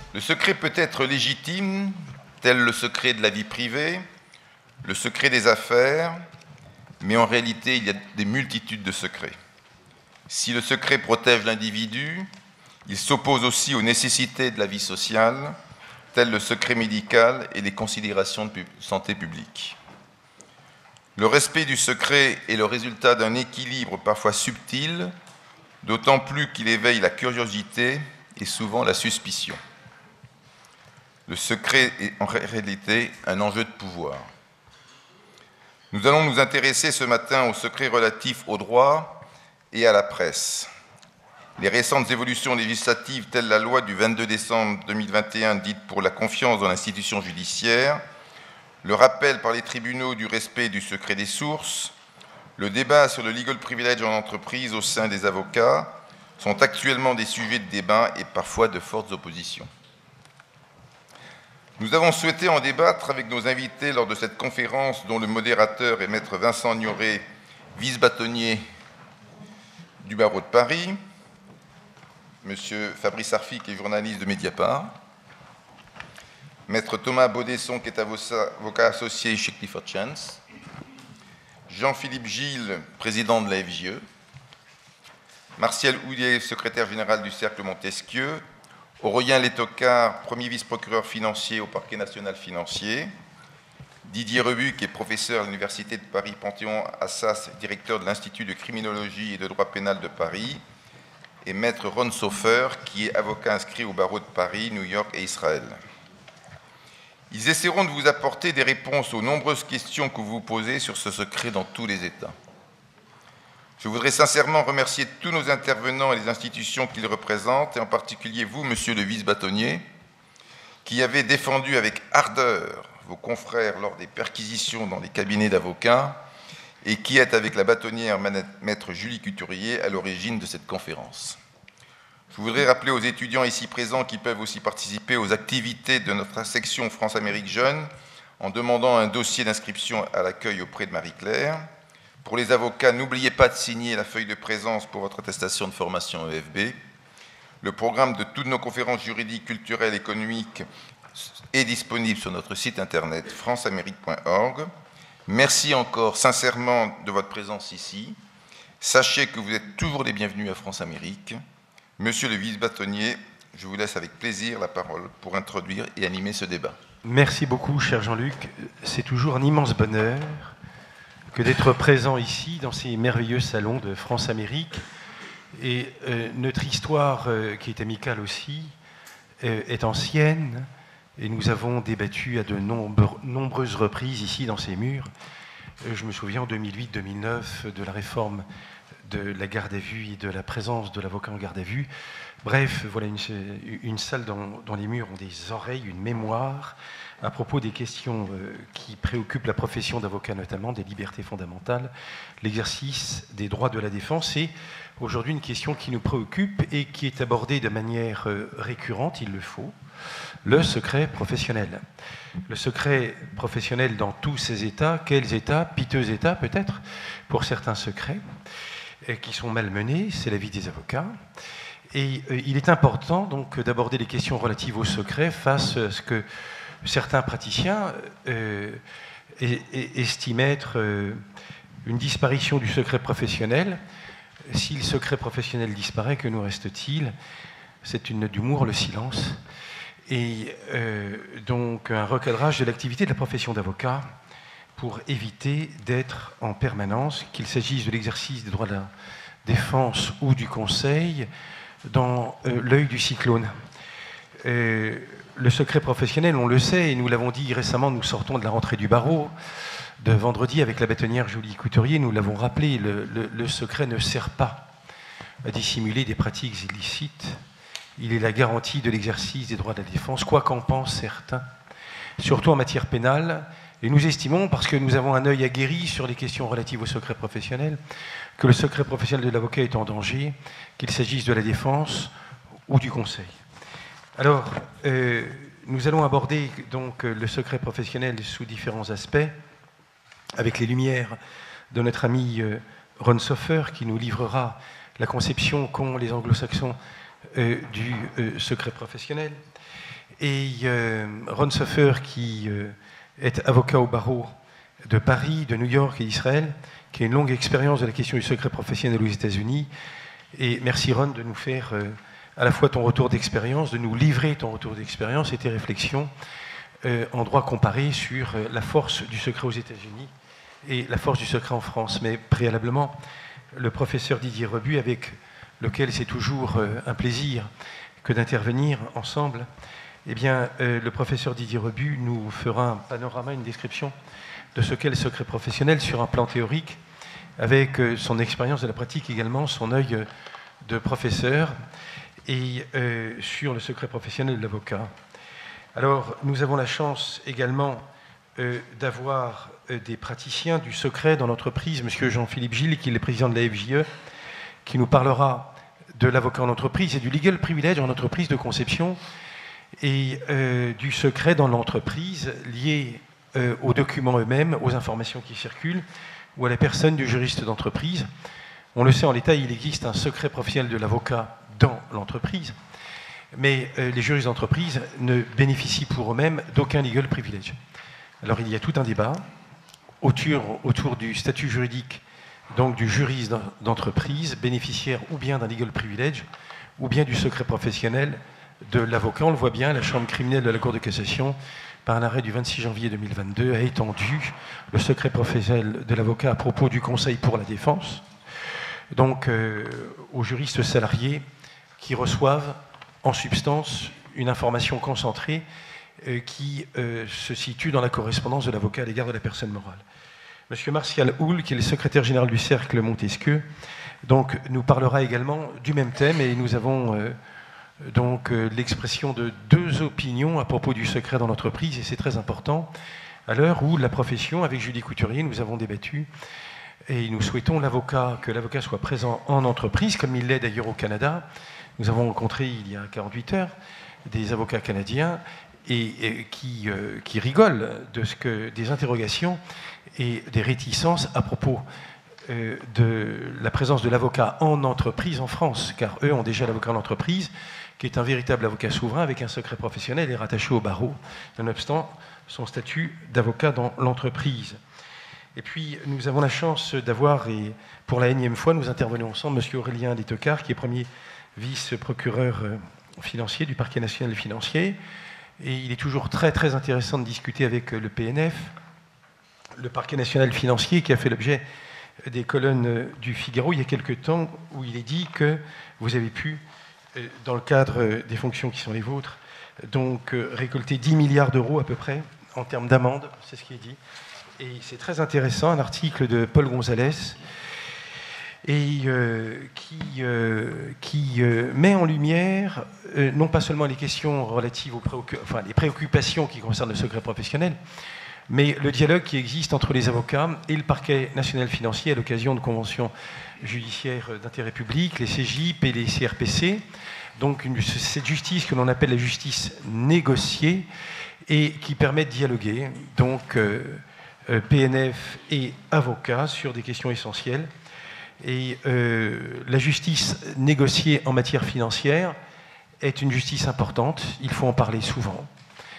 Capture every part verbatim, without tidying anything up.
Le secret peut être légitime, tel le secret de la vie privée, le secret des affaires, mais en réalité, il y a des multitudes de secrets. Si le secret protège l'individu, il s'oppose aussi aux nécessités de la vie sociale, tel le secret médical et les considérations de santé publique. Le respect du secret est le résultat d'un équilibre parfois subtil, d'autant plus qu'il éveille la curiosité et souvent la suspicion. Le secret est en réalité un enjeu de pouvoir. Nous allons nous intéresser ce matin au secret relatif au droit et à la presse. Les récentes évolutions législatives, telles la loi du vingt-deux décembre deux mille vingt et un dite pour la confiance dans l'institution judiciaire, le rappel par les tribunaux du respect du secret des sources, le débat sur le legal privilege en entreprise au sein des avocats sont actuellement des sujets de débat et parfois de fortes oppositions. Nous avons souhaité en débattre avec nos invités lors de cette conférence dont le modérateur est maître Vincent Gnoret, vice-bâtonnier du barreau de Paris, monsieur Fabrice Arfi, qui est journaliste de Mediapart, maître Thomas Baudesson, qui est avocat associé chez Clifford Chance, Jean-Philippe Gilles, président de la F J E, Martial Houlier, secrétaire général du Cercle Montesquieu, Aurélien Letocard, premier vice-procureur financier au Parquet national financier, Didier Rebu, qui est professeur à l'Université de Paris Panthéon-Assas, directeur de l'Institut de criminologie et de droit pénal de Paris, et maître Ron Sofer, qui est avocat inscrit au barreau de Paris, New York et Israël. Ils essaieront de vous apporter des réponses aux nombreuses questions que vous vous posez sur ce secret dans tous les États. Je voudrais sincèrement remercier tous nos intervenants et les institutions qu'ils représentent, et en particulier vous, monsieur le vice-bâtonnier, qui avez défendu avec ardeur vos confrères lors des perquisitions dans les cabinets d'avocats et qui êtes avec la bâtonnière maître Julie Couturier à l'origine de cette conférence. Je voudrais rappeler aux étudiants ici présents qui peuvent aussi participer aux activités de notre section France-Amérique Jeune en demandant un dossier d'inscription à l'accueil auprès de Marie-Claire. Pour les avocats, n'oubliez pas de signer la feuille de présence pour votre attestation de formation E F B. Le programme de toutes nos conférences juridiques, culturelles, économiques est disponible sur notre site internet france amérique point org. Merci encore sincèrement de votre présence ici. Sachez que vous êtes toujours les bienvenus à France-Amérique. Monsieur le vice-bâtonnier, je vous laisse avec plaisir la parole pour introduire et animer ce débat. Merci beaucoup, cher Jean-Luc. C'est toujours un immense bonheur que d'être présent ici, dans ces merveilleux salons de France-Amérique. Et euh, notre histoire, euh, qui est amicale aussi, euh, est ancienne, et nous avons débattu à de nombre, nombreuses reprises ici, dans ces murs. Euh, je me souviens, en deux mille huit deux mille neuf, de la réforme de la garde à vue et de la présence de l'avocat en garde à vue. Bref, voilà une, une salle dont, dont les murs ont des oreilles, une mémoire, à propos des questions euh, qui préoccupent la profession d'avocat, notamment des libertés fondamentales, l'exercice des droits de la défense. Et aujourd'hui, une question qui nous préoccupe et qui est abordée de manière euh, récurrente, il le faut, le secret professionnel. Le secret professionnel dans tous ces états, quels états, piteux états peut-être, pour certains secrets, et qui sont malmenés, c'est la vie des avocats. Et euh, il est important donc d'aborder les questions relatives au secret face à ce que certains praticiens euh, estiment être euh, une disparition du secret professionnel. Si le secret professionnel disparaît, que nous reste-t-il? C'est une note d'humour, le silence. Et euh, donc un recadrage de l'activité de la profession d'avocat pour éviter d'être en permanence, qu'il s'agisse de l'exercice des droits de la défense ou du conseil, dans euh, l'œil du cyclone. Euh, le secret professionnel, on le sait, et nous l'avons dit récemment, nous sortons de la rentrée du barreau, de vendredi avec la bâtonnière Julie Couturier, nous l'avons rappelé, le, le, le secret ne sert pas à dissimuler des pratiques illicites, il est la garantie de l'exercice des droits de la défense, quoi qu'en pensent certains, surtout en matière pénale. Et nous estimons, parce que nous avons un œil aguerri sur les questions relatives au secret professionnel, que le secret professionnel de l'avocat est en danger, qu'il s'agisse de la défense ou du conseil. Alors, euh, nous allons aborder donc le secret professionnel sous différents aspects, avec les lumières de notre ami euh, Ron Sofer, qui nous livrera la conception qu'ont les anglo-saxons euh, du euh, secret professionnel. Et euh, Ron Soffer, qui euh, est avocat au barreau de Paris, de New York et d'Israël, qui a une longue expérience de la question du secret professionnel aux États-Unis. Et merci Ron de nous faire euh, à la fois ton retour d'expérience, de nous livrer ton retour d'expérience et tes réflexions euh, en droit comparé sur euh, la force du secret aux États-Unis et la force du secret en France. Mais préalablement, le professeur Didier Rebu, avec lequel c'est toujours euh, un plaisir que d'intervenir ensemble, eh bien, euh, le professeur Didier Rebu nous fera un panorama, une description de ce qu'est le secret professionnel sur un plan théorique, avec euh, son expérience de la pratique également, son œil euh, de professeur, et euh, sur le secret professionnel de l'avocat. Alors, nous avons la chance également euh, d'avoir euh, des praticiens du secret dans l'entreprise, M. Jean-Philippe Gilles, qui est le président de la F J E, qui nous parlera de l'avocat en entreprise et du legal privilege en entreprise de conception, et euh, du secret dans l'entreprise lié euh, aux documents eux-mêmes, aux informations qui circulent, ou à la personne du juriste d'entreprise. On le sait en l'état, il existe un secret professionnel de l'avocat dans l'entreprise, mais euh, les juristes d'entreprise ne bénéficient pour eux-mêmes d'aucun legal privilege. Alors il y a tout un débat autour, autour du statut juridique donc du juriste d'entreprise, bénéficiaire ou bien d'un legal privilege, ou bien du secret professionnel de l'avocat. On le voit bien, la chambre criminelle de la Cour de cassation, par un arrêt du vingt-six janvier deux mille vingt-deux, a étendu le secret professionnel de l'avocat à propos du Conseil pour la défense, donc euh, aux juristes salariés qui reçoivent en substance une information concentrée euh, qui euh, se situe dans la correspondance de l'avocat à l'égard de la personne morale. Monsieur Martial Houle, qui est le secrétaire général du Cercle Montesquieu, donc, nous parlera également du même thème, et nous avons euh, donc euh, l'expression de deux opinions à propos du secret dans l'entreprise, et c'est très important, à l'heure où la profession, avec Julie Couturier, nous avons débattu, et nous souhaitons l'avocat, que l'avocat soit présent en entreprise, comme il l'est d'ailleurs au Canada. Nous avons rencontré il y a quarante-huit heures des avocats canadiens et, et qui, euh, qui rigolent de ce que, des interrogations et des réticences à propos euh, de la présence de l'avocat en entreprise en France, car eux ont déjà l'avocat en entreprise, qui est un véritable avocat souverain avec un secret professionnel et rattaché au barreau, nonobstant son statut d'avocat dans l'entreprise. Et puis, nous avons la chance d'avoir, et pour la énième fois, nous intervenons ensemble, M. Aurélien Létocard, qui est premier vice-procureur financier du Parquet national financier. Et il est toujours très, très intéressant de discuter avec le P N F, le Parquet national financier, qui a fait l'objet des colonnes du Figaro il y a quelque temps, où il est dit que vous avez pu, dans le cadre des fonctions qui sont les vôtres, donc récolter dix milliards d'euros à peu près, en termes d'amende, c'est ce qui est dit. Et c'est très intéressant, un article de Paul Gonzalez, et euh, qui, euh, qui euh, met en lumière euh, non pas seulement les questions relatives aux préoccup- enfin, les préoccupations qui concernent le secret professionnel, mais le dialogue qui existe entre les avocats et le Parquet national financier à l'occasion de conventions judiciaires d'intérêt public, les C J I P et les C R P C, donc une, cette justice que l'on appelle la justice négociée et qui permet de dialoguer, donc euh, euh, P N F et avocats sur des questions essentielles. Et euh, la justice négociée en matière financière est une justice importante, il faut en parler souvent. Pourquoi ?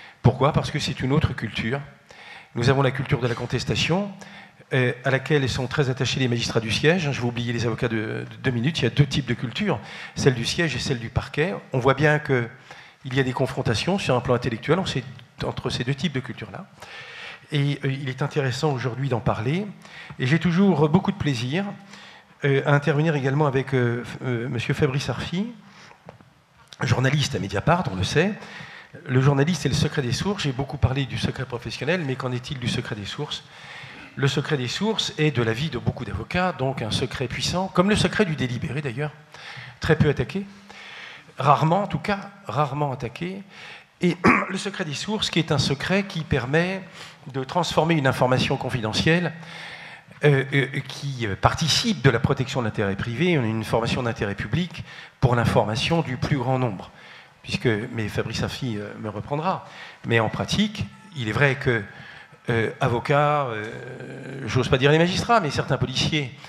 Parce que c'est une autre culture. Nous avons la culture de la contestation, euh, à laquelle sont très attachés les magistrats du siège. Je vais oublier les avocats de, de deux minutes, il y a deux types de cultures, celle du siège et celle du parquet. On voit bien qu'il y a des confrontations sur un plan intellectuel entre ces deux types de cultures-là. Et euh, il est intéressant aujourd'hui d'en parler. Et j'ai toujours beaucoup de plaisir Euh, à intervenir également avec euh, euh, M. Fabrice Arfi, journaliste à Mediapart, on le sait. Le journaliste et le secret des sources. J'ai beaucoup parlé du secret professionnel, mais qu'en est-il du secret des sources ? Le secret des sources est de l'avis de beaucoup d'avocats, donc un secret puissant, comme le secret du délibéré d'ailleurs, très peu attaqué, rarement en tout cas, rarement attaqué. Et le secret des sources, qui est un secret qui permet de transformer une information confidentielle Euh, euh, qui participe de la protection de l'intérêt privé en une information d'intérêt public pour l'information du plus grand nombre. Puisque, mais Fabrice Arfi euh, me reprendra, mais en pratique, il est vrai que euh, avocats, euh, j'ose pas dire les magistrats, mais certains policiers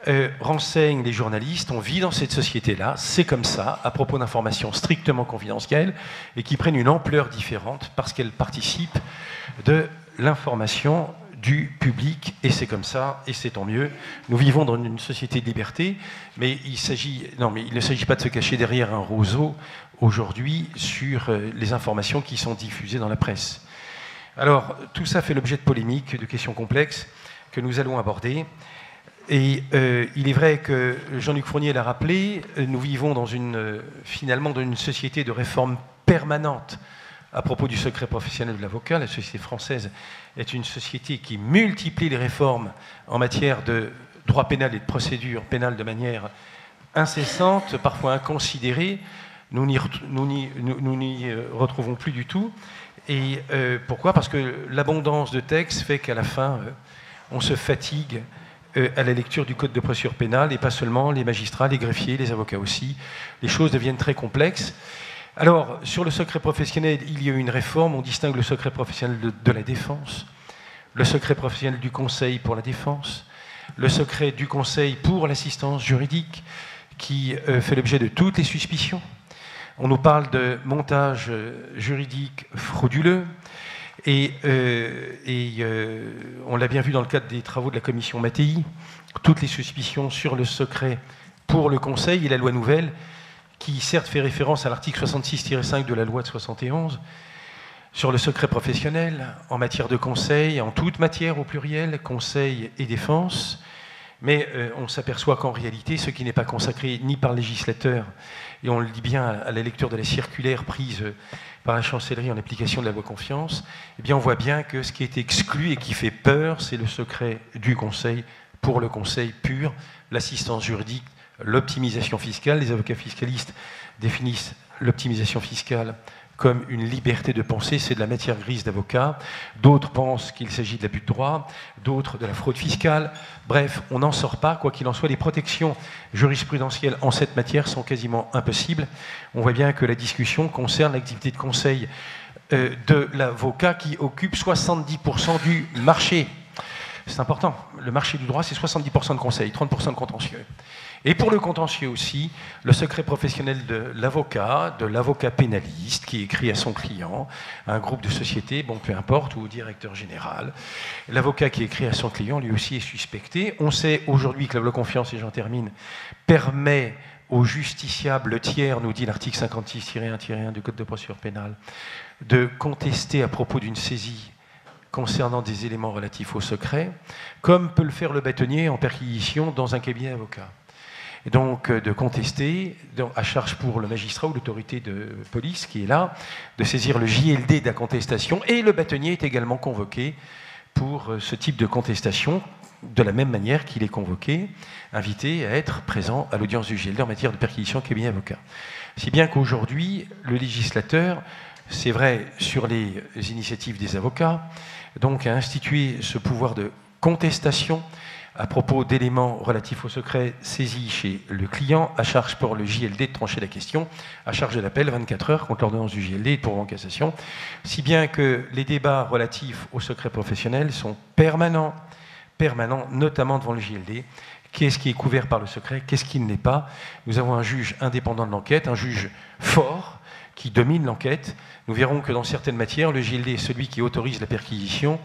euh, renseignent les journalistes. On vit dans cette société-là, c'est comme ça, à propos d'informations strictement confidentielles et qui prennent une ampleur différente parce qu'elles participent de l'information du public, et c'est comme ça, et c'est tant mieux. Nous vivons dans une société de liberté, mais il, s'agit, non, mais il ne s'agit pas de se cacher derrière un roseau aujourd'hui sur les informations qui sont diffusées dans la presse. Alors, tout ça fait l'objet de polémiques, de questions complexes que nous allons aborder. Et euh, il est vrai que Jean-Luc Fournier l'a rappelé, nous vivons dans une, finalement dans une société de réforme permanente à propos du secret professionnel de l'avocat. La société française est une société qui multiplie les réformes en matière de droit pénal et de procédure pénale de manière incessante, parfois inconsidérée. Nous n'y nous, nous, nous n'y retrouvons plus du tout. Et euh, pourquoi ? Parce que l'abondance de textes fait qu'à la fin, euh, on se fatigue euh, à la lecture du code de procédure pénale, et pas seulement les magistrats, les greffiers, les avocats aussi. Les choses deviennent très complexes. Alors, sur le secret professionnel, il y a eu une réforme. On distingue le secret professionnel de, de la défense, le secret professionnel du conseil pour la défense, le secret du conseil pour l'assistance juridique, qui euh, fait l'objet de toutes les suspicions. On nous parle de montage euh, juridique frauduleux, et, euh, et euh, on l'a bien vu dans le cadre des travaux de la commission Mattei, toutes les suspicions sur le secret pour le conseil et la loi nouvelle, qui certes fait référence à l'article soixante-six tiret cinq de la loi de soixante et onze, sur le secret professionnel en matière de conseil, en toute matière au pluriel, conseil et défense. Mais euh, on s'aperçoit qu'en réalité, ce qui n'est pas consacré ni par le législateur, et on le dit bien à la lecture de la circulaire prise par la chancellerie en application de la loi Confiance, eh bien on voit bien que ce qui est exclu et qui fait peur, c'est le secret du conseil pour le conseil pur, l'assistance juridique, l'optimisation fiscale. Les avocats fiscalistes définissent l'optimisation fiscale comme une liberté de penser, c'est de la matière grise d'avocat. D'autres pensent qu'il s'agit de l'abus de droit, d'autres de la fraude fiscale. Bref, on n'en sort pas, quoi qu'il en soit. Les protections jurisprudentielles en cette matière sont quasiment impossibles. On voit bien que la discussion concerne l'activité de conseil euh, de l'avocat qui occupe soixante-dix pour cent du marché. C'est important. Le marché du droit, c'est soixante-dix pour cent de conseil, trente pour cent de contentieux. Et pour le contentieux aussi, le secret professionnel de l'avocat, de l'avocat pénaliste qui écrit à son client, à un groupe de société, bon peu importe, ou au directeur général. L'avocat qui écrit à son client, lui aussi est suspecté. On sait aujourd'hui que la loi Confiance, et j'en termine, permet au justiciable tiers, nous dit l'article cinquante-six tiret un tiret un du Code de procédure pénale, de contester à propos d'une saisie concernant des éléments relatifs au secret, comme peut le faire le bâtonnier en perquisition dans un cabinet d'avocat. Et donc de contester, donc, à charge pour le magistrat ou l'autorité de police qui est là, de saisir le J L D de la contestation, et le bâtonnier est également convoqué pour ce type de contestation, de la même manière qu'il est convoqué, invité à être présent à l'audience du J L D en matière de perquisition cabinet avocat. Si bien qu'aujourd'hui, le législateur, c'est vrai sur les initiatives des avocats, donc a institué ce pouvoir de contestation à propos d'éléments relatifs au secret saisis chez le client, à charge pour le J L D de trancher la question, à charge de l'appel vingt-quatre heures contre l'ordonnance du J L D et pour en cassation, si bien que les débats relatifs au secret professionnel sont permanents, permanents, notamment devant le J L D. Qu'est-ce qui est couvert par le secret, qu'est-ce qui ne l'est pas? Nous avons un juge indépendant de l'enquête, un juge fort, qui domine l'enquête. Nous verrons que dans certaines matières, le J L D est celui qui autorise la perquisition.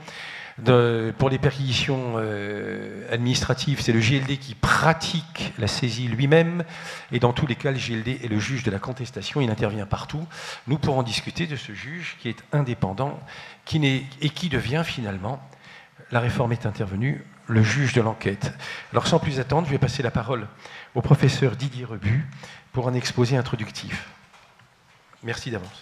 De, pour les perquisitions euh, administratives, c'est le J L D qui pratique la saisie lui-même, et dans tous les cas, le J L D est le juge de la contestation, il intervient partout. Nous pourrons discuter de ce juge qui est indépendant qui n'est, et qui devient finalement, la réforme est intervenue, le juge de l'enquête. Alors sans plus attendre, je vais passer la parole au professeur Didier Rebu pour un exposé introductif. Merci d'avance.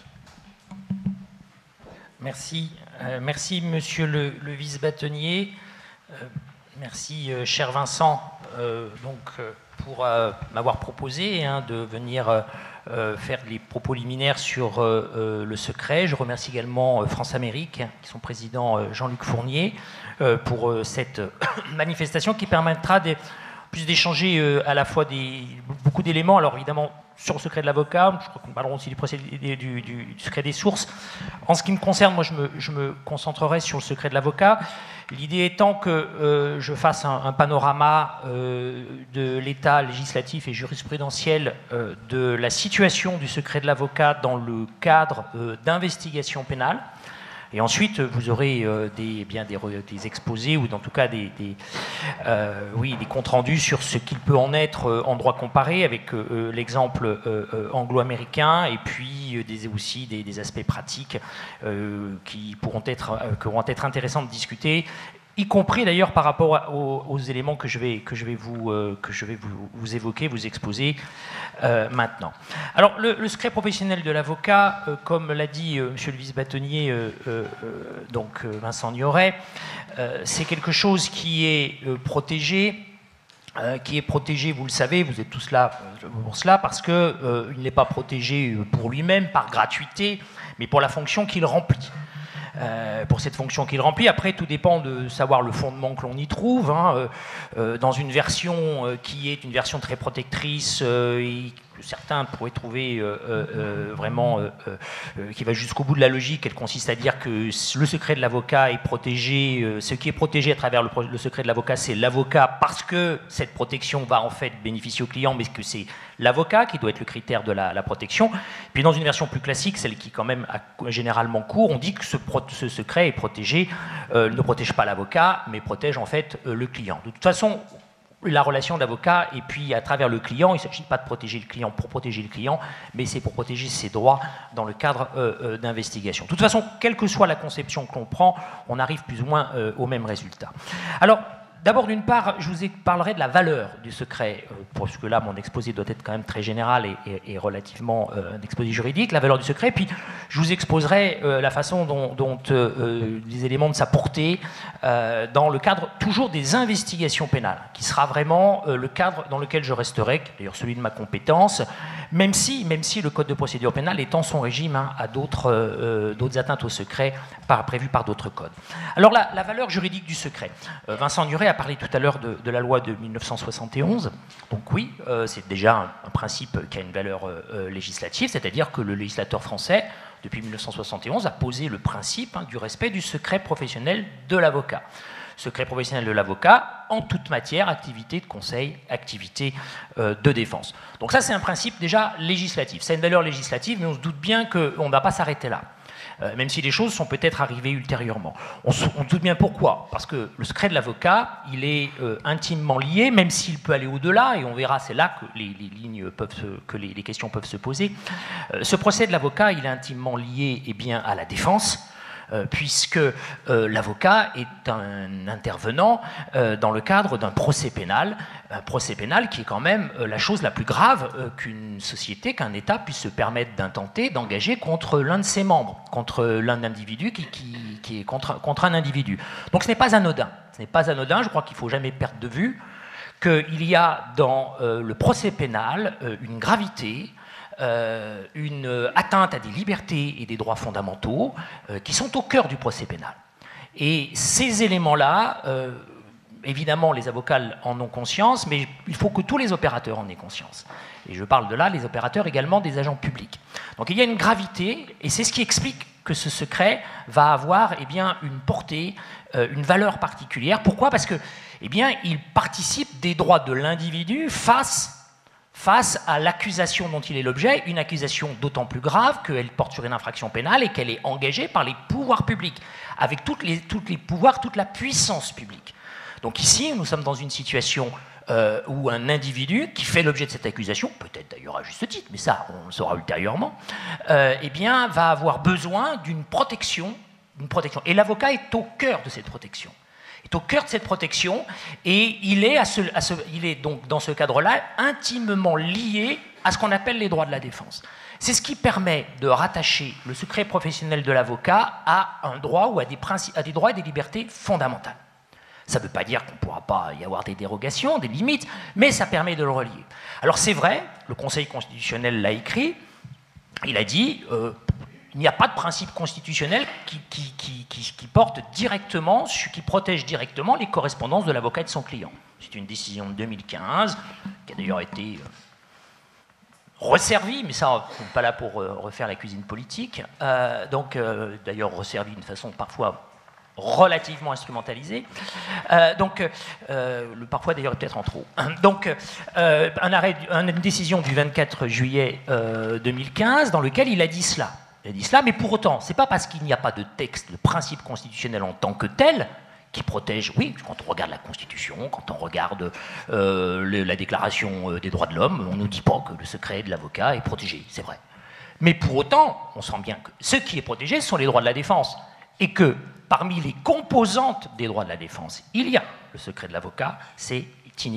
Merci, euh, merci Monsieur le, le vice-bâtonnier, euh, merci euh, cher Vincent euh, donc, euh, pour euh, m'avoir proposé hein, de venir euh, faire les propos liminaires sur euh, euh, le secret. Je remercie également euh, France Amérique, qui son président euh, Jean-Luc Fournier, euh, pour euh, cette manifestation qui permettra de, plus d'échanger euh, à la fois des, beaucoup d'éléments, alors évidemment sur le secret de l'avocat, je crois qu'on parlera aussi du, procédé, du, du, du secret des sources. En ce qui me concerne, moi je me, je me concentrerai sur le secret de l'avocat. L'idée étant que euh, je fasse un, un panorama euh, de l'état législatif et jurisprudentiel euh, de la situation du secret de l'avocat dans le cadre euh, d'investigation pénale. Et ensuite, vous aurez euh, des, eh bien, des, des exposés ou en tout cas des, des, euh, oui, des comptes rendus sur ce qu'il peut en être euh, en droit comparé avec euh, l'exemple euh, euh, anglo-américain et puis euh, des, aussi des, des aspects pratiques euh, qui pourront être, euh, qui pourront être intéressants de discuter, y compris d'ailleurs par rapport aux, aux éléments que je vais, que je vais, vous, euh, que je vais vous, vous évoquer, vous exposer euh, maintenant. Alors, le, le secret professionnel de l'avocat, euh, comme l'a dit euh, monsieur le vice-bâtonnier, euh, euh, donc euh, Vincent Nioret, euh, c'est quelque chose qui est euh, protégé, euh, qui est protégé, vous le savez, vous êtes tous là euh, pour cela, parce qu'il euh, n'est pas protégé pour lui-même, par gratuité, mais pour la fonction qu'il remplit. Euh, pour cette fonction qu'il remplit. Après, tout dépend de savoir le fondement que l'on y trouve. Hein. Euh, euh, dans une version euh, qui est une version très protectrice, euh, et que certains pourraient trouver euh, euh, vraiment euh, euh, qui va jusqu'au bout de la logique, elle consiste à dire que le secret de l'avocat est protégé, euh, ce qui est protégé à travers le, le secret de l'avocat, c'est l'avocat, parce que cette protection va en fait bénéficier au client, mais que c'est l'avocat qui doit être le critère de la, la protection. Puis dans une version plus classique, celle qui quand même a généralement cours, on dit que ce, ce secret est protégé, euh, ne protège pas l'avocat, mais protège en fait euh, le client. De toute façon, la relation d'avocat et puis à travers le client, il ne s'agit pas de protéger le client pour protéger le client, mais c'est pour protéger ses droits dans le cadre euh, euh, d'investigation. De toute façon, quelle que soit la conception que l'on prend, on arrive plus ou moins euh, au même résultat. Alors, d'abord, d'une part, je vous parlerai de la valeur du secret, euh, parce que là, mon exposé doit être quand même très général et, et, et relativement euh, un exposé juridique, la valeur du secret, puis je vous exposerai euh, la façon dont, dont euh, les éléments de sa portée, euh, dans le cadre toujours des investigations pénales, qui sera vraiment euh, le cadre dans lequel je resterai, d'ailleurs celui de ma compétence, même si, même si le Code de procédure pénale étend son régime hein, à d'autres euh, d'autres atteintes au secret par, prévues par d'autres codes. Alors, la, la valeur juridique du secret. Euh, Vincent Nioret a parlé tout à l'heure de, de la loi de mille neuf cent soixante et onze. Donc oui, euh, c'est déjà un, un principe qui a une valeur euh, législative, c'est-à-dire que le législateur français, depuis mille neuf cent soixante et onze, a posé le principe hein, du respect du secret professionnel de l'avocat. Secret professionnel de l'avocat en toute matière, activité de conseil, activité euh, de défense. Donc ça, c'est un principe déjà législatif. C'est une valeur législative, mais on se doute bien qu'on ne va pas s'arrêter là. Euh, même si les choses sont peut-être arrivées ultérieurement. On se, on se doute bien pourquoi. Parce que le secret de l'avocat, il est euh, intimement lié, même s'il peut aller au-delà, et on verra, c'est là que les, les lignes peuvent se, que les, les questions peuvent se poser. Euh, ce procès de l'avocat, il est intimement lié eh bien, à la défense, Euh, puisque euh, l'avocat est un intervenant euh, dans le cadre d'un procès pénal, un procès pénal qui est quand même euh, la chose la plus grave euh, qu'une société, qu'un État puisse se permettre d'intenter, d'engager contre l'un de ses membres, contre l'un d'individu qui, qui, qui est contre, contre un individu. Donc ce n'est pas anodin. Ce n'est pas anodin, je crois qu'il ne faut jamais perdre de vue qu'il y a dans euh, le procès pénal euh, une gravité, Euh, une atteinte à des libertés et des droits fondamentaux euh, qui sont au cœur du procès pénal. Et ces éléments-là, euh, évidemment, les avocats en ont conscience, mais il faut que tous les opérateurs en aient conscience. Et je parle de là, les opérateurs également des agents publics. Donc il y a une gravité, et c'est ce qui explique que ce secret va avoir eh bien, une portée, euh, une valeur particulière. Pourquoi ? Parce que, eh bien, il participe des droits de l'individu face face à l'accusation dont il est l'objet, une accusation d'autant plus grave qu'elle porte sur une infraction pénale et qu'elle est engagée par les pouvoirs publics, avec toutes les, toutes les pouvoirs, toute la puissance publique. Donc ici, nous sommes dans une situation euh, où un individu qui fait l'objet de cette accusation, peut-être d'ailleurs à juste titre, mais ça, on le saura ultérieurement, euh, eh bien, va avoir besoin d'une protection, d'une protection. Et l'avocat est au cœur de cette protection. Est au cœur de cette protection et il est, à ce, à ce, il est donc dans ce cadre-là intimement lié à ce qu'on appelle les droits de la défense. C'est ce qui permet de rattacher le secret professionnel de l'avocat à un droit ou à des, principes, à des droits et des libertés fondamentales. Ça ne veut pas dire qu'on ne pourra pas y avoir des dérogations, des limites, mais ça permet de le relier. Alors c'est vrai, le Conseil constitutionnel l'a écrit, il a dit... Euh, il n'y a pas de principe constitutionnel qui, qui, qui, qui, qui porte directement, qui protège directement les correspondances de l'avocat et de son client. C'est une décision de deux mille quinze, qui a d'ailleurs été resservie, mais ça, on n'est pas là pour refaire la cuisine politique. Euh, donc, euh, d'ailleurs, resservie d'une façon parfois relativement instrumentalisé. Euh, donc, euh, le, parfois d'ailleurs peut-être en trop. Donc, euh, un arrêt, une décision du vingt-quatre juillet euh, deux mille quinze dans lequel il a dit cela. Il a dit cela, mais pour autant, c'est pas parce qu'il n'y a pas de texte, de principe constitutionnel en tant que tel, qui protège, oui, quand on regarde la Constitution, quand on regarde euh, le, la Déclaration des droits de l'homme, on ne nous dit pas que le secret de l'avocat est protégé, c'est vrai. Mais pour autant, on sent bien que ce qui est protégé sont les droits de la défense, et que parmi les composantes des droits de la défense, il y a le secret de l'avocat, c'est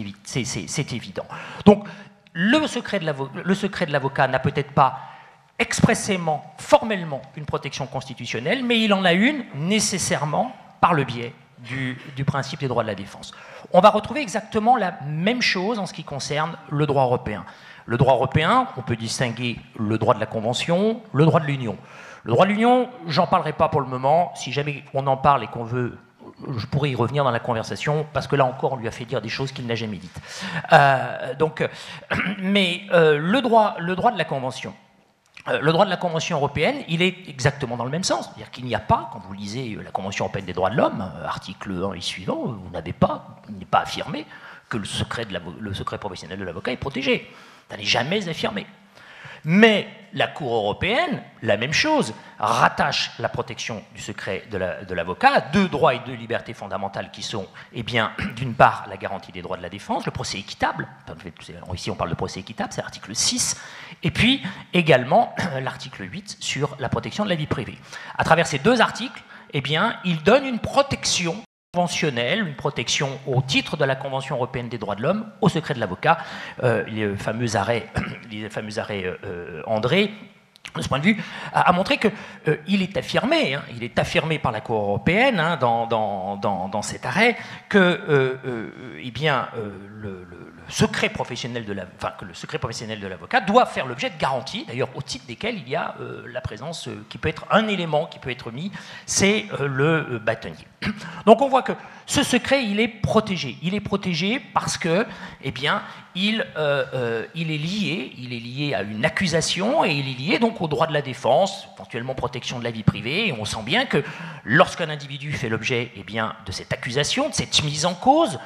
évident. Donc, le secret de l'avocat n'a peut-être pas expressément, formellement, une protection constitutionnelle, mais il en a une nécessairement par le biais du, du principe des droits de la défense. On va retrouver exactement la même chose en ce qui concerne le droit européen. Le droit européen, on peut distinguer le droit de la Convention, le droit de l'Union. Le droit de l'Union, j'en parlerai pas pour le moment. Si jamais on en parle et qu'on veut, je pourrais y revenir dans la conversation, parce que là encore, on lui a fait dire des choses qu'il n'a jamais dites. Euh, donc, mais euh, le droit, le droit de la Convention, le droit de la Convention européenne, il est exactement dans le même sens. C'est-à-dire qu'il n'y a pas, quand vous lisez la Convention européenne des droits de l'homme, article un et suivant, vous n'avez pas, il n'est pas affirmé que le secret, de le secret professionnel de l'avocat est protégé. Ça n'est jamais affirmé. Mais la Cour européenne, la même chose, rattache la protection du secret de l'avocat à deux droits et deux libertés fondamentales qui sont, eh bien, d'une part, la garantie des droits de la défense, le procès équitable, ici on parle de procès équitable, c'est l'article six, et puis également l'article huit sur la protection de la vie privée. À travers ces deux articles, eh bien, il donne une protection conventionnelle, une protection au titre de la Convention européenne des droits de l'homme au secret de l'avocat, euh, les fameux arrêts, les fameux arrêts euh, André, de ce point de vue, a, a montré qu'il euh, est affirmé, hein, il est affirmé par la Cour européenne hein, dans, dans, dans, dans cet arrêt que euh, euh, eh bien, euh, le, le, le secret professionnel de la, enfin, que le secret professionnel de l'avocat doit faire l'objet de garanties, d'ailleurs au titre desquelles il y a euh, la présence euh, qui peut être un élément qui peut être mis, c'est euh, le euh, bâtonnier. Donc on voit que ce secret, il est protégé. Il est protégé parce que, eh bien, il, euh, euh, il est lié, il est lié à une accusation et il est lié donc au droit de la défense, éventuellement protection de la vie privée. Et on sent bien que lorsqu'un individu fait l'objet, eh bien, de cette accusation, de cette mise en cause,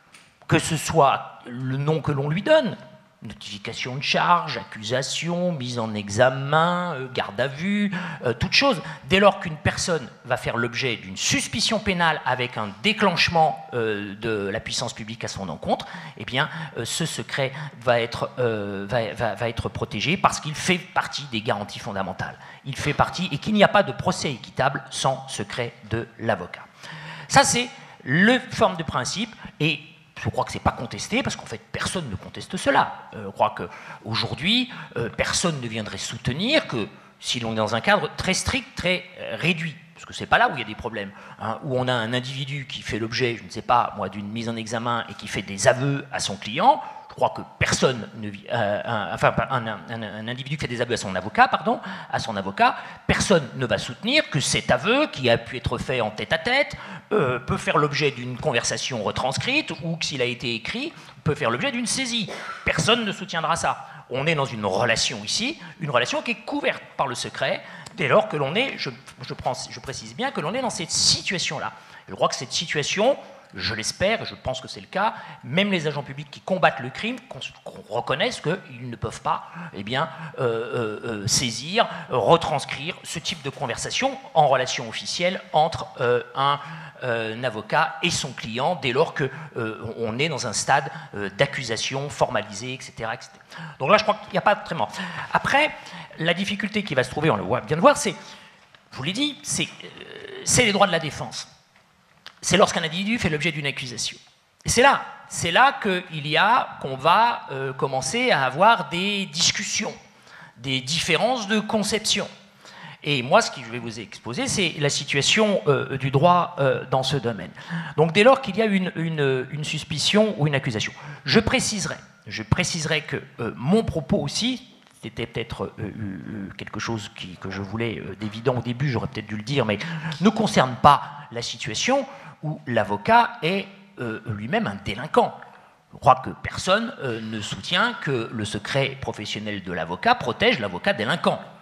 que ce soit le nom que l'on lui donne, notification de charge, accusation, mise en examen, euh, garde à vue, euh, toute chose. Dès lors qu'une personne va faire l'objet d'une suspicion pénale avec un déclenchement euh, de la puissance publique à son encontre, eh bien, euh, ce secret va être, euh, va, va, va être protégé parce qu'il fait partie des garanties fondamentales. Il fait partie et qu'il n'y a pas de procès équitable sans secret de l'avocat. Ça, c'est le forme de principe et je crois que ce n'est pas contesté, parce qu'en fait, personne ne conteste cela. Euh, je crois qu'aujourd'hui, euh, personne ne viendrait soutenir que si l'on est dans un cadre très strict, très euh, réduit, parce que ce n'est pas là où il y a des problèmes, hein, où on a un individu qui fait l'objet, je ne sais pas, moi, d'une mise en examen et qui fait des aveux à son client, je crois que personne ne vit, euh, un, enfin, un, un, un individu qui fait des aveux à son avocat, pardon, à son avocat, personne ne va soutenir que cet aveu, qui a pu être fait en tête-à-tête, euh, peut faire l'objet d'une conversation retranscrite, ou que s'il a été écrit, peut faire l'objet d'une saisie. Personne ne soutiendra ça. On est dans une relation ici, une relation qui est couverte par le secret, dès lors que l'on est, je, je, prends, je précise bien, que l'on est dans cette situation-là. Je crois que cette situation, je l'espère, et je pense que c'est le cas, même les agents publics qui combattent le crime qu'on, qu'on reconnaissent qu'ils ne peuvent pas eh bien, euh, euh, saisir, retranscrire ce type de conversation en relation officielle entre euh, un, euh, un avocat et son client, dès lors qu'on euh, est dans un stade euh, d'accusation formalisée, et cetera, et cetera. Donc là, je crois qu'il n'y a pas de traitement. Après, la difficulté qui va se trouver, on le voit bien de voir, c'est, je vous l'ai dit, c'est, euh, c'est les droits de la défense. C'est lorsqu'un individu fait l'objet d'une accusation. Et c'est là, c'est là qu'il y a, qu'on va euh, commencer à avoir des discussions, des différences de conception. Et moi, ce que je vais vous exposer, c'est la situation euh, du droit euh, dans ce domaine. Donc, dès lors qu'il y a une, une, une suspicion ou une accusation, je préciserai, je préciserai que euh, mon propos aussi, c'était peut-être euh, euh, quelque chose qui, que je voulais euh, d'évident au début, j'aurais peut-être dû le dire, mais ne concerne pas la situation où l'avocat est euh, lui-même un délinquant. Je crois que personne euh, ne soutient que le secret professionnel de l'avocat protège l'avocat délinquant.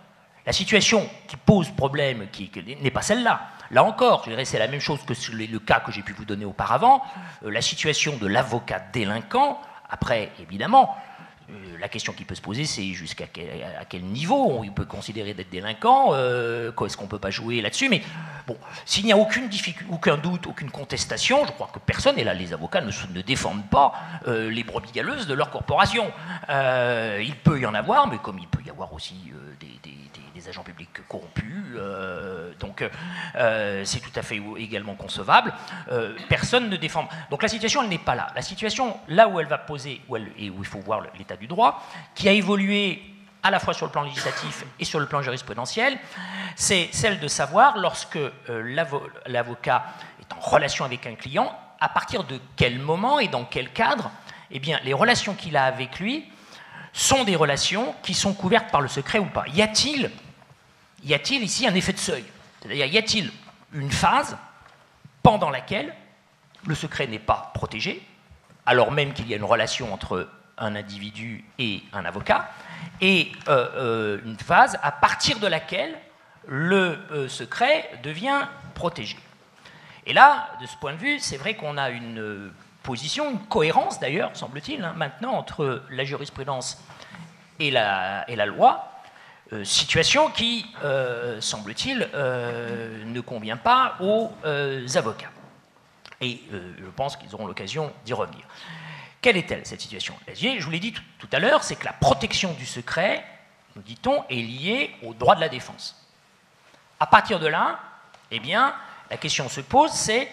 La situation qui pose problème qui, qui n'est pas celle-là. Là encore, je dirais c'est la même chose que sur le cas que j'ai pu vous donner auparavant. Euh, la situation de l'avocat délinquant, après, évidemment, euh, la question qui peut se poser, c'est jusqu'à quel, à quel niveau on peut considérer d'être délinquant, euh, est-ce qu'on ne peut pas jouer là-dessus. Mais bon, s'il n'y a aucune difficulté, aucun doute, aucune contestation, je crois que personne, et là les avocats ne, ne défendent pas euh, les brebis galeuses de leur corporation. Euh, il peut y en avoir, mais comme il peut y avoir aussi euh, des, des, des, des agents publics corrompus, euh, donc euh, c'est tout à fait également concevable. Euh, personne ne défend. Donc la situation, elle n'est pas là. La situation, là où elle va poser, où elle, et où il faut voir l'état du droit, qui a évolué à la fois sur le plan législatif et sur le plan jurisprudentiel, c'est celle de savoir, lorsque euh, l'avo l'avocat est en relation avec un client, à partir de quel moment et dans quel cadre, eh bien, les relations qu'il a avec lui sont des relations qui sont couvertes par le secret ou pas. Y a-t-il y a-t-il ici un effet de seuil? C'est-à-dire, y a-t-il une phase pendant laquelle le secret n'est pas protégé, alors même qu'il y a une relation entre un individu et un avocat, et euh, euh, une phase à partir de laquelle le euh, secret devient protégé. Et là, de ce point de vue, c'est vrai qu'on a une euh, position, une cohérence d'ailleurs, semble-t-il, hein, maintenant, entre la jurisprudence et la, et la loi, euh, situation qui, euh, semble-t-il, euh, ne convient pas aux euh, avocats. Et euh, je pense qu'ils auront l'occasion d'y revenir. Quelle est-elle, cette situation? Je vous l'ai dit tout, tout à l'heure, c'est que la protection du secret, nous dit-on, est liée au droit de la défense. À partir de là, eh bien, la question se pose, c'est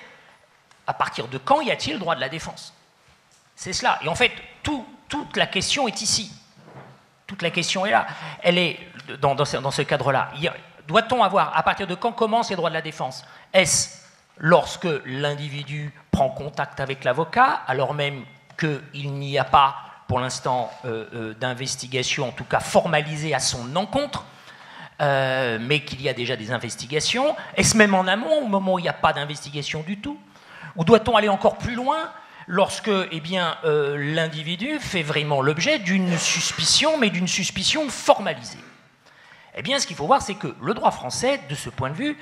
à partir de quand y a-t-il droit de la défense? C'est cela. Et en fait, tout, toute la question est ici. Toute la question est là. Elle est dans, dans ce, dans ce cadre-là. Doit-on avoir, à partir de quand commencent les droits de la défense? Est-ce lorsque l'individu prend contact avec l'avocat, alors même qu'il n'y a pas, pour l'instant, euh, euh, d'investigation, en tout cas formalisée à son encontre, euh, mais qu'il y a déjà des investigations? Est-ce même en amont, au moment où il n'y a pas d'investigation du tout? Ou doit-on aller encore plus loin lorsque eh bien, euh, l'individu fait vraiment l'objet d'une suspicion, mais d'une suspicion formalisée? Eh bien, ce qu'il faut voir, c'est que le droit français, de ce point de vue,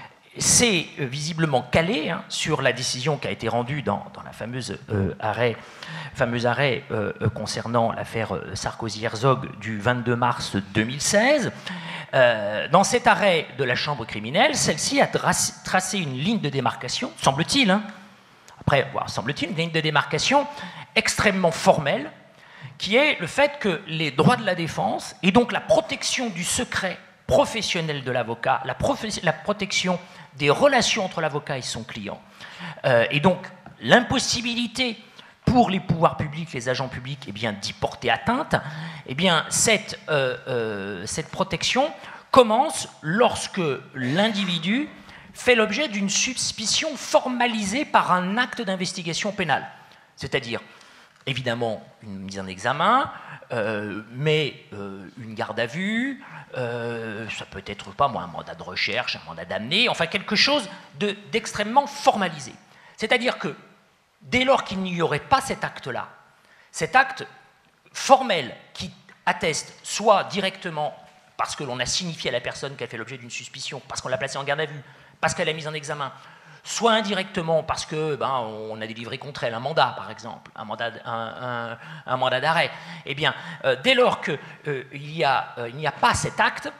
s'est visiblement calé hein, sur la décision qui a été rendue dans, dans la fameuse euh, arrêt, fameux arrêt euh, concernant l'affaire Sarkozy-Herzog du vingt-deux mars deux mille seize. Euh, dans cet arrêt de la chambre criminelle, celle-ci a tracé une ligne de démarcation, semble-t-il, hein, après, voilà, semble-t-il, une ligne de démarcation extrêmement formelle, qui est le fait que les droits de la défense, et donc la protection du secret professionnel de l'avocat, la, la protection des relations entre l'avocat et son client, euh, et donc l'impossibilité pour les pouvoirs publics, les agents publics, eh bien, d'y porter atteinte, eh bien, cette, euh, euh, cette protection commence lorsque l'individu fait l'objet d'une suspicion formalisée par un acte d'investigation pénale. C'est-à-dire, évidemment, une mise en examen, euh, mais euh, une garde à vue, euh, ça peut être pas moi, un mandat de recherche, un mandat d'amener, enfin quelque chose de, d'extrêmement formalisé. C'est-à-dire que dès lors qu'il n'y aurait pas cet acte-là, cet acte formel qui atteste soit directement parce que l'on a signifié à la personne qu'elle fait l'objet d'une suspicion, parce qu'on l'a placée en garde à vue, parce qu'elle a mise en examen, soit indirectement parce que ben, on a délivré contre elle un mandat, par exemple, un mandat, un, un, un mandat d'arrêt. Eh bien, euh, dès lors qu'il euh, n'y a, euh, a pas cet acte,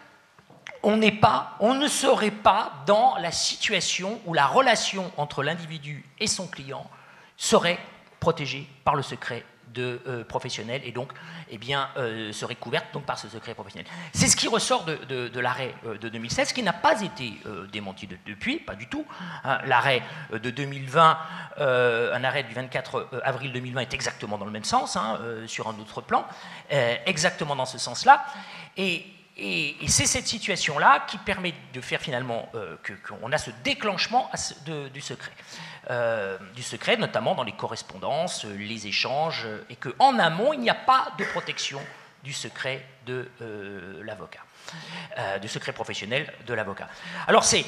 on n'est pas, on ne serait pas dans la situation où la relation entre l'individu et son client serait protégée par le secret de, euh, professionnel et donc eh bien, euh, serait couverte donc, par ce secret professionnel. C'est ce qui ressort de, de, de l'arrêt de deux mille seize, qui n'a pas été euh, démenti de, depuis, pas du tout. Hein, l'arrêt de deux mille vingt, euh, un arrêt du vingt-quatre avril deux mille vingt est exactement dans le même sens, hein, euh, sur un autre plan, euh, exactement dans ce sens-là. Et, et, et c'est cette situation-là qui permet de faire finalement euh, que, qu'on a ce déclenchement de, du secret. Euh, du secret, notamment dans les correspondances, les échanges, et qu'en amont, il n'y a pas de protection du secret de euh, l'avocat, euh, du secret professionnel de l'avocat. Alors, c'est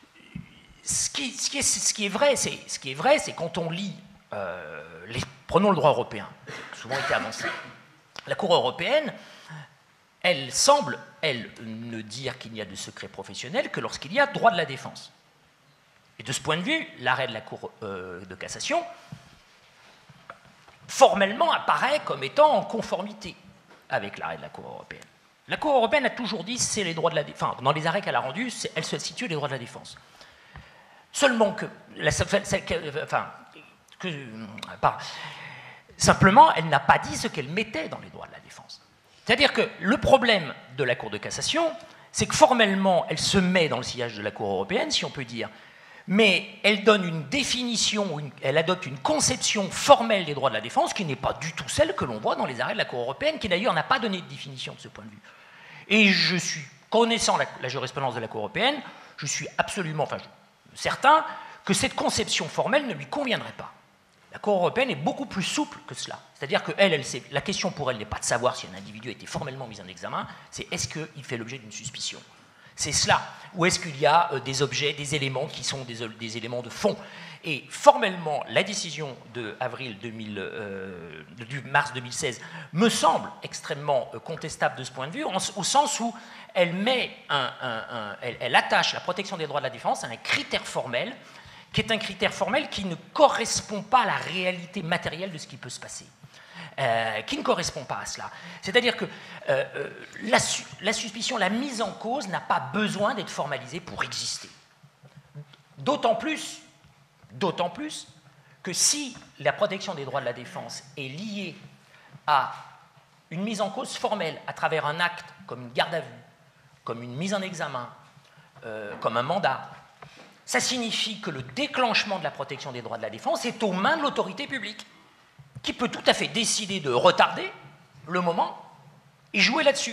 ce qui, ce qui est, ce qui est vrai, c'est ce qui est vrai, c'est quand on lit, euh, les, prenons le droit européen, qui a souvent été avancé. La Cour européenne elle semble, elle, ne dire qu'il n'y a de secret professionnel que lorsqu'il y a droit de la défense. Et de ce point de vue, l'arrêt de la Cour euh, de cassation, formellement, apparaît comme étant en conformité avec l'arrêt de la Cour européenne. La Cour européenne a toujours dit c'est les droits de la défense. Enfin, dans les arrêts qu'elle a rendus, elle se situe les droits de la défense. Seulement que, la, enfin, que pas, simplement, elle n'a pas dit ce qu'elle mettait dans les droits de la défense. C'est-à-dire que le problème de la Cour de cassation, c'est que formellement, elle se met dans le sillage de la Cour européenne, si on peut dire, mais elle donne une définition, une, elle adopte une conception formelle des droits de la défense qui n'est pas du tout celle que l'on voit dans les arrêts de la Cour européenne, qui d'ailleurs n'a pas donné de définition de ce point de vue. Et je suis, connaissant la, la jurisprudence de la Cour européenne, je suis absolument enfin, je, certain que cette conception formelle ne lui conviendrait pas. La Cour européenne est beaucoup plus souple que cela. C'est-à-dire que elle, elle sait, la question pour elle n'est pas de savoir si un individu a été formellement mis en examen, c'est est-ce qu'il fait l'objet d'une suspicion. C'est cela. Ou est-ce qu'il y a euh, des objets, des éléments qui sont des, des éléments de fond. Et formellement, la décision de avril deux mille, euh, du mars deux mille seize me semble extrêmement euh, contestable de ce point de vue, en, au sens où elle, met un, un, un, elle, elle attache la protection des droits de la défense à un critère formel, qui est un critère formel qui ne correspond pas à la réalité matérielle de ce qui peut se passer. Euh, qui ne correspond pas à cela. C'est-à-dire que euh, euh, la, su la suspicion, la mise en cause n'a pas besoin d'être formalisée pour exister. D'autant plus, d'autant plus que si la protection des droits de la défense est liée à une mise en cause formelle à travers un acte comme une garde à vue, comme une mise en examen, euh, comme un mandat, ça signifie que le déclenchement de la protection des droits de la défense est aux mains de l'autorité publique, qui peut tout à fait décider de retarder le moment et jouer là-dessus.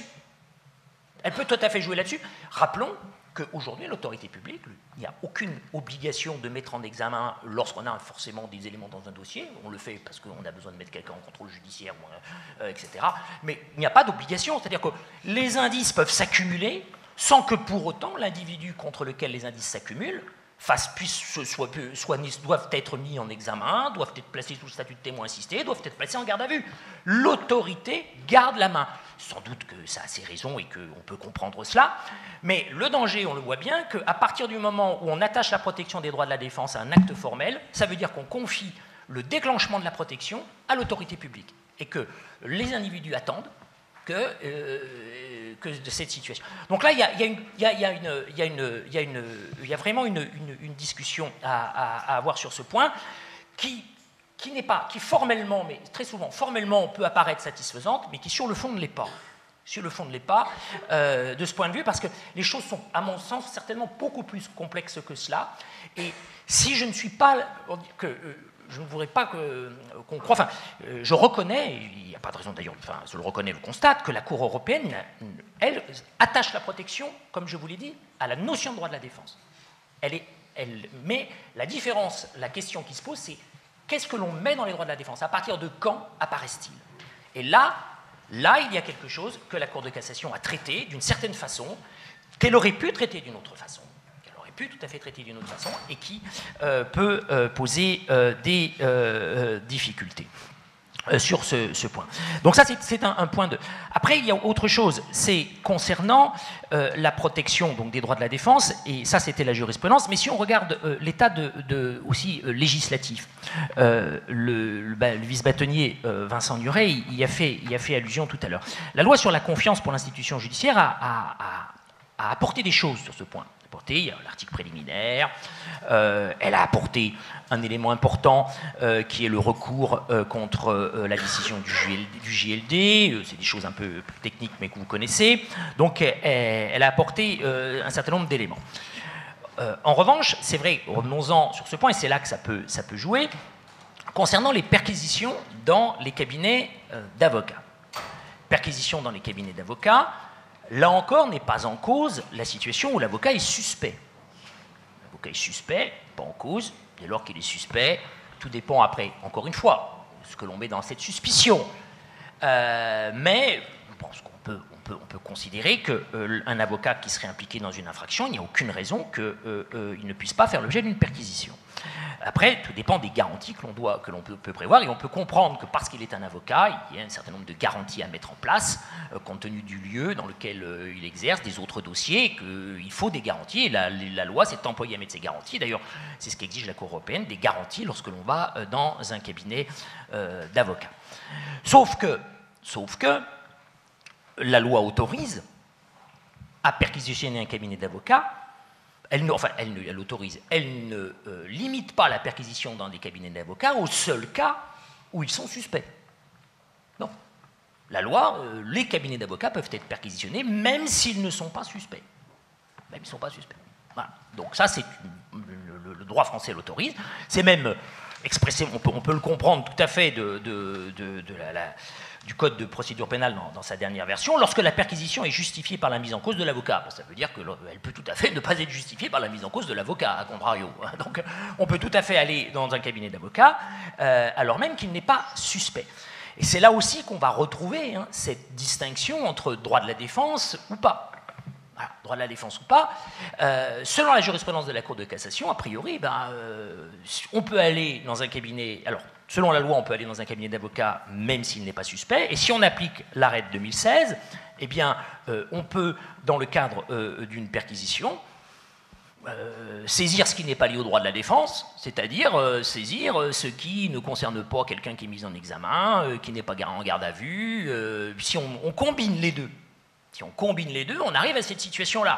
Elle peut tout à fait jouer là-dessus. Rappelons qu'aujourd'hui, l'autorité publique, il n'y a aucune obligation de mettre en examen lorsqu'on a forcément des éléments dans un dossier. On le fait parce qu'on a besoin de mettre quelqu'un en contrôle judiciaire, euh, et cetera. Mais il n'y a pas d'obligation. C'est-à-dire que les indices peuvent s'accumuler sans que pour autant l'individu contre lequel les indices s'accumulent Face, puissent, soit, soit, doivent être mis en examen, doivent être placés sous le statut de témoin assisté, doivent être placés en garde à vue. L'autorité garde la main. Sans doute que ça a ses raisons et qu'on peut comprendre cela, mais le danger, on le voit bien, qu'à partir du moment où on attache la protection des droits de la défense à un acte formel, ça veut dire qu'on confie le déclenchement de la protection à l'autorité publique et que les individus attendent que, euh, que de cette situation. Donc là, il y a, y a, une, y a, y a, une, y a, une, y a, une, y a vraiment une, une, une discussion à, à, à avoir sur ce point qui, qui n'est pas, qui formellement, mais très souvent, formellement, peut apparaître satisfaisante, mais qui sur le fond ne l'est pas. Sur le fond ne l'est pas, euh, de ce point de vue, parce que les choses sont, à mon sens, certainement beaucoup plus complexes que cela. Et si je ne suis pas... que euh, je ne voudrais pas qu'on croie... Enfin, je reconnais, il n'y a pas de raison d'ailleurs, enfin, je le reconnais, je le constate, que la Cour européenne, elle, attache la protection, comme je vous l'ai dit, à la notion de droit de la défense. Elle est, elle, mais la différence, la question qui se pose, c'est qu'est-ce que l'on met dans les droits de la défense? À partir de quand apparaissent-ils? Et là, là, il y a quelque chose que la Cour de cassation a traité d'une certaine façon, qu'elle aurait pu traiter d'une autre façon. Pu tout à fait traité d'une autre façon et qui euh, peut euh, poser euh, des euh, difficultés euh, sur ce, ce point. Donc ça, c'est un, un point de... Après, il y a autre chose, c'est concernant euh, la protection donc, des droits de la défense, et ça, c'était la jurisprudence, mais si on regarde euh, l'état de, de, aussi euh, législatif, euh, le, le, bah, le vice-bâtonnier euh, Vincent Nuret, il, il, a fait, il a fait allusion tout à l'heure. La loi sur la confiance pour l'institution judiciaire a, a, a, a apporté des choses sur ce point. Il y a l'article préliminaire, euh, elle a apporté un élément important euh, qui est le recours euh, contre euh, la décision du, du J L D, euh, c'est des choses un peu plus techniques mais que vous connaissez, donc elle, elle a apporté euh, un certain nombre d'éléments. Euh, en revanche, c'est vrai, revenons-en sur ce point, et c'est là que ça peut, ça peut jouer, concernant les perquisitions dans les cabinets euh, d'avocats. Perquisitions dans les cabinets d'avocats, là encore, n'est pas en cause la situation où l'avocat est suspect. L'avocat est suspect, pas en cause, dès lors qu'il est suspect, tout dépend après, encore une fois, ce que l'on met dans cette suspicion. Euh, mais je pense qu'on peut, on peut, on peut considérer qu'un euh, avocat qui serait impliqué dans une infraction, il n'y a aucune raison qu'il euh, euh, ne puisse pas faire l'objet d'une perquisition. Après, tout dépend des garanties que l'on doit, que l'on peut, peut prévoir, et on peut comprendre que parce qu'il est un avocat, il y a un certain nombre de garanties à mettre en place, euh, compte tenu du lieu dans lequel euh, il exerce, des autres dossiers, qu'il faut des garanties, et la, la loi s'est employée à mettre ces garanties. D'ailleurs, c'est ce qu'exige la Cour européenne, des garanties lorsque l'on va euh, dans un cabinet euh, d'avocats. Sauf que, sauf que, la loi autorise à perquisitionner un cabinet d'avocats. Elle, ne, enfin, elle, ne, elle autorise, elle ne euh, limite pas la perquisition dans des cabinets d'avocats au seul cas où ils sont suspects. Non. La loi, euh, les cabinets d'avocats peuvent être perquisitionnés même s'ils ne sont pas suspects. Même s'ils ne sont pas suspects. Voilà. Donc ça, c'est le, le droit français l'autorise. C'est même expressé, on peut, on peut le comprendre tout à fait de, de, de, de la, la du Code de procédure pénale dans, dans sa dernière version, lorsque la perquisition est justifiée par la mise en cause de l'avocat. Ça veut dire qu'elle peut tout à fait ne pas être justifiée par la mise en cause de l'avocat, à contrario. Donc on peut tout à fait aller dans un cabinet d'avocats, euh, alors même qu'il n'est pas suspect. Et c'est là aussi qu'on va retrouver hein, cette distinction entre droit de la défense ou pas. Voilà, droit de la défense ou pas. Euh, selon la jurisprudence de la Cour de cassation, a priori, ben, euh, on peut aller dans un cabinet... Alors, selon la loi, on peut aller dans un cabinet d'avocats même s'il n'est pas suspect. Et si on applique l'arrêt de deux mille seize, eh bien, euh, on peut, dans le cadre euh, d'une perquisition, euh, saisir ce qui n'est pas lié au droit de la défense, c'est-à-dire euh, saisir euh, ce qui ne concerne pas quelqu'un qui est mis en examen, euh, qui n'est pas en garde à vue. Euh, si on, on combine les deux, si on combine les deux, on arrive à cette situation-là.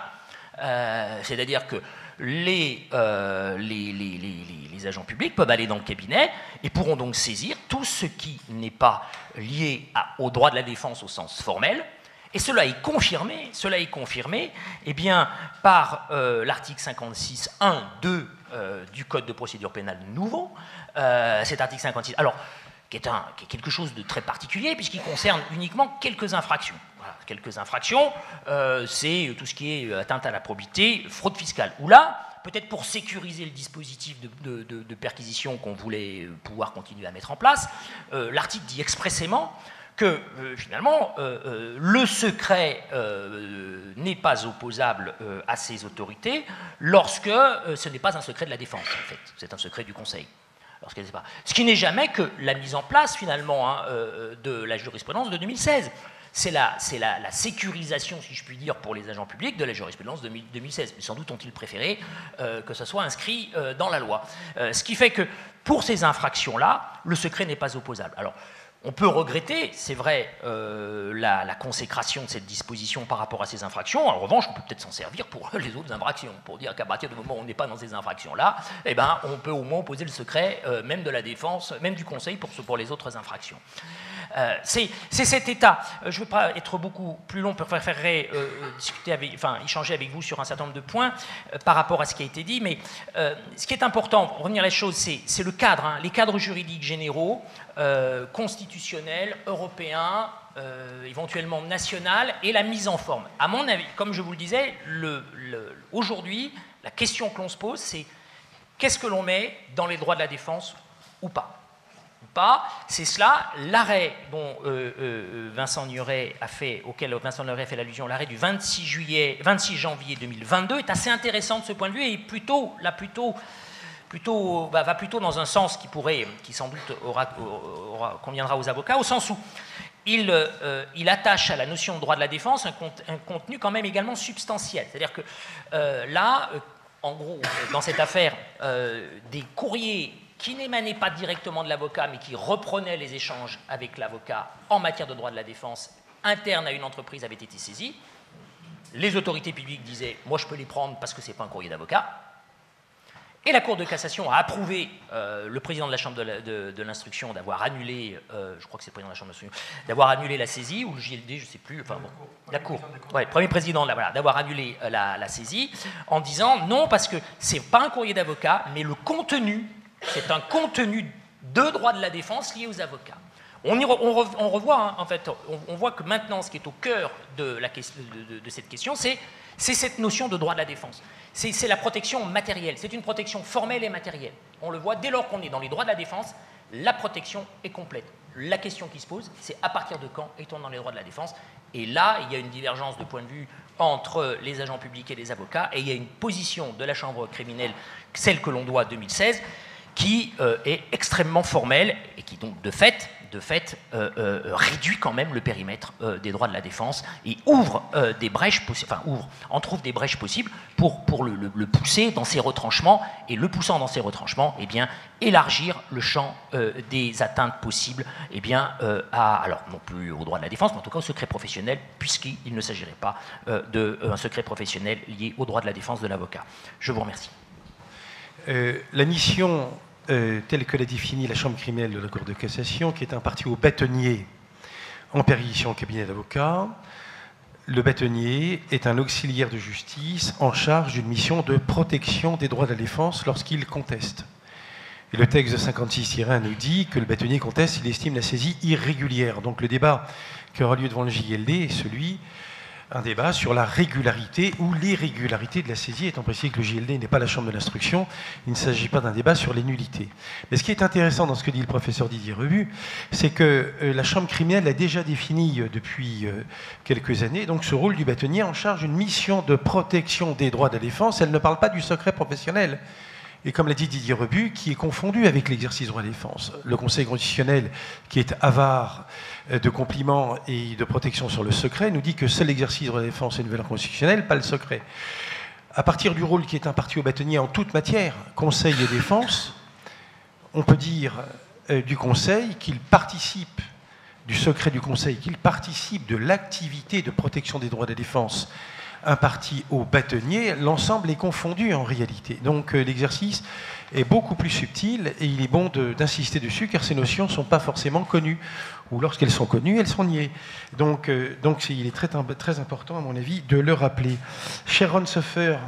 Euh, c'est-à-dire que les, euh, les, les, les, les agents publics peuvent aller dans le cabinet et pourront donc saisir tout ce qui n'est pas lié à, au droit de la défense au sens formel. Et cela est confirmé, cela est confirmé eh bien, par euh, l'article cinquante-six un deux euh, du Code de procédure pénale nouveau. Euh, cet article cinquante-six, alors, qui est, un, qui est quelque chose de très particulier puisqu'il concerne uniquement quelques infractions. Voilà, quelques infractions, euh, c'est tout ce qui est atteinte à la probité, fraude fiscale. Où là, peut-être pour sécuriser le dispositif de, de, de, de perquisition qu'on voulait pouvoir continuer à mettre en place, euh, l'article dit expressément que euh, finalement, euh, euh, le secret euh, n'est pas opposable euh, à ces autorités lorsque euh, ce n'est pas un secret de la défense, en fait. C'est un secret du Conseil. Pas. Ce qui n'est jamais que la mise en place, finalement, hein, euh, de la jurisprudence de deux mille seize. C'est la, la, la sécurisation, si je puis dire, pour les agents publics de la jurisprudence de deux mille seize. Mais sans doute ont-ils préféré euh, que ça soit inscrit euh, dans la loi. Euh, ce qui fait que, pour ces infractions-là, le secret n'est pas opposable. Alors, on peut regretter, c'est vrai, euh, la, la consécration de cette disposition par rapport à ces infractions. En revanche, on peut peut-être s'en servir pour les autres infractions, pour dire qu'à partir du moment où on n'est pas dans ces infractions-là, eh ben, on peut au moins opposer le secret, euh, même de la défense, même du Conseil, pour, pour les autres infractions. Euh, c'est cet état. Euh, je ne veux pas être beaucoup plus long, je préférerais euh, discuter avec, enfin, échanger avec vous sur un certain nombre de points euh, par rapport à ce qui a été dit, mais euh, ce qui est important, pour revenir à les choses, c'est le cadre, hein, les cadres juridiques généraux, euh, constitutionnels, européens, euh, éventuellement national, et la mise en forme. À mon avis, comme je vous le disais, le, le, aujourd'hui, la question que l'on se pose, c'est qu'est-ce que l'on met dans les droits de la défense ou pas? C'est cela, l'arrêt dont euh, euh, Vincent Nuret a fait, auquel Vincent Nuret a fait l'allusion, l'arrêt du vingt-six janvier deux mille vingt-deux, est assez intéressant de ce point de vue et plutôt, là, plutôt, plutôt, bah, va plutôt dans un sens qui pourrait, qui sans doute aura, aura, conviendra aux avocats, au sens où il, euh, il attache à la notion de droit de la défense un, compte, un contenu quand même également substantiel. C'est-à-dire que euh, là, euh, en gros, dans cette affaire, euh, des courriers qui n'émanaient pas directement de l'avocat, mais qui reprenaient les échanges avec l'avocat en matière de droit de la défense interne à une entreprise avaient été saisis. Les autorités publiques disaient « moi je peux les prendre parce que ce n'est pas un courrier d'avocat ». Et la Cour de cassation a approuvé euh, le président de la Chambre de l'instruction d'avoir annulé, euh, je crois que c'est le président de la Chambre de l'instruction, d'avoir annulé la saisie, ou le J L D, je ne sais plus, enfin bon, la Cour, ouais, premier président, voilà, d'avoir annulé euh, la, la saisie, en disant non, parce que ce n'est pas un courrier d'avocat, mais le contenu, c'est un contenu de droit de la défense lié aux avocats. On, y re, on, re, on revoit, hein, en fait, on, on voit que maintenant, ce qui est au cœur de, la, de, de, de cette question, c'est cette notion de droit de la défense. C'est la protection matérielle, c'est une protection formelle et matérielle. On le voit, dès lors qu'on est dans les droits de la défense, la protection est complète. la question qui se pose, c'est à partir de quand est-on dans les droits de la défense? Et là, il y a une divergence de point de vue entre les agents publics et les avocats, et il y a une position de la Chambre criminelle, celle que l'on doit à deux mille seize, qui euh, est extrêmement formelle et qui donc de fait, de fait euh, euh, réduit quand même le périmètre euh, des droits de la défense et ouvre euh, des brèches possibles, enfin ouvre, en trouve des brèches possibles pour, pour le, le, le pousser dans ses retranchements, et le poussant dans ses retranchements, eh bien, élargir le champ euh, des atteintes possibles, eh bien, euh, à, alors non plus aux droits de la défense, mais en tout cas au secret professionnel, puisqu'il ne s'agirait pas euh, d'un secret professionnel lié aux droits de la défense de l'avocat. Je vous remercie. Euh, la mission euh, telle que l'a définie la Chambre criminelle de la Cour de cassation, qui est un parti au bâtonnier en perquisition au cabinet d'avocats. Le bâtonnier est un auxiliaire de justice en charge d'une mission de protection des droits de la défense lorsqu'il conteste. Et le texte de cinquante-six tiret un nous dit que le bâtonnier conteste s'il estime la saisie irrégulière. Donc le débat qui aura lieu devant le J L D est celui un débat sur la régularité ou l'irrégularité de la saisie, étant précisé que le J L D n'est pas la chambre de l'instruction, il ne s'agit pas d'un débat sur les nullités. Mais ce qui est intéressant dans ce que dit le professeur Didier Rebu, c'est que euh, la chambre criminelle a déjà défini euh, depuis euh, quelques années donc ce rôle du bâtonnier en charge d'une mission de protection des droits de la défense. Elle ne parle pas du secret professionnel. Et comme l'a dit Didier Rebu, qui est confondu avec l'exercice du droit de la défense. Le Conseil constitutionnel, qui est avare de compliments et de protection sur le secret, nous dit que seul l'exercice du droit de la défense est une valeur constitutionnelle, pas le secret. À partir du rôle qui est imparti au bâtonnier en toute matière, Conseil et défense, on peut dire euh, du Conseil qu'il participe du secret du Conseil, qu'il participe de l'activité de protection des droits de la défense imparti au bâtonnier, l'ensemble est confondu en réalité. Donc euh, l'exercice est beaucoup plus subtil et il est bon d'insister dessus car ces notions ne sont pas forcément connues. Ou lorsqu'elles sont connues, elles sont niées. Donc, euh, donc il est très, très important, à mon avis, de le rappeler. Cher Ron Soffer,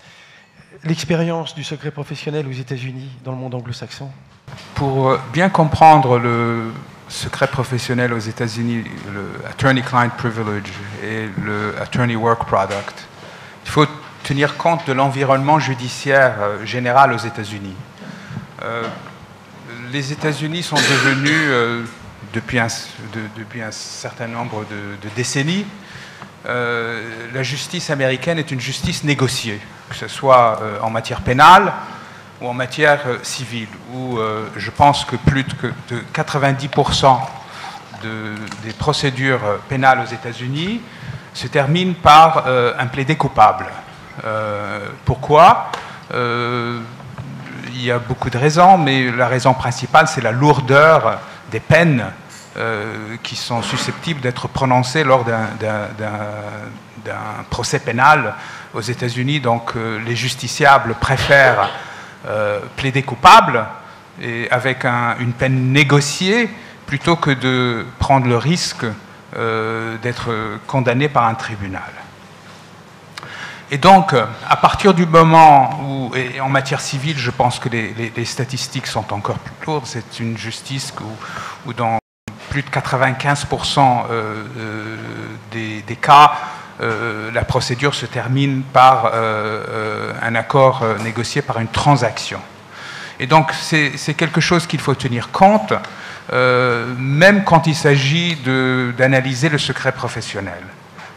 l'expérience du secret professionnel aux États-Unis, dans le monde anglo-saxon. Pour bien comprendre le secret professionnel aux États-Unis, le attorney-client privilege et le attorney work product, il faut tenir compte de l'environnement judiciaire général aux États-Unis. Euh, les États-Unis sont devenus, euh, depuis, un, de, depuis un certain nombre de, de décennies, euh, la justice américaine est une justice négociée, que ce soit euh, en matière pénale ou en matière euh, civile, où euh, je pense que plus de, de quatre-vingt-dix pour cent de, des procédures pénales aux États-Unis se terminent par euh, un plaidé coupable. Euh, pourquoi euh, Il y a beaucoup de raisons, mais la raison principale, c'est la lourdeur des peines euh, qui sont susceptibles d'être prononcées lors d'un procès pénal aux États-Unis. Donc euh, les justiciables préfèrent euh, plaider coupable et avec un, une peine négociée plutôt que de prendre le risque euh, d'être condamné par un tribunal. Et donc, à partir du moment où, et en matière civile, je pense que les, les, les statistiques sont encore plus lourdes, c'est une justice où, où dans plus de quatre-vingt-quinze pour cent euh, euh, des, des cas, euh, la procédure se termine par euh, euh, un accord euh, négocié par une transaction. Et donc, c'est quelque chose qu'il faut tenir compte, euh, même quand il s'agit d'analyser le secret professionnel. Pourquoi ?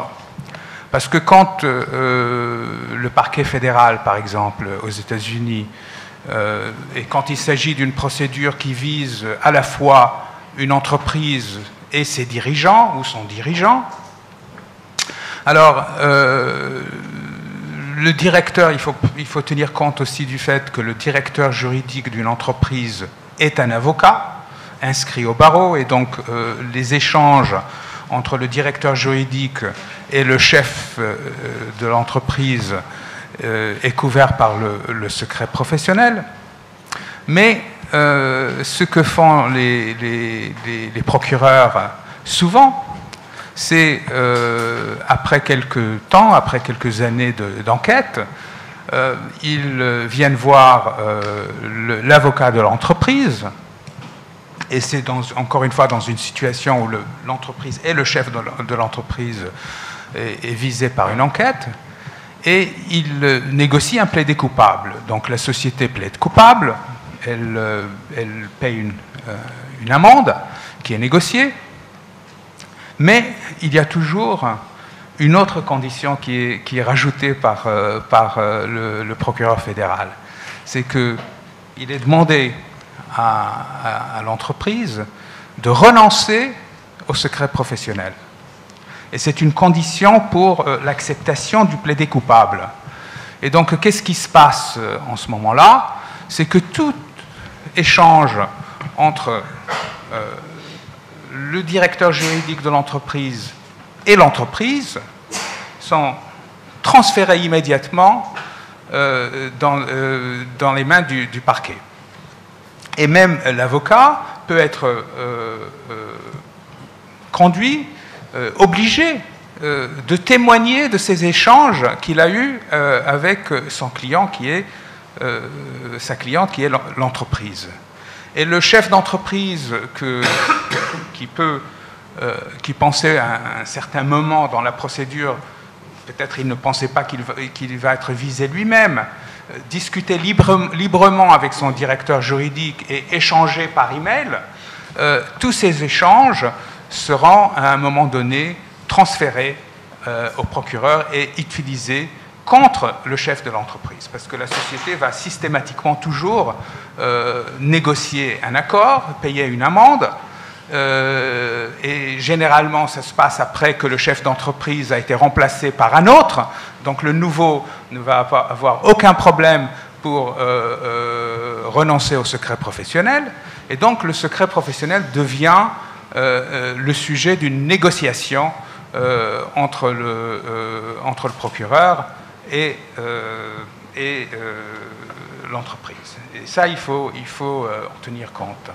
Parce que quand euh, le parquet fédéral, par exemple, aux États-Unis, euh, et quand il s'agit d'une procédure qui vise à la fois une entreprise et ses dirigeants, ou son dirigeant, alors euh, le directeur, il faut, il faut tenir compte aussi du fait que le directeur juridique d'une entreprise est un avocat inscrit au barreau, et donc euh, les échanges entre le directeur juridique et le chef euh, de l'entreprise euh, est couvert par le, le secret professionnel. Mais euh, ce que font les, les, les, les procureurs souvent, c'est euh, après quelques temps, après quelques années d'enquête, de, euh, ils viennent voir euh, l'avocat de l'entreprise. Et c'est encore une fois dans une situation où l'entreprise et le chef de l'entreprise est, est visé par une enquête, et il négocie un plaidé coupable. Donc la société plaide coupable, elle, elle paye une, une amende, qui est négocié, mais il y a toujours une autre condition qui est, qui est rajoutée par, euh, par euh, le, le procureur fédéral. C'est qu'il est demandé à, à, à l'entreprise de renoncer au secret professionnel. Et c'est une condition pour euh, l'acceptation du plaidé coupable. Et donc, qu'est-ce qui se passe euh, en ce moment-là? C'est que tout échange entre euh, le directeur juridique de l'entreprise et l'entreprise sont transférés immédiatement euh, dans, euh, dans les mains du, du parquet. Et même l'avocat peut être euh, euh, conduit, euh, obligé euh, de témoigner de ces échanges qu'il a eus euh, avec son client, qui est euh, sa cliente, qui est l'entreprise. Et le chef d'entreprise que, qui peut, euh, qui pensait à un certain moment dans la procédure, peut-être il ne pensait pas qu'il va, qu'il va être visé lui-même, euh, discuter libre, librement avec son directeur juridique et échanger par email, euh, tous ces échanges seront à un moment donné transférés euh, au procureur et utilisés contre le chef de l'entreprise, parce que la société va systématiquement toujours euh, négocier un accord, payer une amende, euh, et généralement ça se passe après que le chef d'entreprise a été remplacé par un autre, donc le nouveau ne va avoir aucun problème pour euh, euh, renoncer au secret professionnel, et donc le secret professionnel devient euh, le sujet d'une négociation euh, entre, le, euh, entre le procureur et, euh, et euh, l'entreprise. Et ça, il faut, il faut euh, en tenir compte.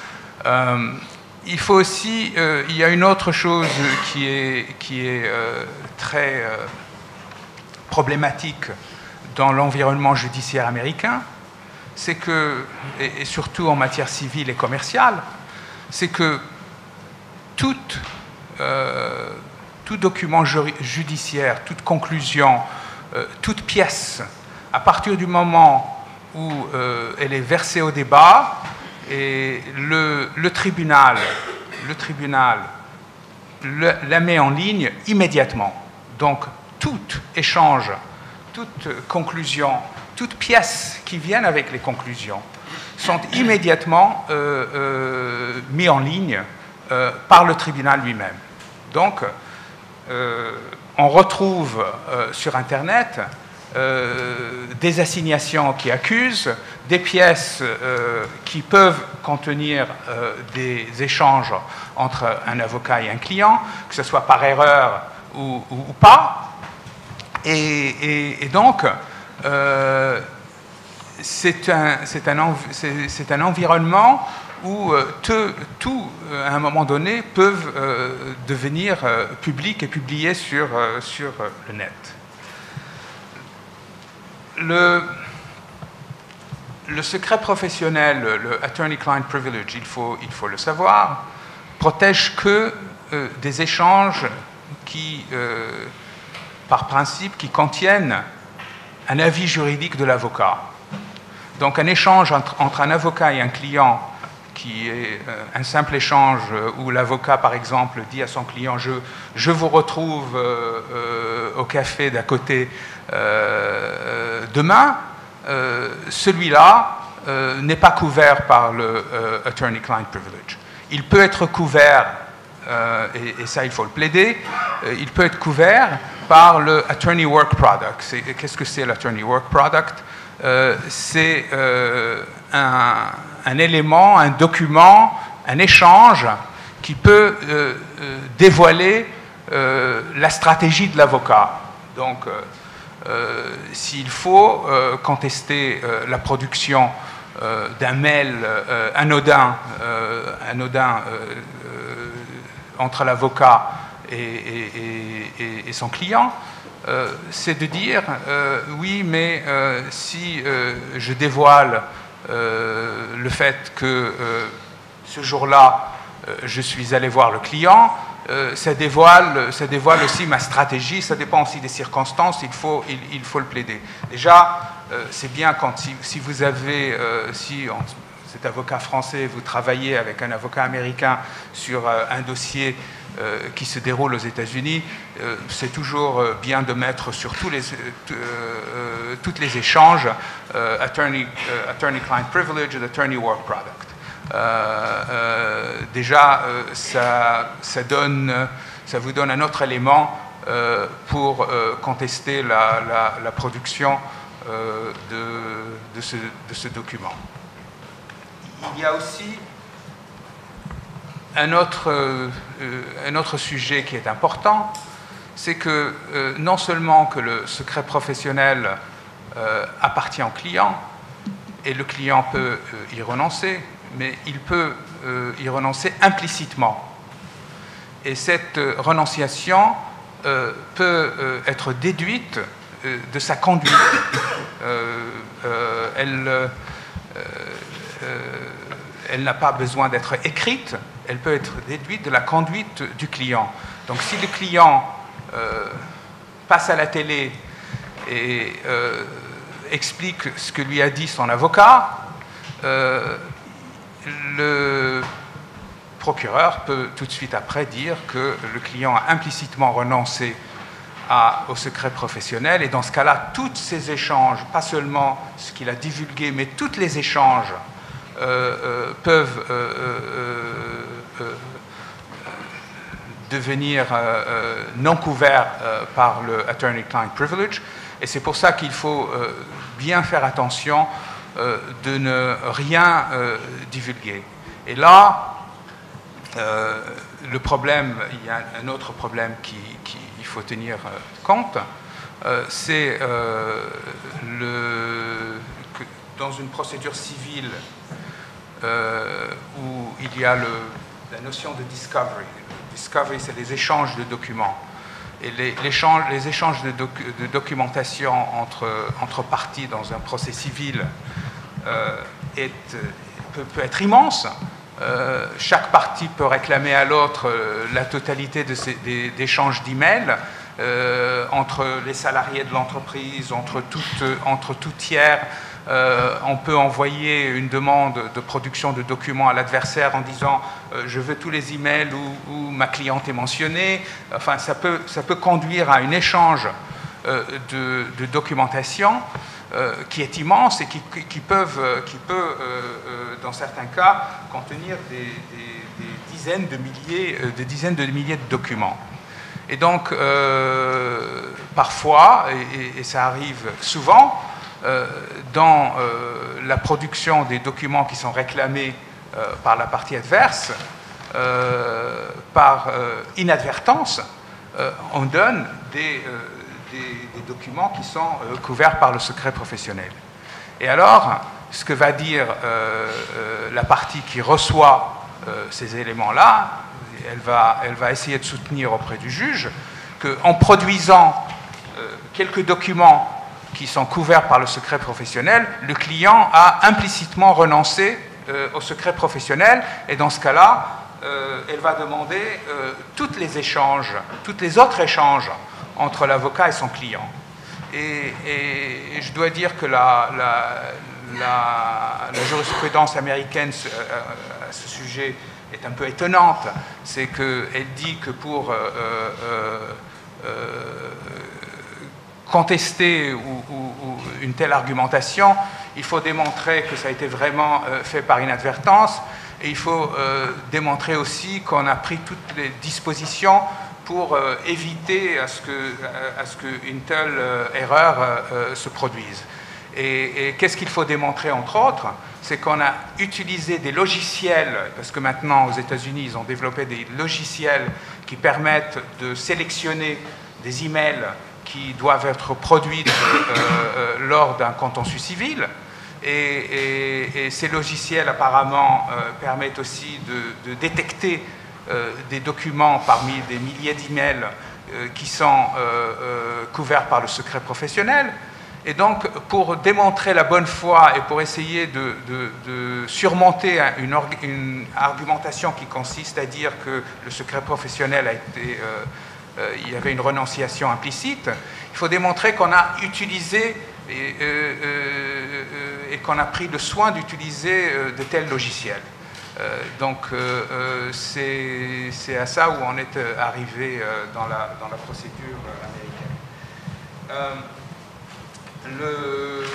Euh, il faut aussi, euh, il y a une autre chose qui est, qui est euh, très euh, problématique dans l'environnement judiciaire américain, c'est que, et, et surtout en matière civile et commerciale, c'est que tout, euh, tout document judiciaire, toute conclusion, Euh, toute pièce, à partir du moment où euh, elle est versée au débat, et le, le tribunal, le tribunal le, la met en ligne immédiatement. Donc, tout échange, toute conclusion, toute pièce qui viennent avec les conclusions sont immédiatement euh, euh, mis en ligne euh, par le tribunal lui-même. Donc, euh, on retrouve euh, sur Internet euh, des assignations qui accusent, des pièces euh, qui peuvent contenir euh, des échanges entre un avocat et un client, que ce soit par erreur ou, ou, ou pas. Et, et, et donc, euh, c'est un, c'est un, c'est, c'est un environnement où euh, te, tout, euh, à un moment donné, peuvent euh, devenir euh, publics et publiés sur, euh, sur euh, le net. Le, le secret professionnel, le attorney-client privilege, il faut, il faut le savoir, protège que euh, des échanges qui, euh, par principe, qui contiennent un avis juridique de l'avocat. Donc un échange entre, entre un avocat et un client, qui est un simple échange où l'avocat, par exemple, dit à son client « je, je vous retrouve euh, euh, au café d'à côté euh, demain euh, », celui-là euh, n'est pas couvert par le euh, attorney-client privilege. Il peut être couvert, euh, et, et ça il faut le plaider, euh, il peut être couvert par le attorney work product. C'est, qu'est-ce que c'est l'attorney work product? euh, C'est euh, un, un élément, un document, un échange qui peut euh, euh, dévoiler euh, la stratégie de l'avocat. Donc, euh, euh, s'il faut euh, contester euh, la production euh, d'un mail euh, anodin, euh, anodin euh, euh, entre l'avocat et, et, et, et son client, euh, c'est de dire euh, oui, mais euh, si euh, je dévoile euh, le fait que euh, ce jour-là, euh, je suis allé voir le client, euh, ça, dévoile, ça dévoile aussi ma stratégie, ça dépend aussi des circonstances, il faut, il, il faut le plaider. Déjà, euh, c'est bien quand si, si vous avez, euh, si, on, êtes avocat français, vous travaillez avec un avocat américain sur euh, un dossier euh, qui se déroule aux États-Unis, euh, c'est toujours euh, bien de mettre sur tous les, euh, euh, toutes les échanges euh, attorney, euh, attorney-client privilege et attorney-work product. Euh, euh, déjà, euh, ça, ça, donne, ça vous donne un autre élément euh, pour euh, contester la, la, la production euh, de, de, ce, de ce document. Il y a aussi un autre, euh, un autre sujet qui est important, c'est que euh, non seulement que le secret professionnel euh, appartient au client, et le client peut euh, y renoncer, mais il peut euh, y renoncer implicitement. Et cette euh, renonciation euh, peut euh, être déduite euh, de sa conduite. Euh, euh, elle euh, euh, elle n'a pas besoin d'être écrite, elle peut être déduite de la conduite du client. Donc si le client euh, passe à la télé et euh, explique ce que lui a dit son avocat, euh, le procureur peut tout de suite après dire que le client a implicitement renoncé à, au secret professionnel, et dans ce cas-là, tous ces échanges, pas seulement ce qu'il a divulgué, mais tous les échanges euh, euh, peuvent euh, euh, euh, devenir euh, euh, non couverts euh, par le attorney-client privilege, et c'est pour ça qu'il faut euh, bien faire attention euh, de ne rien euh, divulguer. Et là, euh, le problème, il y a un autre problème qu'il qui, il faut tenir compte, euh, c'est euh, le, que dans une procédure civile euh, où il y a le, la notion de discovery. Discovery, c'est les échanges de documents. Et les, les échanges de, doc, de documentation entre, entre parties dans un procès civil euh, est, peut, peut être immense. Euh, chaque partie peut réclamer à l'autre euh, la totalité de ces, des, d'échanges d'emails euh, entre les salariés de l'entreprise, entre tout, entre tout tiers. Euh, on peut envoyer une demande de production de documents à l'adversaire en disant euh, je veux tous les emails où, où ma cliente est mentionnée. Enfin, ça peut, ça peut conduire à un échange euh, de, de documentation euh, qui est immense et qui, qui, qui, peuvent, qui peut, euh, euh, dans certains cas, contenir des, des, des, dizaines, de milliers, euh, des dizaines de milliers de documents. Et donc, euh, parfois, et, et ça arrive souvent, Euh, dans euh, la production des documents qui sont réclamés euh, par la partie adverse, euh, par euh, inadvertance, euh, on donne des, euh, des, des documents qui sont euh, couverts par le secret professionnel. Et alors, ce que va dire euh, euh, la partie qui reçoit euh, ces éléments-là, elle va, elle va essayer de soutenir auprès du juge qu'en produisant euh, quelques documents qui sont couverts par le secret professionnel, le client a implicitement renoncé euh, au secret professionnel, et dans ce cas-là, euh, elle va demander euh, tous les échanges, tous les autres échanges entre l'avocat et son client. Et, et, et je dois dire que la, la, la, la jurisprudence américaine à ce sujet est un peu étonnante. C'est qu'elle dit que pour euh, euh, euh, contester ou, ou, ou une telle argumentation, il faut démontrer que ça a été vraiment euh, fait par inadvertance, et il faut euh, démontrer aussi qu'on a pris toutes les dispositions pour euh, éviter à ce que, à ce qu'une telle euh, erreur euh, se produise. Et, et qu'est-ce qu'il faut démontrer, entre autres? C'est qu'on a utilisé des logiciels, parce que maintenant aux États-Unis ils ont développé des logiciels qui permettent de sélectionner des emails qui doivent être produites euh, euh, lors d'un contentieux civil. Et, et, et ces logiciels, apparemment, euh, permettent aussi de, de détecter euh, des documents parmi des milliers d'emails euh, qui sont euh, euh, couverts par le secret professionnel. Et donc, pour démontrer la bonne foi et pour essayer de, de, de surmonter une, une argumentation qui consiste à dire que le secret professionnel a été... Euh, Euh, il y avait une renonciation implicite, il faut démontrer qu'on a utilisé et, euh, euh, et qu'on a pris le soin d'utiliser euh, de tels logiciels. Euh, donc euh, euh, c'est à ça où on est arrivé euh, dans, la, dans la procédure américaine. Euh, le...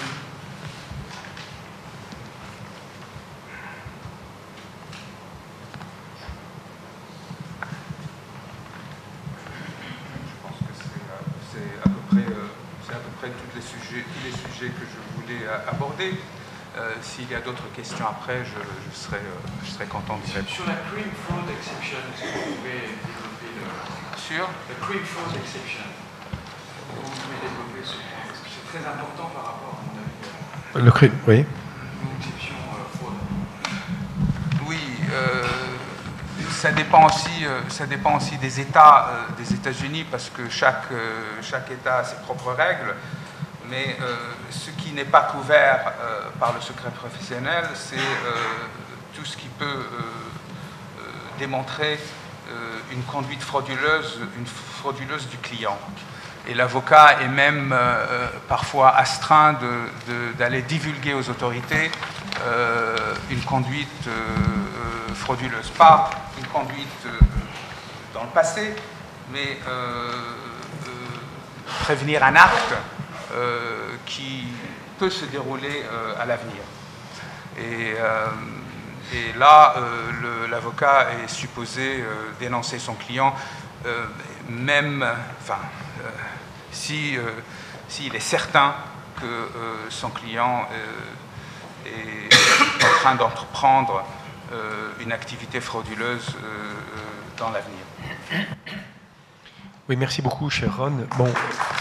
Tous les sujets, tous les sujets que je voulais aborder. Euh, S'il y a d'autres questions après, je, je, serai, euh, je serai content de répondre. Sur la cream fraud exception, est-ce que vous pouvez développer le... Sur la cream fraud exception, vous pouvez développer ce point, parce que c'est très important par rapport à mon avis. Le cream, oui. L'exception euh, fraude. Oui, euh, ça dépend aussi, euh, ça dépend aussi des États euh, des États-Unis, parce que chaque, euh, chaque État a ses propres règles. Mais euh, ce qui n'est pas couvert euh, par le secret professionnel, c'est euh, tout ce qui peut euh, euh, démontrer euh, une conduite frauduleuse, une frauduleuse du client. Et l'avocat est même euh, parfois astreint d'aller divulguer aux autorités euh, une conduite euh, frauduleuse. Pas une conduite euh, dans le passé, mais euh, euh, prévenir un acte Euh, qui peut se dérouler euh, à l'avenir. Et, euh, et là, euh, l'avocat est supposé euh, dénoncer son client, euh, même, enfin, euh, si, euh, s'il est certain que euh, son client euh, est en train d'entreprendre euh, une activité frauduleuse euh, dans l'avenir. Oui, merci beaucoup, cher Ron. Bon.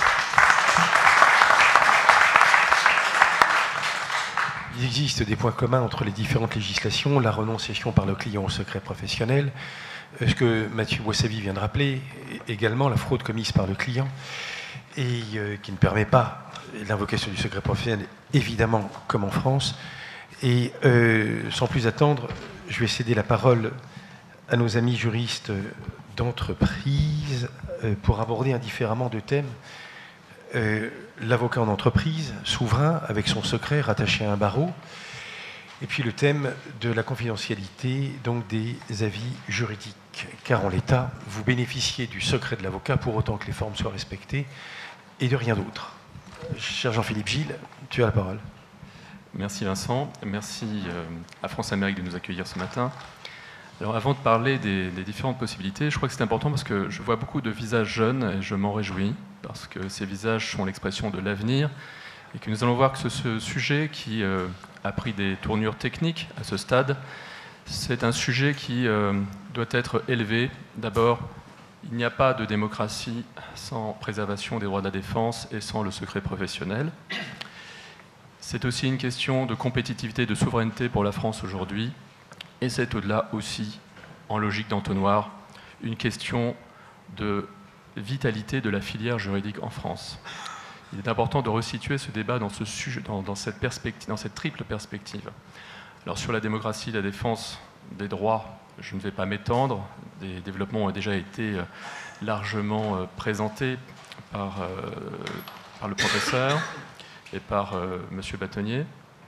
Il existe des points communs entre les différentes législations, la renonciation par le client au secret professionnel, ce que Mathieu Boissavi vient de rappeler, également la fraude commise par le client, et euh, qui ne permet pas l'invocation du secret professionnel, évidemment, comme en France. Et euh, sans plus attendre, je vais céder la parole à nos amis juristes d'entreprise euh, pour aborder indifféremment deux thèmes. Euh, l'avocat en entreprise, souverain, avec son secret rattaché à un barreau, et puis le thème de la confidentialité, donc des avis juridiques, car en l'état, vous bénéficiez du secret de l'avocat pour autant que les formes soient respectées, et de rien d'autre. Cher Jean-Philippe Gilles, tu as la parole. Merci Vincent, merci à France Amérique de nous accueillir ce matin. Alors avant de parler des, des différentes possibilités, je crois que c'est important parce que je vois beaucoup de visages jeunes et je m'en réjouis, parce que ces visages sont l'expression de l'avenir et que nous allons voir que ce, ce sujet qui euh, a pris des tournures techniques à ce stade, c'est un sujet qui euh, doit être élevé. D'abord, il n'y a pas de démocratie sans préservation des droits de la défense et sans le secret professionnel. C'est aussi une question de compétitivité, de souveraineté pour la France aujourd'hui. Et c'est au-delà aussi, en logique d'entonnoir, une question de vitalité de la filière juridique en France. Il est important de resituer ce débat dans, ce sujet, dans, dans, cette perspective, dans cette triple perspective. Alors sur la démocratie, la défense des droits, je ne vais pas m'étendre. Des développements ont déjà été largement présentés par, euh, par le professeur et par euh, M. Bâtonnier.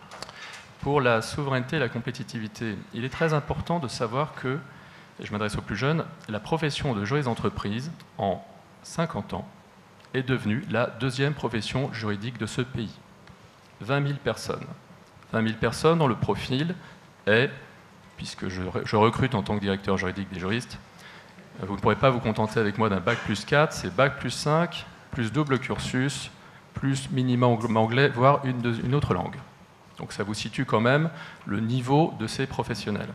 Pour la souveraineté et la compétitivité, il est très important de savoir que, et je m'adresse aux plus jeunes, la profession de juriste d'entreprise, en cinquante ans, est devenue la deuxième profession juridique de ce pays. vingt mille personnes. vingt mille personnes dont le profil est, puisque je, je recrute en tant que directeur juridique des juristes, vous ne pourrez pas vous contenter avec moi d'un bac plus quatre, c'est bac plus cinq, plus double cursus, plus minimum anglais, voire une, une autre langue. Donc ça vous situe quand même le niveau de ces professionnels.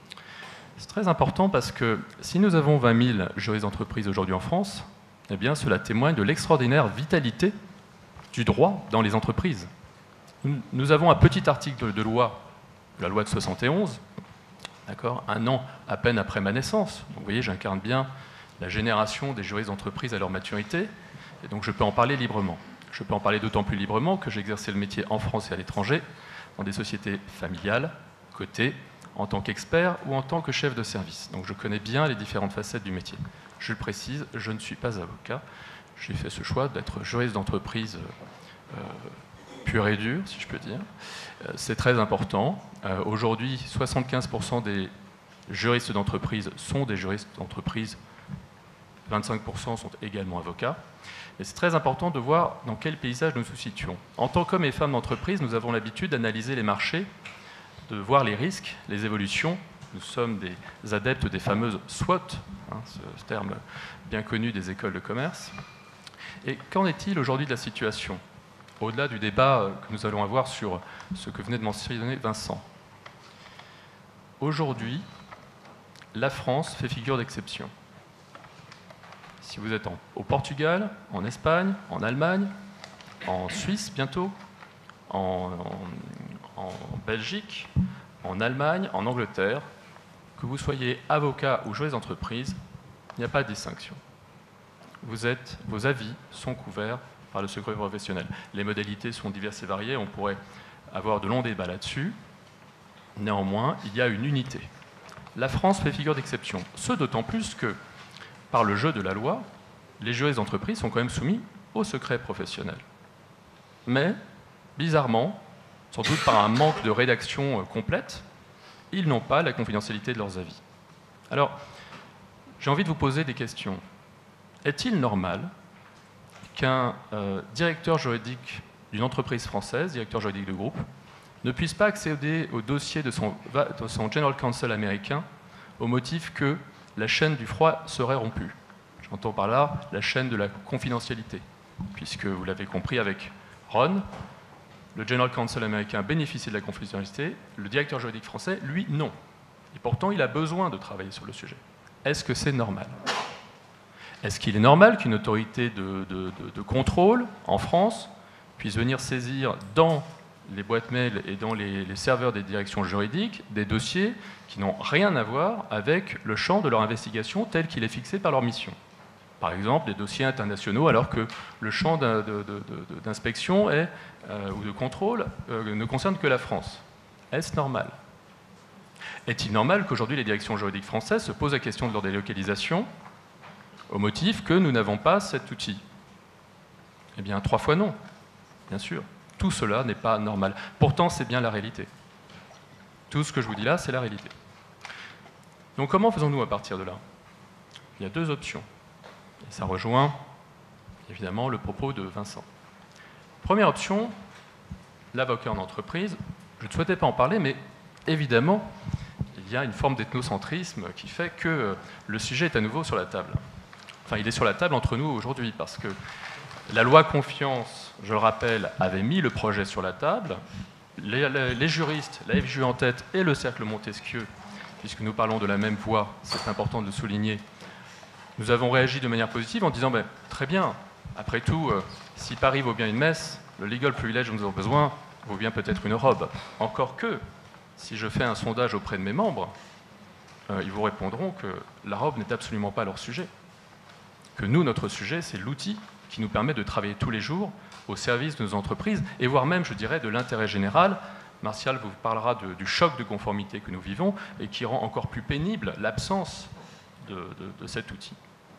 C'est très important parce que si nous avons vingt mille juristes d'entreprise aujourd'hui en France, eh bien cela témoigne de l'extraordinaire vitalité du droit dans les entreprises. Nous avons un petit article de loi, la loi de soixante et onze, d'accord, un an à peine après ma naissance. Donc vous voyez, j'incarne bien la génération des juristes d'entreprise à leur maturité, et donc je peux en parler librement. Je peux en parler d'autant plus librement que j'ai exercé le métier en France et à l'étranger, dans des sociétés familiales, cotées, en tant qu'expert ou en tant que chef de service. Donc je connais bien les différentes facettes du métier. Je le précise, je ne suis pas avocat. J'ai fait ce choix d'être juriste d'entreprise euh, pur et dur, si je peux dire. Euh, c'est très important. Euh, aujourd'hui, soixante-quinze pour cent des juristes d'entreprise sont des juristes d'entreprise, vingt-cinq pour cent sont également avocats. Et c'est très important de voir dans quel paysage nous nous situons. En tant qu'hommes et femmes d'entreprise, nous avons l'habitude d'analyser les marchés, de voir les risques, les évolutions. Nous sommes des adeptes des fameuses SWOT, hein, ce terme bien connu des écoles de commerce. Et qu'en est-il aujourd'hui de la situation, au-delà du débat que nous allons avoir sur ce que venait de mentionner Vincent? Aujourd'hui, la France fait figure d'exception. Si vous êtes en, au Portugal, en Espagne, en Allemagne, en Suisse bientôt, en, en, en Belgique, en Allemagne, en Angleterre, que vous soyez avocat ou juriste d'entreprise, il n'y a pas de distinction. Vous êtes, vos avis sont couverts par le secret professionnel. Les modalités sont diverses et variées, on pourrait avoir de longs débats là-dessus. Néanmoins, il y a une unité. La France fait figure d'exception, ce d'autant plus que, par le jeu de la loi, les juristes d'entreprise sont quand même soumis au secret professionnel. Mais, bizarrement, sans doute par un manque de rédaction complète, ils n'ont pas la confidentialité de leurs avis. Alors, j'ai envie de vous poser des questions. Est-il normal qu'un euh, directeur juridique d'une entreprise française, directeur juridique de groupe, ne puisse pas accéder au dossier de son, de son General Counsel américain au motif que la chaîne du froid serait rompue? J'entends par là la chaîne de la confidentialité, puisque vous l'avez compris avec Ron, le General Counsel américain bénéficie de la confidentialité, le directeur juridique français, lui, non. Et pourtant, il a besoin de travailler sur le sujet. Est-ce que c'est normal? Est-ce qu'il est normal qu'une autorité de, de, de, de contrôle en France puisse venir saisir dans les boîtes mail et dans les, les serveurs des directions juridiques des dossiers qui n'ont rien à voir avec le champ de leur investigation tel qu'il est fixé par leur mission? Par exemple, des dossiers internationaux, alors que le champ d'inspection euh, ou de contrôle euh, ne concerne que la France. Est-ce normal? Est-il normal qu'aujourd'hui les directions juridiques françaises se posent la question de leur délocalisation au motif que nous n'avons pas cet outil? Eh bien, trois fois non, bien sûr. Tout cela n'est pas normal. Pourtant, c'est bien la réalité. Tout ce que je vous dis là, c'est la réalité. Donc, comment faisons-nous à partir de là? Il y a deux options. Et ça rejoint, évidemment, le propos de Vincent. Première option, l'avocat en entreprise. Je ne souhaitais pas en parler, mais évidemment, il y a une forme d'ethnocentrisme qui fait que le sujet est à nouveau sur la table. Enfin, il est sur la table entre nous aujourd'hui, parce que la loi confiance, je le rappelle, avait mis le projet sur la table. Les, les, les juristes, la F J U en tête et le Cercle Montesquieu, puisque nous parlons de la même voix, c'est important de le souligner, nous avons réagi de manière positive en disant ben, « Très bien, après tout, euh, si Paris vaut bien une messe, le legal privilege dont nous avons besoin vaut bien peut-être une robe. » Encore que, si je fais un sondage auprès de mes membres, euh, ils vous répondront que la robe n'est absolument pas leur sujet. Que nous, notre sujet, c'est l'outil qui nous permet de travailler tous les jours au service de nos entreprises, et voire même, je dirais, de l'intérêt général. Martial vous parlera de, du choc de conformité que nous vivons, et qui rend encore plus pénible l'absence de, de, de cet outil.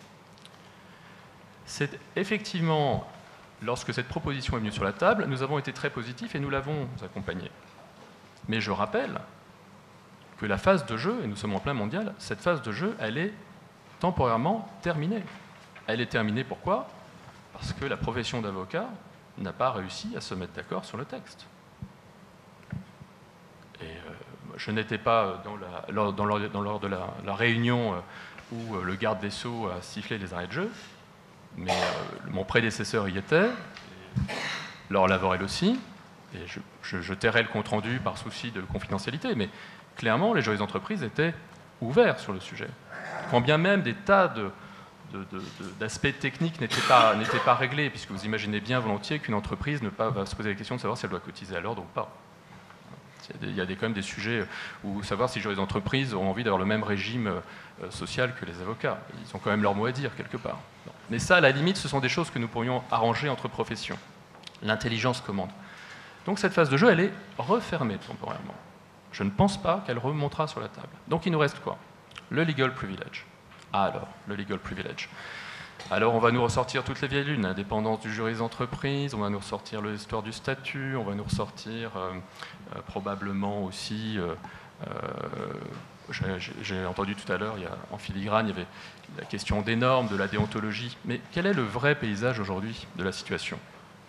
C'est effectivement, lorsque cette proposition est venue sur la table, nous avons été très positifs et nous l'avons accompagnée. Mais je rappelle que la phase de jeu, et nous sommes en plein mondial, cette phase de jeu, elle est temporairement terminée. Elle est terminée pourquoi? Parce que la profession d'avocat n'a pas réussi à se mettre d'accord sur le texte. Et euh, je n'étais pas dans, la, lors, dans, lors, dans lors de la, la réunion où le garde des Sceaux a sifflé les arrêts de jeu, mais euh, mon prédécesseur y était, Laure Lavorel aussi, et je, je, je tairai le compte-rendu par souci de confidentialité, mais clairement, les juristes d'entreprise étaient ouverts sur le sujet. Quand bien même des tas de d'aspects techniques n'étaient pas, n'étaient pas réglés, puisque vous imaginez bien volontiers qu'une entreprise ne pas, va se poser la question de savoir si elle doit cotiser à l'ordre ou pas. Il y a des, quand même des sujets où savoir si les juristes d'entreprise ont envie d'avoir le même régime euh, social que les avocats. Ils ont quand même leur mot à dire, quelque part. Non. Mais ça, à la limite, ce sont des choses que nous pourrions arranger entre professions. L'intelligence commande. Donc cette phase de jeu, elle est refermée temporairement. Je ne pense pas qu'elle remontera sur la table. Donc il nous reste quoi? Le legal privilege. Ah alors, le legal privilege. Alors on va nous ressortir toutes les vieilles lunes, l'indépendance du juriste d'entreprise, on va nous ressortir l'histoire du statut, on va nous ressortir euh, euh, probablement aussi, euh, euh, j'ai entendu tout à l'heure, en filigrane, il y avait la question des normes, de la déontologie. Mais quel est le vrai paysage aujourd'hui de la situation?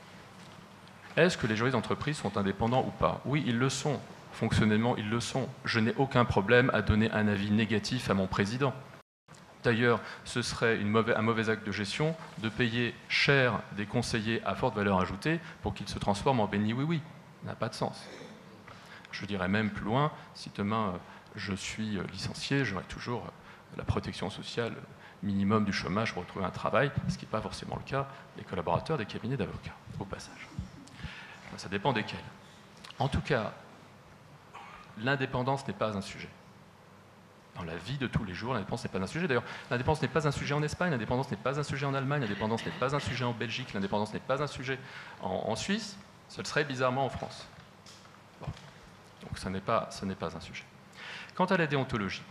Est-ce que les juristes d'entreprise sont indépendants ou pas? Oui, ils le sont. Fonctionnellement, ils le sont. Je n'ai aucun problème à donner un avis négatif à mon président. D'ailleurs, ce serait une mauvaise, un mauvais acte de gestion de payer cher des conseillers à forte valeur ajoutée pour qu'ils se transforment en béni oui-oui. Ça n'a pas de sens. Je dirais même plus loin, si demain je suis licencié, j'aurai toujours la protection sociale minimum du chômage pour retrouver un travail, ce qui n'est pas forcément le cas des collaborateurs des cabinets d'avocats, au passage. Ça dépend desquels. En tout cas, l'indépendance n'est pas un sujet. Dans la vie de tous les jours, l'indépendance n'est pas un sujet. D'ailleurs, l'indépendance n'est pas un sujet en Espagne, l'indépendance n'est pas un sujet en Allemagne, l'indépendance n'est pas un sujet en Belgique, l'indépendance n'est pas un sujet en, en Suisse, ce serait bizarrement en France. Bon. Donc ce n'est pas, ce n'est pas un sujet. Quant à la déontologie,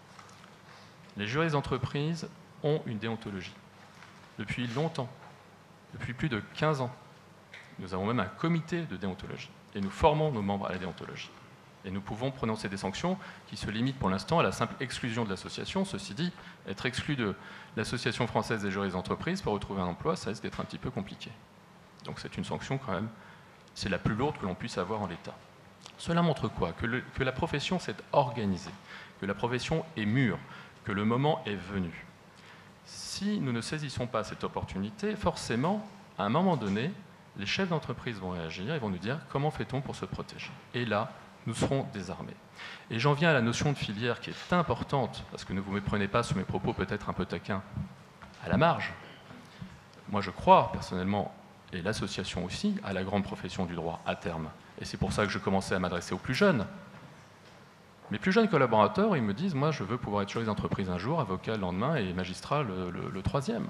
les juristes d'entreprise ont une déontologie depuis longtemps, depuis plus de quinze ans. Nous avons même un comité de déontologie et nous formons nos membres à la déontologie. Et nous pouvons prononcer des sanctions qui se limitent pour l'instant à la simple exclusion de l'association. Ceci dit, être exclu de l'Association française des juristes d'entreprise pour retrouver un emploi, ça risque d'être un petit peu compliqué. Donc c'est une sanction quand même, c'est la plus lourde que l'on puisse avoir en l'état. Cela montre quoi? que, le, que la profession s'est organisée, que la profession est mûre, que le moment est venu. Si nous ne saisissons pas cette opportunité, forcément, à un moment donné, les chefs d'entreprise vont réagir et vont nous dire comment fait-on pour se protéger. Et là, nous serons désarmés. Et j'en viens à la notion de filière qui est importante, parce que ne vous méprenez pas sur mes propos peut-être un peu taquins, à la marge. Moi je crois personnellement, et l'association aussi, à la grande profession du droit à terme. Et c'est pour ça que je commençais à m'adresser aux plus jeunes. Mes plus jeunes collaborateurs, ils me disent, moi je veux pouvoir être juriste d'entreprise un jour, avocat le lendemain et magistrat le, le, le troisième.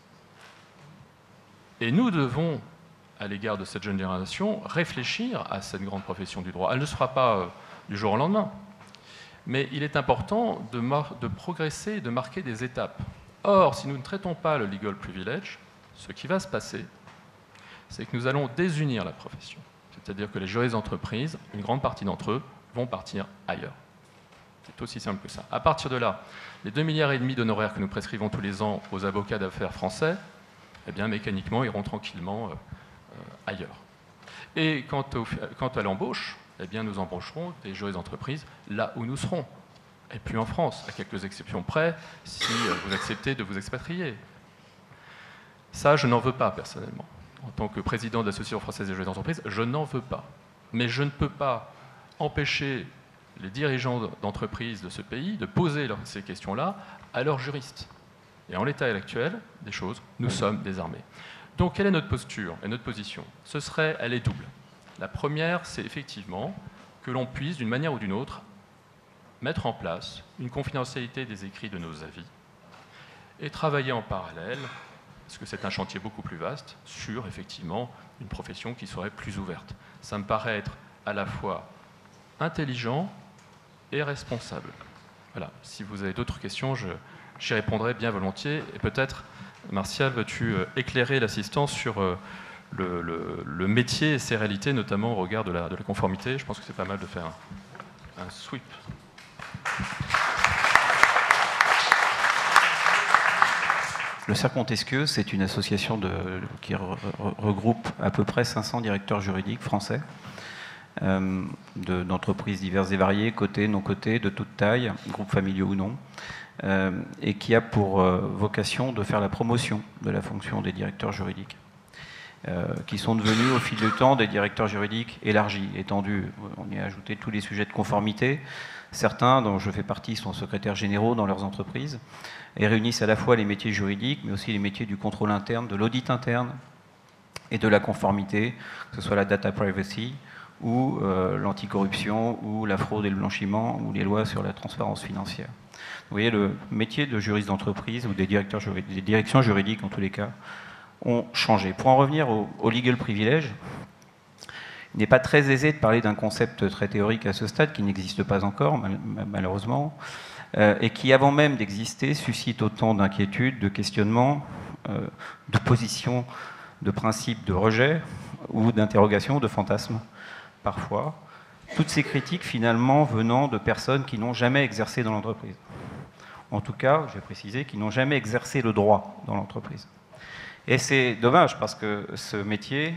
Et nous devons, à l'égard de cette jeune génération, réfléchir à cette grande profession du droit. Elle ne sera pas euh, du jour au lendemain, mais il est important de, de progresser, de marquer des étapes. Or, si nous ne traitons pas le legal privilege, ce qui va se passer, c'est que nous allons désunir la profession. C'est-à-dire que les juristes d'entreprise, une grande partie d'entre eux, vont partir ailleurs. C'est aussi simple que ça. À partir de là, les deux milliards et demi d'honoraires que nous prescrivons tous les ans aux avocats d'affaires français, eh bien, mécaniquement, iront tranquillement euh, ailleurs. Et quant, au, quant à l'embauche, eh bien nous embaucherons des juristes d'entreprise là où nous serons, et plus en France, à quelques exceptions près, si vous acceptez de vous expatrier. Ça, je n'en veux pas personnellement. En tant que président de l'Association française des juristes d'entreprise, je n'en veux pas. Mais je ne peux pas empêcher les dirigeants d'entreprise de ce pays de poser ces questions-là à leurs juristes. Et en l'état actuel des choses, nous sommes désarmés. Donc, quelle est notre posture et notre position? Ce serait, elle est double. La première, c'est effectivement que l'on puisse, d'une manière ou d'une autre, mettre en place une confidentialité des écrits de nos avis et travailler en parallèle, parce que c'est un chantier beaucoup plus vaste, sur, effectivement, une profession qui serait plus ouverte. Ça me paraît être à la fois intelligent et responsable. Voilà. Si vous avez d'autres questions, je, j'y répondrai bien volontiers, et peut-être... Martial, veux-tu éclairer l'assistant sur le, le, le métier et ses réalités, notamment au regard de la, de la conformité? Je pense que c'est pas mal de faire un, un sweep. Le Cercle Montesquieu, c'est une association de, qui re, re, regroupe à peu près cinq cents directeurs juridiques français, euh, de, d'entreprises diverses et variées, cotées, non cotées, de toute taille, groupes familiaux ou non. Euh, et qui a pour euh, vocation de faire la promotion de la fonction des directeurs juridiques, euh, qui sont devenus au fil du temps des directeurs juridiques élargis, étendus. On y a ajouté tous les sujets de conformité. Certains, dont je fais partie, sont secrétaires généraux dans leurs entreprises et réunissent à la fois les métiers juridiques, mais aussi les métiers du contrôle interne, de l'audit interne et de la conformité, que ce soit la data privacy ou euh, l'anticorruption ou la fraude et le blanchiment ou les lois sur la transparence financière. Vous voyez, le métier de juriste d'entreprise ou des, directeurs juridiques, des directions juridiques, en tous les cas, ont changé. Pour en revenir au, au legal privilege, il n'est pas très aisé de parler d'un concept très théorique à ce stade, qui n'existe pas encore, mal, malheureusement, euh, et qui, avant même d'exister, suscite autant d'inquiétudes, de questionnements euh, de position, de principe de rejet ou d'interrogation, de fantasme, parfois. Toutes ces critiques, finalement, venant de personnes qui n'ont jamais exercé dans l'entreprise. En tout cas, je vais préciser, qui n'ont jamais exercé le droit dans l'entreprise. Et c'est dommage, parce que ce métier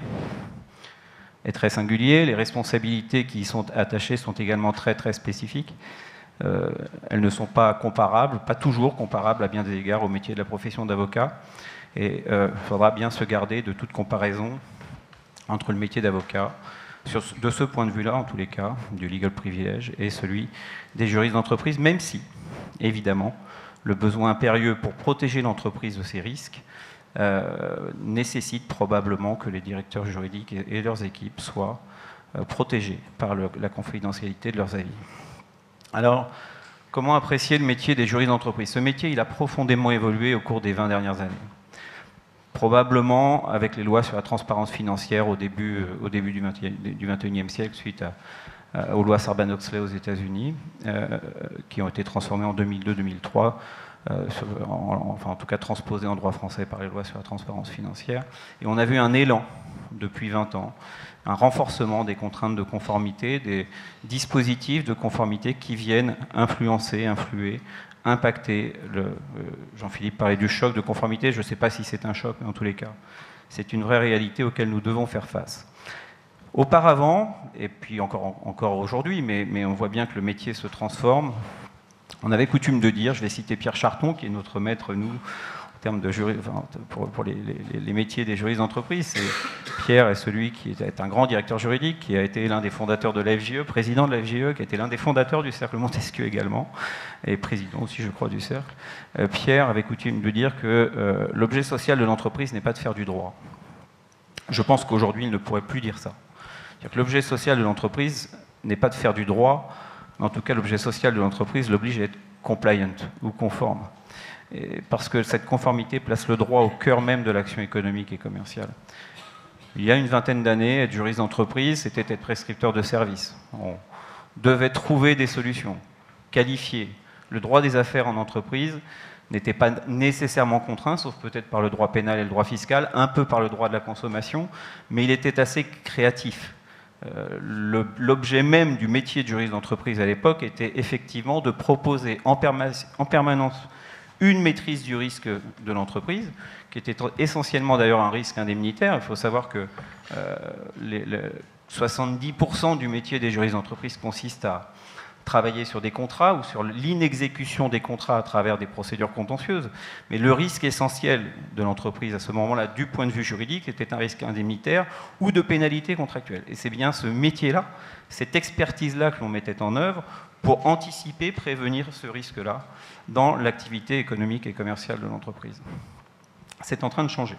est très singulier, les responsabilités qui y sont attachées sont également très, très spécifiques. Euh, elles ne sont pas comparables, pas toujours comparables à bien des égards au métier de la profession d'avocat. Et il euh, faudra bien se garder de toute comparaison entre le métier d'avocat, de ce point de vue-là, en tous les cas, du legal privilege, et celui des juristes d'entreprise, même si, évidemment, le besoin impérieux pour protéger l'entreprise de ces risques euh, nécessite probablement que les directeurs juridiques et, et leurs équipes soient euh, protégés par le, la confidentialité de leurs avis. Alors, comment apprécier le métier des juristes d'entreprise? Ce métier, il a profondément évolué au cours des vingt dernières années. Probablement avec les lois sur la transparence financière au début, euh, au début du vingt et unième siècle, suite à, à, aux lois Sarbanes-Oxley aux États-Unis, euh, qui ont été transformées en deux mille deux deux mille trois, euh, en, enfin en tout cas transposées en droit français par les lois sur la transparence financière. Et on a vu un élan depuis vingt ans, un renforcement des contraintes de conformité, des dispositifs de conformité qui viennent influencer, influer, impacter. Le, euh, Jean-Philippe parlait du choc de conformité, je ne sais pas si c'est un choc, mais en tous les cas, c'est une vraie réalité auquel nous devons faire face. Auparavant, et puis encore, encore aujourd'hui, mais, mais on voit bien que le métier se transforme, on avait coutume de dire, je vais citer Pierre Charton, qui est notre maître, nous, en termes de jury, enfin, pour, pour les, les, les métiers des juristes d'entreprise. Pierre est celui qui est un grand directeur juridique, qui a été l'un des fondateurs de l'A F J E, président de l'A F J E, qui a été l'un des fondateurs du Cercle Montesquieu également, et président aussi, je crois, du Cercle. Euh, Pierre avait coutume de dire que euh, l'objet social de l'entreprise n'est pas de faire du droit. Je pense qu'aujourd'hui, il ne pourrait plus dire ça. C'est-à-dire que l'objet social de l'entreprise n'est pas de faire du droit, mais en tout cas, l'objet social de l'entreprise l'oblige à être compliant ou conforme. Et parce que cette conformité place le droit au cœur même de l'action économique et commerciale. Il y a une vingtaine d'années, être juriste d'entreprise, c'était être prescripteur de services. On devait trouver des solutions, qualifier. Le droit des affaires en entreprise n'était pas nécessairement contraint, sauf peut-être par le droit pénal et le droit fiscal, un peu par le droit de la consommation, mais il était assez créatif. Euh, L'objet même du métier de juriste d'entreprise à l'époque était effectivement de proposer en, perma en permanence une maîtrise du risque de l'entreprise, qui était essentiellement d'ailleurs un risque indemnitaire. Il faut savoir que euh, les, les soixante-dix pour cent du métier des juristes d'entreprise consiste à travailler sur des contrats ou sur l'inexécution des contrats à travers des procédures contentieuses. Mais le risque essentiel de l'entreprise à ce moment-là, du point de vue juridique, était un risque indemnitaire ou de pénalité contractuelle. Et c'est bien ce métier-là, cette expertise-là que l'on mettait en œuvre pour anticiper, prévenir ce risque-là dans l'activité économique et commerciale de l'entreprise. C'est en train de changer.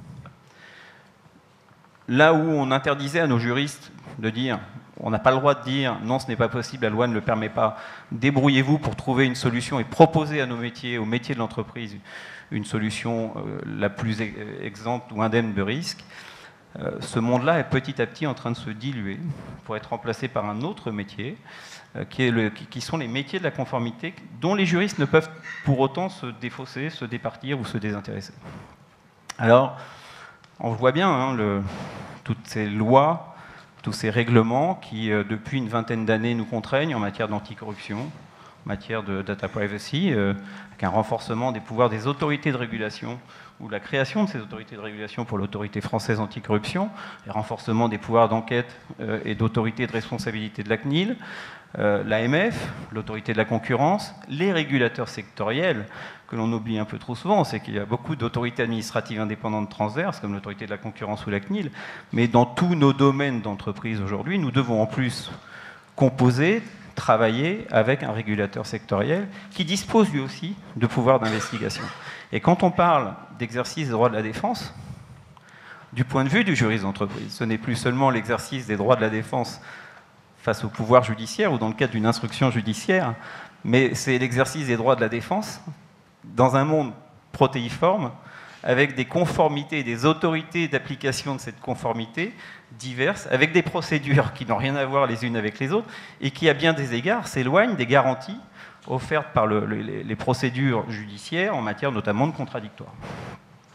Là où on interdisait à nos juristes de dire, on n'a pas le droit de dire, non, ce n'est pas possible, la loi ne le permet pas, débrouillez-vous pour trouver une solution et proposer à nos métiers, aux métiers de l'entreprise, une solution euh, la plus exempte ou indemne de risque. Euh, ce monde-là est petit à petit en train de se diluer pour être remplacé par un autre métier, euh, qui, est le, qui, qui sont les métiers de la conformité, dont les juristes ne peuvent pour autant se défausser, se départir ou se désintéresser. Alors, on voit bien hein, le, toutes ces lois, tous ces règlements qui, euh, depuis une vingtaine d'années, nous contraignent en matière d'anticorruption, en matière de data privacy, euh, avec un renforcement des pouvoirs des autorités de régulation ou la création de ces autorités de régulation pour l'autorité française anticorruption, le renforcement des pouvoirs d'enquête euh, et d'autorité de responsabilité de la C N I L, euh, l'A M F, l'autorité de la concurrence, les régulateurs sectoriels, que l'on oublie un peu trop souvent, c'est qu'il y a beaucoup d'autorités administratives indépendantes transverses, comme l'autorité de la concurrence ou la C N I L, mais dans tous nos domaines d'entreprise aujourd'hui, nous devons en plus composer, travailler avec un régulateur sectoriel qui dispose lui aussi de pouvoirs d'investigation. Et quand on parle d'exercice des droits de la défense, du point de vue du juriste d'entreprise, ce n'est plus seulement l'exercice des droits de la défense face au pouvoir judiciaire ou dans le cadre d'une instruction judiciaire, mais c'est l'exercice des droits de la défense dans un monde protéiforme, avec des conformités, des autorités d'application de cette conformité diverses, avec des procédures qui n'ont rien à voir les unes avec les autres, et qui, à bien des égards, s'éloignent des garanties offertes par le, les, les procédures judiciaires en matière notamment de contradictoire.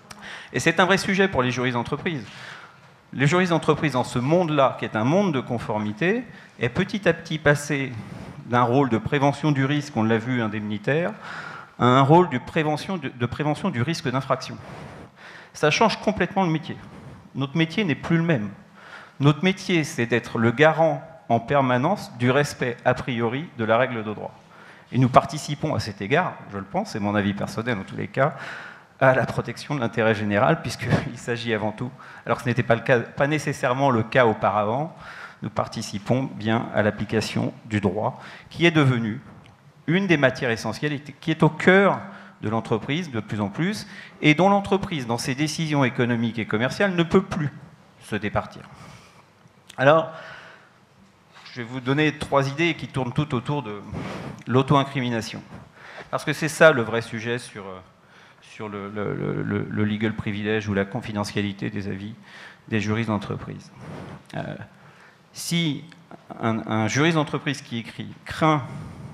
Et c'est un vrai sujet pour les juristes d'entreprise. Les juristes d'entreprise, dans ce monde-là, qui est un monde de conformité, est petit à petit passé d'un rôle de prévention du risque, on l'a vu, indemnitaire, à un rôle de prévention, de, de prévention du risque d'infraction. Ça change complètement le métier. Notre métier n'est plus le même. Notre métier, c'est d'être le garant en permanence du respect a priori de la règle de droit. Et nous participons à cet égard, je le pense, c'est mon avis personnel en tous les cas, à la protection de l'intérêt général, puisqu'il s'agit avant tout, alors que ce n'était pas, le cas, pas nécessairement le cas auparavant, nous participons bien à l'application du droit, qui est devenu une des matières essentielles, qui est au cœur de l'entreprise de plus en plus, et dont l'entreprise, dans ses décisions économiques et commerciales, ne peut plus se départir. Alors, je vais vous donner trois idées qui tournent toutes autour de l'auto-incrimination. Parce que c'est ça le vrai sujet sur, sur le, le, le, le legal privilege ou la confidentialité des avis des juristes d'entreprise. Euh, si un, un juriste d'entreprise qui écrit craint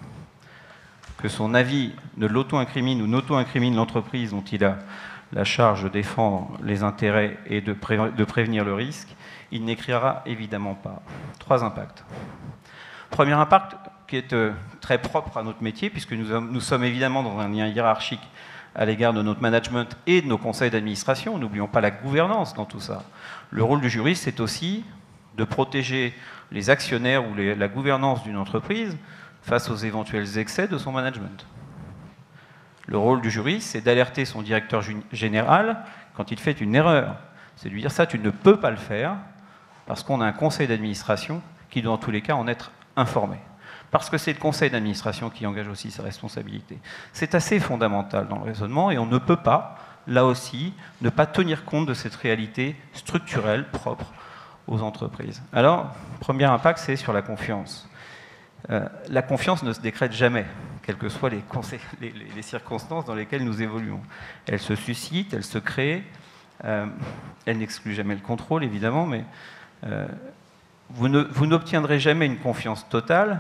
que son avis ne l'auto-incrimine ou n'auto-incrimine l'entreprise dont il a la charge de défendre les intérêts et de, pré de prévenir le risque, il n'écrira évidemment pas. Trois impacts. Premier impact qui est euh, très propre à notre métier, puisque nous, nous sommes évidemment dans un lien hiérarchique à l'égard de notre management et de nos conseils d'administration. N'oublions pas la gouvernance dans tout ça. Le rôle du juriste, c'est aussi de protéger les actionnaires ou les, la gouvernance d'une entreprise face aux éventuels excès de son management. Le rôle du juriste, c'est d'alerter son directeur général quand il fait une erreur. C'est de lui dire ça, tu ne peux pas le faire, parce qu'on a un conseil d'administration qui doit en tous les cas en être informé. Parce que c'est le conseil d'administration qui engage aussi sa responsabilité. C'est assez fondamental dans le raisonnement et on ne peut pas, là aussi, ne pas tenir compte de cette réalité structurelle propre aux entreprises. Alors, premier impact, c'est sur la confiance. Euh, la confiance ne se décrète jamais, quelles que soient les, les, les circonstances dans lesquelles nous évoluons. Elle se suscite, elle se crée, euh, elle n'exclut jamais le contrôle, évidemment, mais euh, vous n'obtiendrez jamais une confiance totale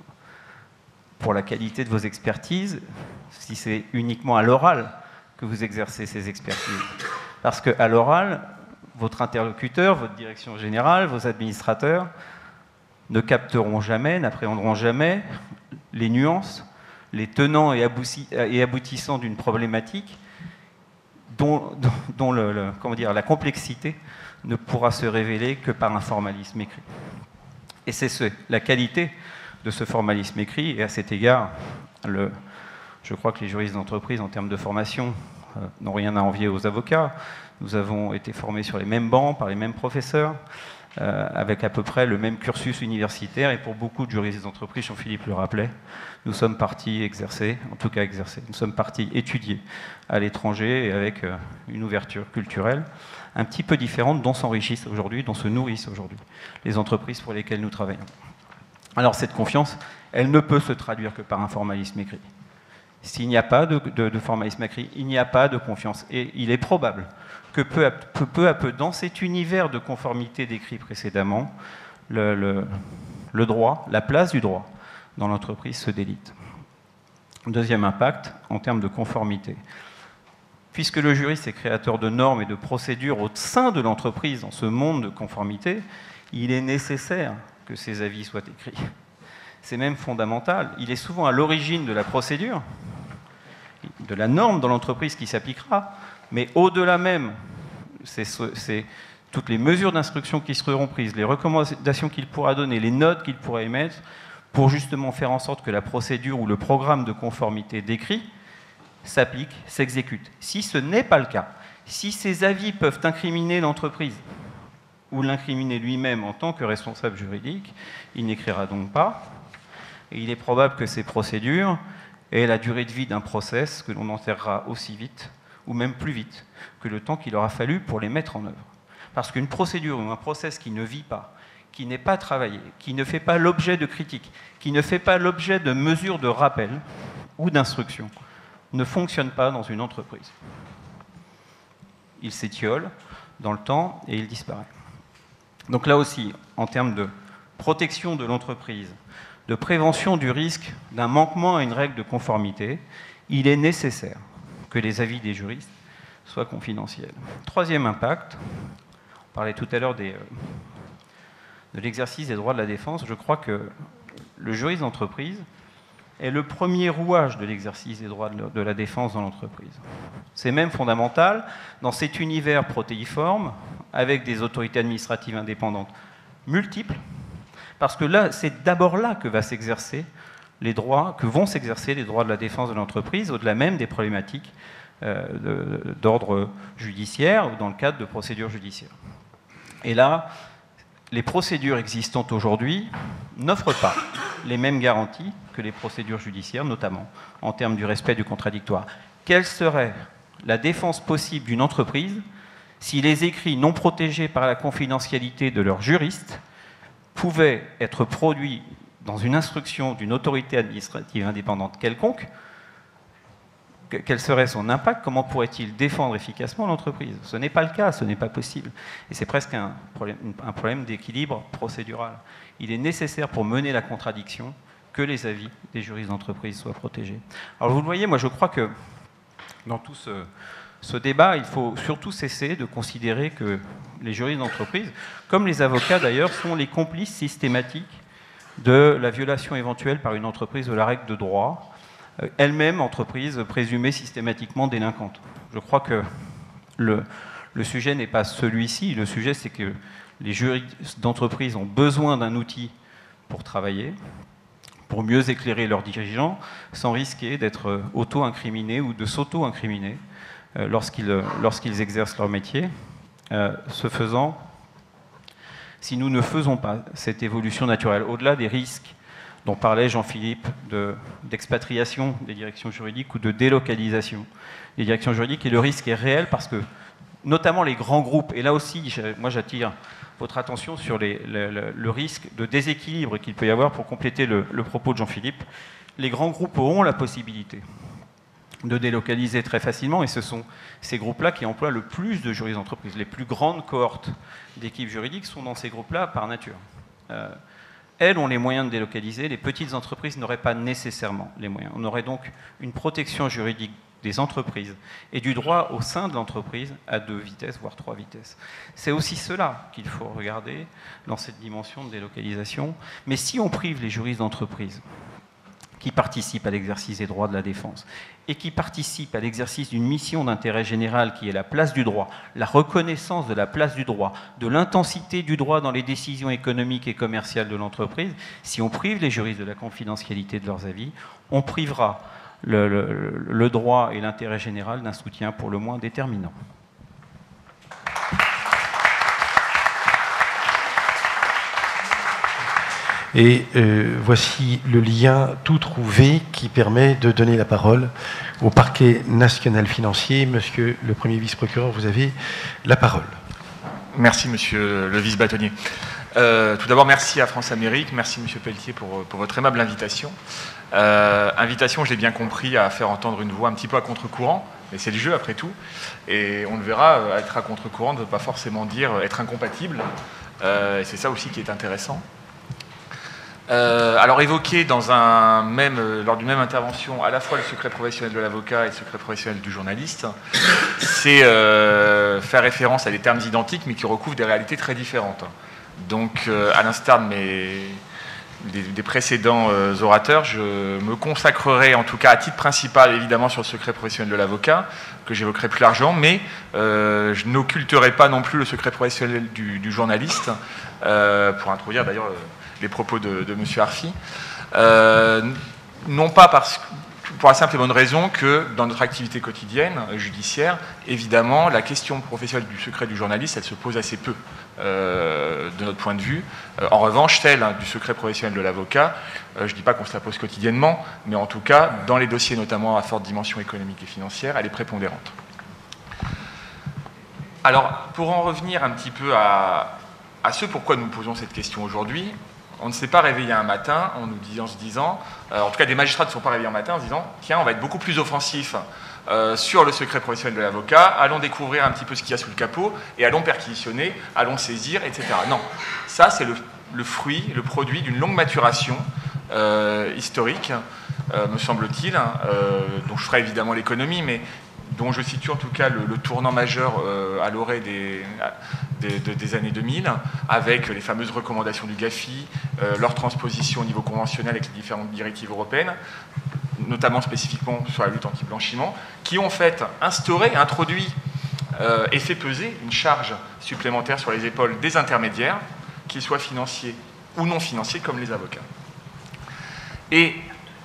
pour la qualité de vos expertises si c'est uniquement à l'oral que vous exercez ces expertises. Parce qu'à l'oral, votre interlocuteur, votre direction générale, vos administrateurs ne capteront jamais, n'appréhenderont jamais les nuances, les tenants et aboutissants d'une problématique dont, dont, dont le, le, comment dire, la complexité ne pourra se révéler que par un formalisme écrit. Et c'est ce, la qualité de ce formalisme écrit, et à cet égard, le, je crois que les juristes d'entreprise, en termes de formation, euh, n'ont rien à envier aux avocats. Nous avons été formés sur les mêmes bancs, par les mêmes professeurs, euh, avec à peu près le même cursus universitaire, et pour beaucoup de juristes d'entreprise, Jean-Philippe le rappelait, nous sommes partis exercer, en tout cas exercer, nous sommes partis étudier à l'étranger, et avec euh, une ouverture culturelle un petit peu différente dont s'enrichissent aujourd'hui, dont se nourrissent aujourd'hui les entreprises pour lesquelles nous travaillons. Alors cette confiance, elle ne peut se traduire que par un formalisme écrit. S'il n'y a pas de, de, de formalisme écrit, il n'y a pas de confiance. Et il est probable que peu à peu, peu, à peu dans cet univers de conformité décrit précédemment, le, le, le droit, la place du droit dans l'entreprise se délite. Deuxième impact, en termes de conformité. Puisque le juriste est créateur de normes et de procédures au sein de l'entreprise, dans ce monde de conformité, il est nécessaire que ces avis soient écrits. C'est même fondamental. Il est souvent à l'origine de la procédure, de la norme dans l'entreprise qui s'appliquera, mais au-delà même, c'est toutes les mesures d'instruction qui seront prises, les recommandations qu'il pourra donner, les notes qu'il pourra émettre, pour justement faire en sorte que la procédure ou le programme de conformité décrit s'applique, s'exécute. Si ce n'est pas le cas, si ces avis peuvent incriminer l'entreprise ou l'incriminer lui-même en tant que responsable juridique, il n'écrira donc pas. Et il est probable que ces procédures aient la durée de vie d'un process que l'on enterrera aussi vite, ou même plus vite, que le temps qu'il aura fallu pour les mettre en œuvre. Parce qu'une procédure ou un process qui ne vit pas, qui n'est pas travaillé, qui ne fait pas l'objet de critiques, qui ne fait pas l'objet de mesures de rappel ou d'instruction, ne fonctionne pas dans une entreprise. Il s'étiole dans le temps et il disparaît. Donc là aussi, en termes de protection de l'entreprise, de prévention du risque d'un manquement à une règle de conformité, il est nécessaire que les avis des juristes soit confidentiel. Troisième impact, on parlait tout à l'heure des, de l'exercice des droits de la défense. Je crois que le juriste d'entreprise est le premier rouage de l'exercice des droits de la défense dans l'entreprise. C'est même fondamental dans cet univers protéiforme, avec des autorités administratives indépendantes multiples, parce que là, c'est d'abord là que va s'exercer les droits, que vont s'exercer les droits de la défense de l'entreprise, au-delà même des problématiques euh, d'ordre judiciaire ou dans le cadre de procédures judiciaires. Et là, les procédures existantes aujourd'hui n'offrent pas les mêmes garanties que les procédures judiciaires, notamment en termes du respect du contradictoire. Quelle serait la défense possible d'une entreprise si les écrits non protégés par la confidentialité de leurs juristes pouvaient être produits dans une instruction d'une autorité administrative indépendante quelconque? Quel serait son impact? Comment pourrait-il défendre efficacement l'entreprise? Ce n'est pas le cas, ce n'est pas possible. Et c'est presque un problème, un problème d'équilibre procédural. Il est nécessaire pour mener la contradiction que les avis des juristes d'entreprise soient protégés. Alors vous le voyez, moi je crois que dans tout ce, ce débat, il faut surtout cesser de considérer que les juristes d'entreprise, comme les avocats d'ailleurs, sont les complices systématiques de la violation éventuelle par une entreprise de la règle de droit, elle-même entreprise présumée systématiquement délinquante. Je crois que le, le sujet n'est pas celui-ci, le sujet c'est que les juristes d'entreprise ont besoin d'un outil pour travailler, pour mieux éclairer leurs dirigeants, sans risquer d'être auto-incriminés ou de s'auto-incriminer lorsqu'ils lorsqu'ils exercent leur métier. Euh, ce faisant, si nous ne faisons pas cette évolution naturelle, au-delà des risques dont parlait Jean-Philippe d'expatriation des directions juridiques ou de délocalisation des directions juridiques, et le risque est réel parce que, notamment les grands groupes, et là aussi, moi j'attire votre attention sur les, le, le, le risque de déséquilibre qu'il peut y avoir pour compléter le, le propos de Jean-Philippe. Les grands groupes auront la possibilité de délocaliser très facilement, et ce sont ces groupes-là qui emploient le plus de juristes d'entreprise. Les plus grandes cohortes d'équipes juridiques sont dans ces groupes-là par nature. Euh, elles ont les moyens de délocaliser, les petites entreprises n'auraient pas nécessairement les moyens. On aurait donc une protection juridique des entreprises et du droit au sein de l'entreprise à deux vitesses, voire trois vitesses. C'est aussi cela qu'il faut regarder dans cette dimension de délocalisation. Mais si on prive les juristes d'entreprise qui participent à l'exercice des droits de la défense et qui participent à l'exercice d'une mission d'intérêt général qui est la place du droit, la reconnaissance de la place du droit, de l'intensité du droit dans les décisions économiques et commerciales de l'entreprise, si on prive les juristes de la confidentialité de leurs avis, on privera le, le, le droit et l'intérêt général d'un soutien pour le moins déterminant. Et euh, voici le lien tout trouvé qui permet de donner la parole au parquet national financier. Monsieur le premier vice-procureur, vous avez la parole. Merci, monsieur le vice-bâtonnier. Euh, tout d'abord, merci à France Amérique, merci monsieur Pelletier pour, pour votre aimable invitation. Euh, invitation, je l'ai bien compris, à faire entendre une voix un petit peu à contre-courant, mais c'est le jeu après tout. Et on le verra, être à contre-courant ne veut pas forcément dire être incompatible. Euh, et c'est ça aussi qui est intéressant. Euh, alors évoquer dans un même, euh, lors d'une même intervention à la fois le secret professionnel de l'avocat et le secret professionnel du journaliste, c'est euh, faire référence à des termes identiques mais qui recouvrent des réalités très différentes. Donc euh, à l'instar de mes, des, des précédents euh, orateurs, je me consacrerai en tout cas à titre principal évidemment sur le secret professionnel de l'avocat, que j'évoquerai plus largement, mais euh, je n'occulterai pas non plus le secret professionnel du, du journaliste, euh, pour introduire d'ailleurs euh, les propos de, de M. Arfi, euh, non pas parce que, pour la simple et bonne raison que dans notre activité quotidienne judiciaire, évidemment, la question professionnelle du secret du journaliste, elle se pose assez peu euh, de notre point de vue. Euh, en revanche, celle hein, du secret professionnel de l'avocat, euh, je ne dis pas qu'on se la pose quotidiennement, mais en tout cas, dans les dossiers notamment à forte dimension économique et financière, elle est prépondérante. Alors, pour en revenir un petit peu à, à ce pourquoi nous posons cette question aujourd'hui, on ne s'est pas réveillé un matin en, nous disant, en se disant, euh, en tout cas des magistrats ne sont pas réveillés un matin en se disant, tiens, on va être beaucoup plus offensif euh, sur le secret professionnel de l'avocat, allons découvrir un petit peu ce qu'il y a sous le capot et allons perquisitionner, allons saisir, et cetera. Non, ça c'est le, le fruit, le produit d'une longue maturation euh, historique, euh, me semble-t-il, euh, dont je ferai évidemment l'économie, mais dont je situe en tout cas le, le tournant majeur euh, à l'orée des, des, des années deux mille, avec les fameuses recommandations du GAFI, euh, leur transposition au niveau conventionnel avec les différentes directives européennes, notamment spécifiquement sur la lutte anti-blanchiment, qui ont en fait instauré, introduit euh, et fait peser une charge supplémentaire sur les épaules des intermédiaires, qu'ils soient financiers ou non financiers, comme les avocats. Et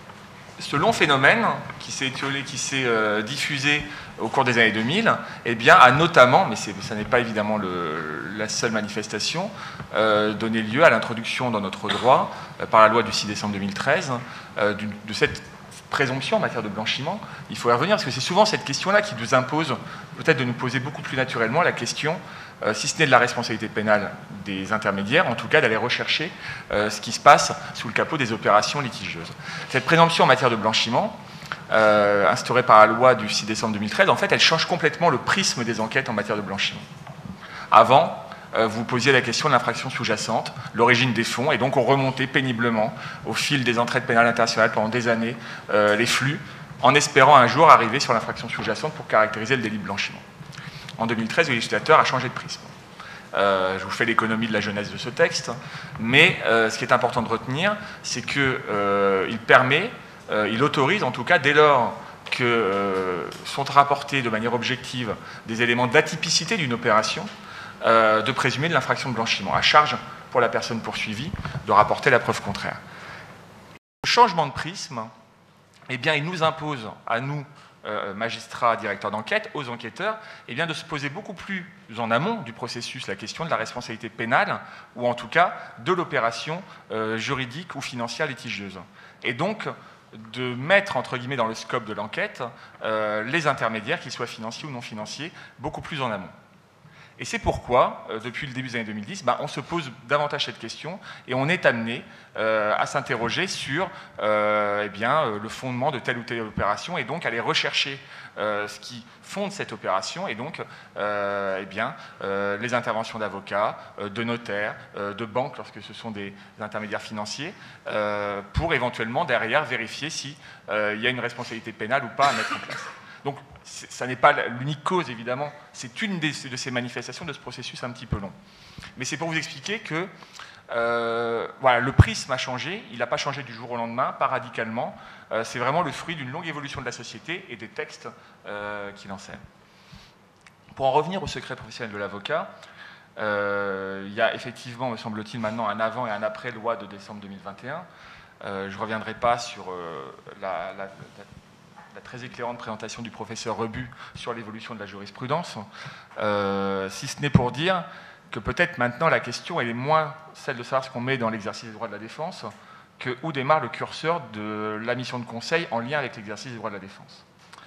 ce long phénomène qui s'est étiolé, qui s'est euh, diffusé au cours des années deux mille, eh bien, a notamment, mais ça n'est pas évidemment le, la seule manifestation, euh, donné lieu à l'introduction dans notre droit, euh, par la loi du six décembre deux mille treize, euh, du, de cette présomption en matière de blanchiment. Il faut y revenir, parce que c'est souvent cette question-là qui nous impose peut-être de nous poser beaucoup plus naturellement la question, euh, si ce n'est de la responsabilité pénale des intermédiaires, en tout cas d'aller rechercher euh, ce qui se passe sous le capot des opérations litigieuses. Cette présomption en matière de blanchiment, euh, instaurée par la loi du six décembre deux mille treize, en fait, elle change complètement le prisme des enquêtes en matière de blanchiment. Avant, euh, vous posiez la question de l'infraction sous-jacente, l'origine des fonds, et donc on remontait péniblement au fil des entraides pénales internationales pendant des années euh, les flux, en espérant un jour arriver sur l'infraction sous-jacente pour caractériser le délit de blanchiment. En deux mille treize, le législateur a changé de prisme. Euh, je vous fais l'économie de la jeunesse de ce texte, mais euh, ce qui est important de retenir, c'est qu'il euh, permet, euh, il autorise en tout cas, dès lors que euh, sont rapportés de manière objective des éléments d'atypicité d'une opération, euh, de présumer de l'infraction de blanchiment, à charge pour la personne poursuivie de rapporter la preuve contraire. Le changement de prisme, eh bien, il nous impose à nous, Euh, magistrats, directeurs d'enquête, aux enquêteurs, eh bien, de se poser beaucoup plus en amont du processus la question de la responsabilité pénale, ou en tout cas de l'opération euh, juridique ou financière litigieuse. Et donc de mettre, entre guillemets, dans le scope de l'enquête, euh, les intermédiaires, qu'ils soient financiers ou non financiers, beaucoup plus en amont. Et c'est pourquoi, euh, depuis le début des années deux mille dix, bah, on se pose davantage cette question et on est amené euh, à s'interroger sur euh, eh bien, euh, le fondement de telle ou telle opération et donc aller rechercher euh, ce qui fonde cette opération et donc euh, eh bien, euh, les interventions d'avocats, euh, de notaires, euh, de banques lorsque ce sont des intermédiaires financiers euh, pour éventuellement derrière vérifier s'il euh, y a une responsabilité pénale ou pas à mettre en place. Donc, ça n'est pas l'unique cause, évidemment, c'est une des, de ces manifestations de ce processus un petit peu long. Mais c'est pour vous expliquer que euh, voilà, le prisme a changé, il n'a pas changé du jour au lendemain, pas radicalement, euh, c'est vraiment le fruit d'une longue évolution de la société et des textes euh, qui l'enseignent. Pour en revenir au secret professionnel de l'avocat, euh, il y a effectivement, me semble-t-il, maintenant un avant et un après loi de décembre deux mille vingt et un. Euh, je ne reviendrai pas sur euh, la, la, la la très éclairante présentation du professeur Rebu sur l'évolution de la jurisprudence, euh, si ce n'est pour dire que peut-être maintenant la question elle est moins celle de savoir ce qu'on met dans l'exercice des droits de la défense que où démarre le curseur de la mission de conseil en lien avec l'exercice des droits de la défense.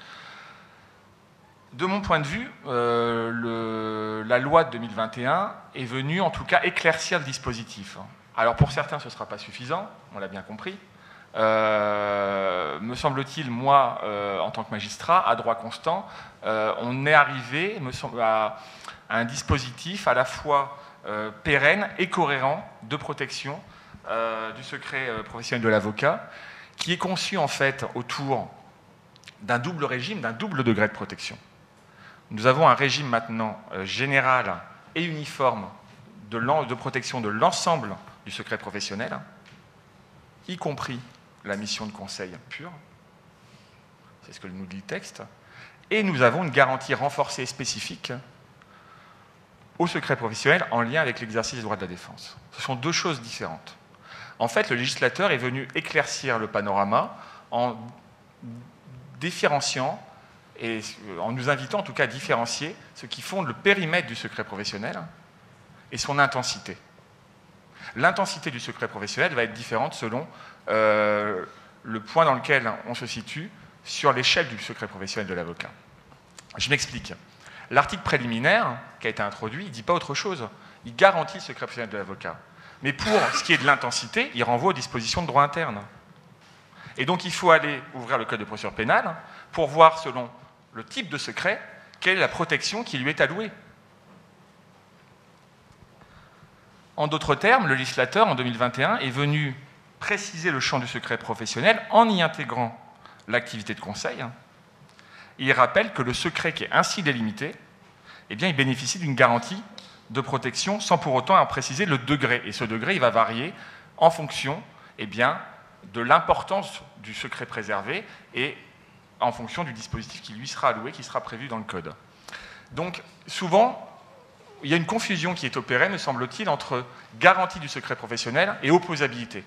De mon point de vue, euh, le, la loi de deux mille vingt et un est venue en tout cas éclaircir le dispositif. Alors pour certains ce ne sera pas suffisant, on l'a bien compris. Euh, me semble-t-il, moi, euh, en tant que magistrat, à droit constant, euh, on est arrivé me semble, à, à un dispositif à la fois euh, pérenne et cohérent de protection euh, du secret euh, professionnel de l'avocat, qui est conçu en fait autour d'un double régime, d'un double degré de protection. Nous avons un régime maintenant euh, général et uniforme de, de protection de l'ensemble du secret professionnel, y compris la mission de conseil pure, c'est ce que nous dit le texte, et nous avons une garantie renforcée et spécifique au secret professionnel en lien avec l'exercice des droits de la défense. Ce sont deux choses différentes. En fait, le législateur est venu éclaircir le panorama en différenciant, et en nous invitant en tout cas à différencier ce qui fonde le périmètre du secret professionnel et son intensité. L'intensité du secret professionnel va être différente selon euh, le point dans lequel on se situe sur l'échelle du secret professionnel de l'avocat. Je m'explique. L'article préliminaire qui a été introduit, il ne dit pas autre chose. Il garantit le secret professionnel de l'avocat. Mais pour ce qui est de l'intensité, il renvoie aux dispositions de droit interne. Et donc il faut aller ouvrir le code de procédure pénale pour voir, selon le type de secret, quelle est la protection qui lui est allouée. En d'autres termes, le législateur, en deux mille vingt et un, est venu préciser le champ du secret professionnel en y intégrant l'activité de conseil et il rappelle que le secret qui est ainsi délimité, eh bien, il bénéficie d'une garantie de protection sans pour autant en préciser le degré. Et ce degré, il va varier en fonction eh bien, de l'importance du secret préservé et en fonction du dispositif qui lui sera alloué, qui sera prévu dans le code. Donc, souvent, il y a une confusion qui est opérée, me semble-t-il, entre garantie du secret professionnel et opposabilité.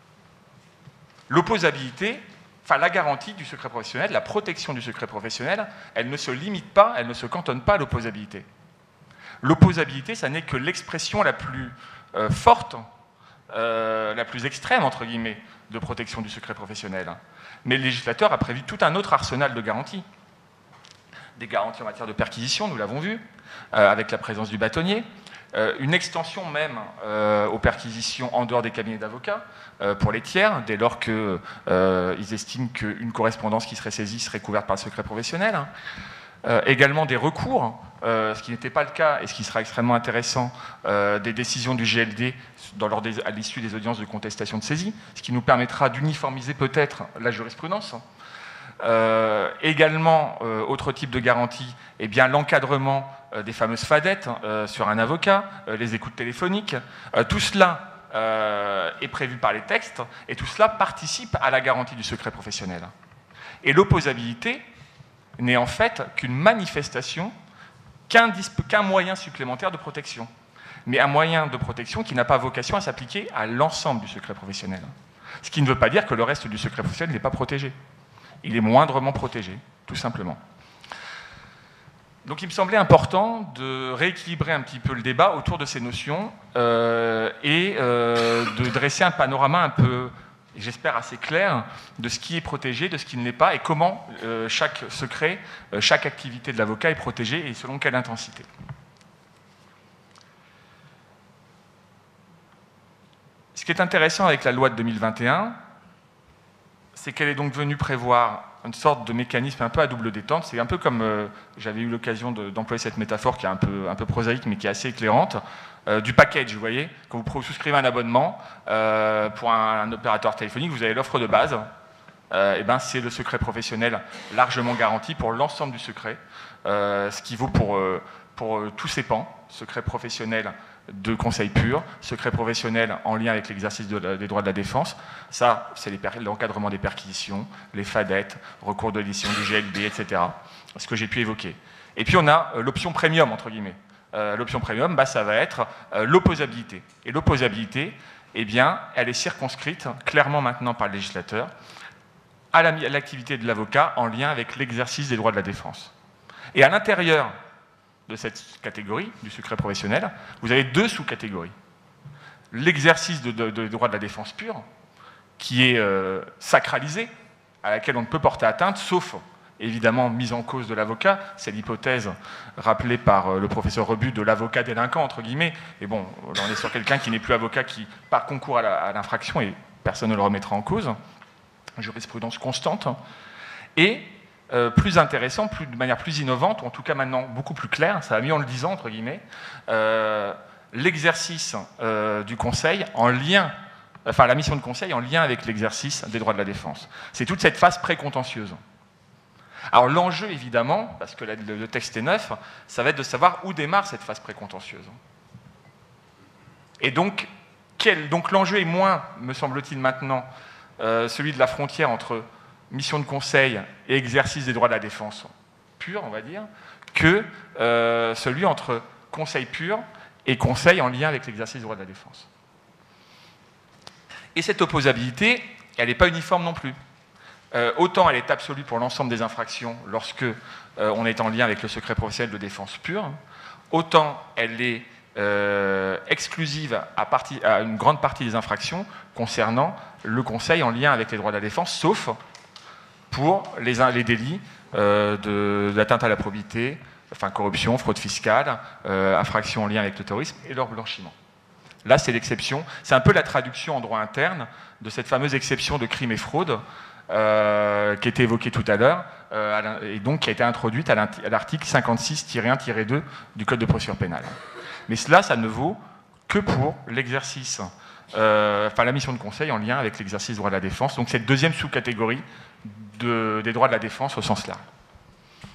L'opposabilité, enfin la garantie du secret professionnel, la protection du secret professionnel, elle ne se limite pas, elle ne se cantonne pas à l'opposabilité. L'opposabilité, ça n'est que l'expression la plus euh, forte, euh, la plus extrême, entre guillemets, de protection du secret professionnel. Mais le législateur a prévu tout un autre arsenal de garanties. Des garanties en matière de perquisition, nous l'avons vu, euh, avec la présence du bâtonnier, euh, une extension même euh, aux perquisitions en dehors des cabinets d'avocats, euh, pour les tiers, dès lors qu'ils euh, estiment qu'une correspondance qui serait saisie serait couverte par le secret professionnel. Euh, également des recours, euh, ce qui n'était pas le cas et ce qui sera extrêmement intéressant, euh, des décisions du G L D dans leur des, à l'issue des audiences de contestation de saisie, ce qui nous permettra d'uniformiser peut-être la jurisprudence. Euh, également, euh, autre type de garantie, eh bien, l'encadrement euh, des fameuses fadettes euh, sur un avocat, euh, les écoutes téléphoniques, euh, tout cela euh, est prévu par les textes et tout cela participe à la garantie du secret professionnel. Et l'opposabilité n'est en fait qu'une manifestation, qu'un qu'un moyen supplémentaire de protection, mais un moyen de protection qui n'a pas vocation à s'appliquer à l'ensemble du secret professionnel. Ce qui ne veut pas dire que le reste du secret professionnel n'est pas protégé. Il est moindrement protégé, tout simplement. Donc il me semblait important de rééquilibrer un petit peu le débat autour de ces notions euh, et euh, de dresser un panorama un peu, j'espère assez clair, de ce qui est protégé, de ce qui ne l'est pas, et comment euh, chaque secret, euh, chaque activité de l'avocat est protégée et selon quelle intensité. Ce qui est intéressant avec la loi de deux mille vingt et un, c'est qu'elle est donc venue prévoir une sorte de mécanisme un peu à double détente. C'est un peu comme, euh, j'avais eu l'occasion d'employer cette métaphore qui est un peu, un peu prosaïque, mais qui est assez éclairante, euh, du package, vous voyez. Quand vous souscrivez un abonnement euh, pour un, un opérateur téléphonique, vous avez l'offre de base. Euh, et ben, c'est le secret professionnel largement garanti pour l'ensemble du secret, euh, ce qui vaut pour, euh, pour euh, tous ces pans, secret professionnel de conseil pur, secret professionnel en lien avec l'exercice de des droits de la défense. Ça, c'est l'encadrement des perquisitions, les fadettes, recours de l'édition du G L D, et cetera. Ce que j'ai pu évoquer. Et puis on a euh, l'option premium, entre guillemets. Euh, l'option premium, bah, ça va être euh, l'opposabilité. Et l'opposabilité, eh bien, elle est circonscrite, clairement maintenant par le législateur, à l'activité de l'avocat en lien avec l'exercice des droits de la défense. Et à l'intérieur de cette catégorie, du secret professionnel, vous avez deux sous-catégories. L'exercice de, de, de droit de la défense pure, qui est euh, sacralisé, à laquelle on ne peut porter atteinte, sauf, évidemment, mise en cause de l'avocat. C'est l'hypothèse rappelée par euh, le professeur Rebut de l'avocat délinquant, entre guillemets. Et bon, là, on est sur quelqu'un qui n'est plus avocat, qui par concours à l'infraction, et personne ne le remettra en cause. Jurisprudence constante. Et Euh, plus intéressant, plus, de manière plus innovante, ou en tout cas maintenant beaucoup plus claire, ça a mis en le disant, entre guillemets, euh, l'exercice euh, du conseil en lien, enfin la mission de conseil en lien avec l'exercice des droits de la défense. C'est toute cette phase précontentieuse. Alors l'enjeu, évidemment, parce que la, le, le texte est neuf, ça va être de savoir où démarre cette phase précontentieuse. Et donc, quel, donc l'enjeu est moins, me semble-t-il maintenant, euh, celui de la frontière entre mission de conseil et exercice des droits de la défense pur, on va dire, que euh, celui entre conseil pur et conseil en lien avec l'exercice des droits de la défense. Et cette opposabilité, elle n'est pas uniforme non plus. Euh, autant elle est absolue pour l'ensemble des infractions lorsque euh, on est en lien avec le secret professionnel de défense pure, autant elle est euh, exclusive à, partie, à une grande partie des infractions concernant le conseil en lien avec les droits de la défense, sauf pour les, les délits euh, d'atteinte à la probité, enfin corruption, fraude fiscale, euh, infraction en lien avec le terrorisme et leur blanchiment. Là, c'est l'exception. C'est un peu la traduction en droit interne de cette fameuse exception de crime et fraude euh, qui a été évoquée tout à l'heure euh, et donc qui a été introduite à l'article cinquante-six tiret un tiret deux du Code de procédure pénale. Mais cela, ça ne vaut que pour l'exercice, euh, enfin la mission de conseil en lien avec l'exercice des droits de la défense. Donc cette deuxième sous-catégorie De, des droits de la défense au sens large.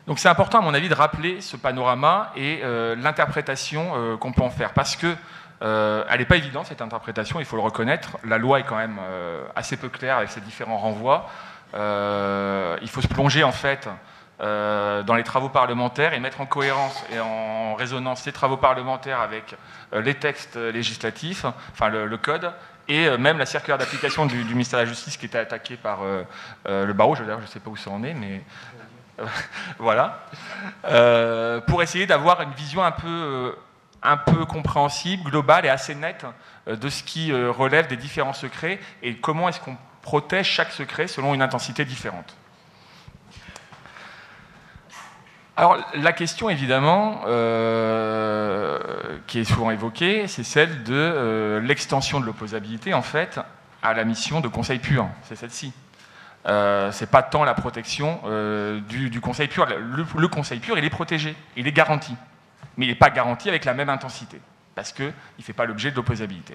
Donc c'est important, à mon avis, de rappeler ce panorama et euh, l'interprétation euh, qu'on peut en faire, parce que euh, elle n'est pas évidente, cette interprétation, il faut le reconnaître. La loi est quand même euh, assez peu claire avec ses différents renvois. Euh, il faut se plonger, en fait, euh, dans les travaux parlementaires et mettre en cohérence et en résonance ces travaux parlementaires avec euh, les textes législatifs, enfin le, le code, et euh, même la circulaire d'application du, du ministère de la Justice qui était attaquée par euh, euh, le barreau. D'ailleurs, je ne sais pas où ça en est, mais... voilà, euh, pour essayer d'avoir une vision un peu, euh, un peu compréhensible, globale et assez nette euh, de ce qui euh, relève des différents secrets et comment est-ce qu'on protège chaque secret selon une intensité différente. Alors la question évidemment euh, qui est souvent évoquée, c'est celle de euh, l'extension de l'opposabilité en fait à la mission de conseil pur, c'est celle-ci. Euh, c'est pas tant la protection euh, du, du conseil pur. Le, le conseil pur, il est protégé, il est garanti. Mais il n'est pas garanti avec la même intensité, parce qu'il ne fait pas l'objet de l'opposabilité.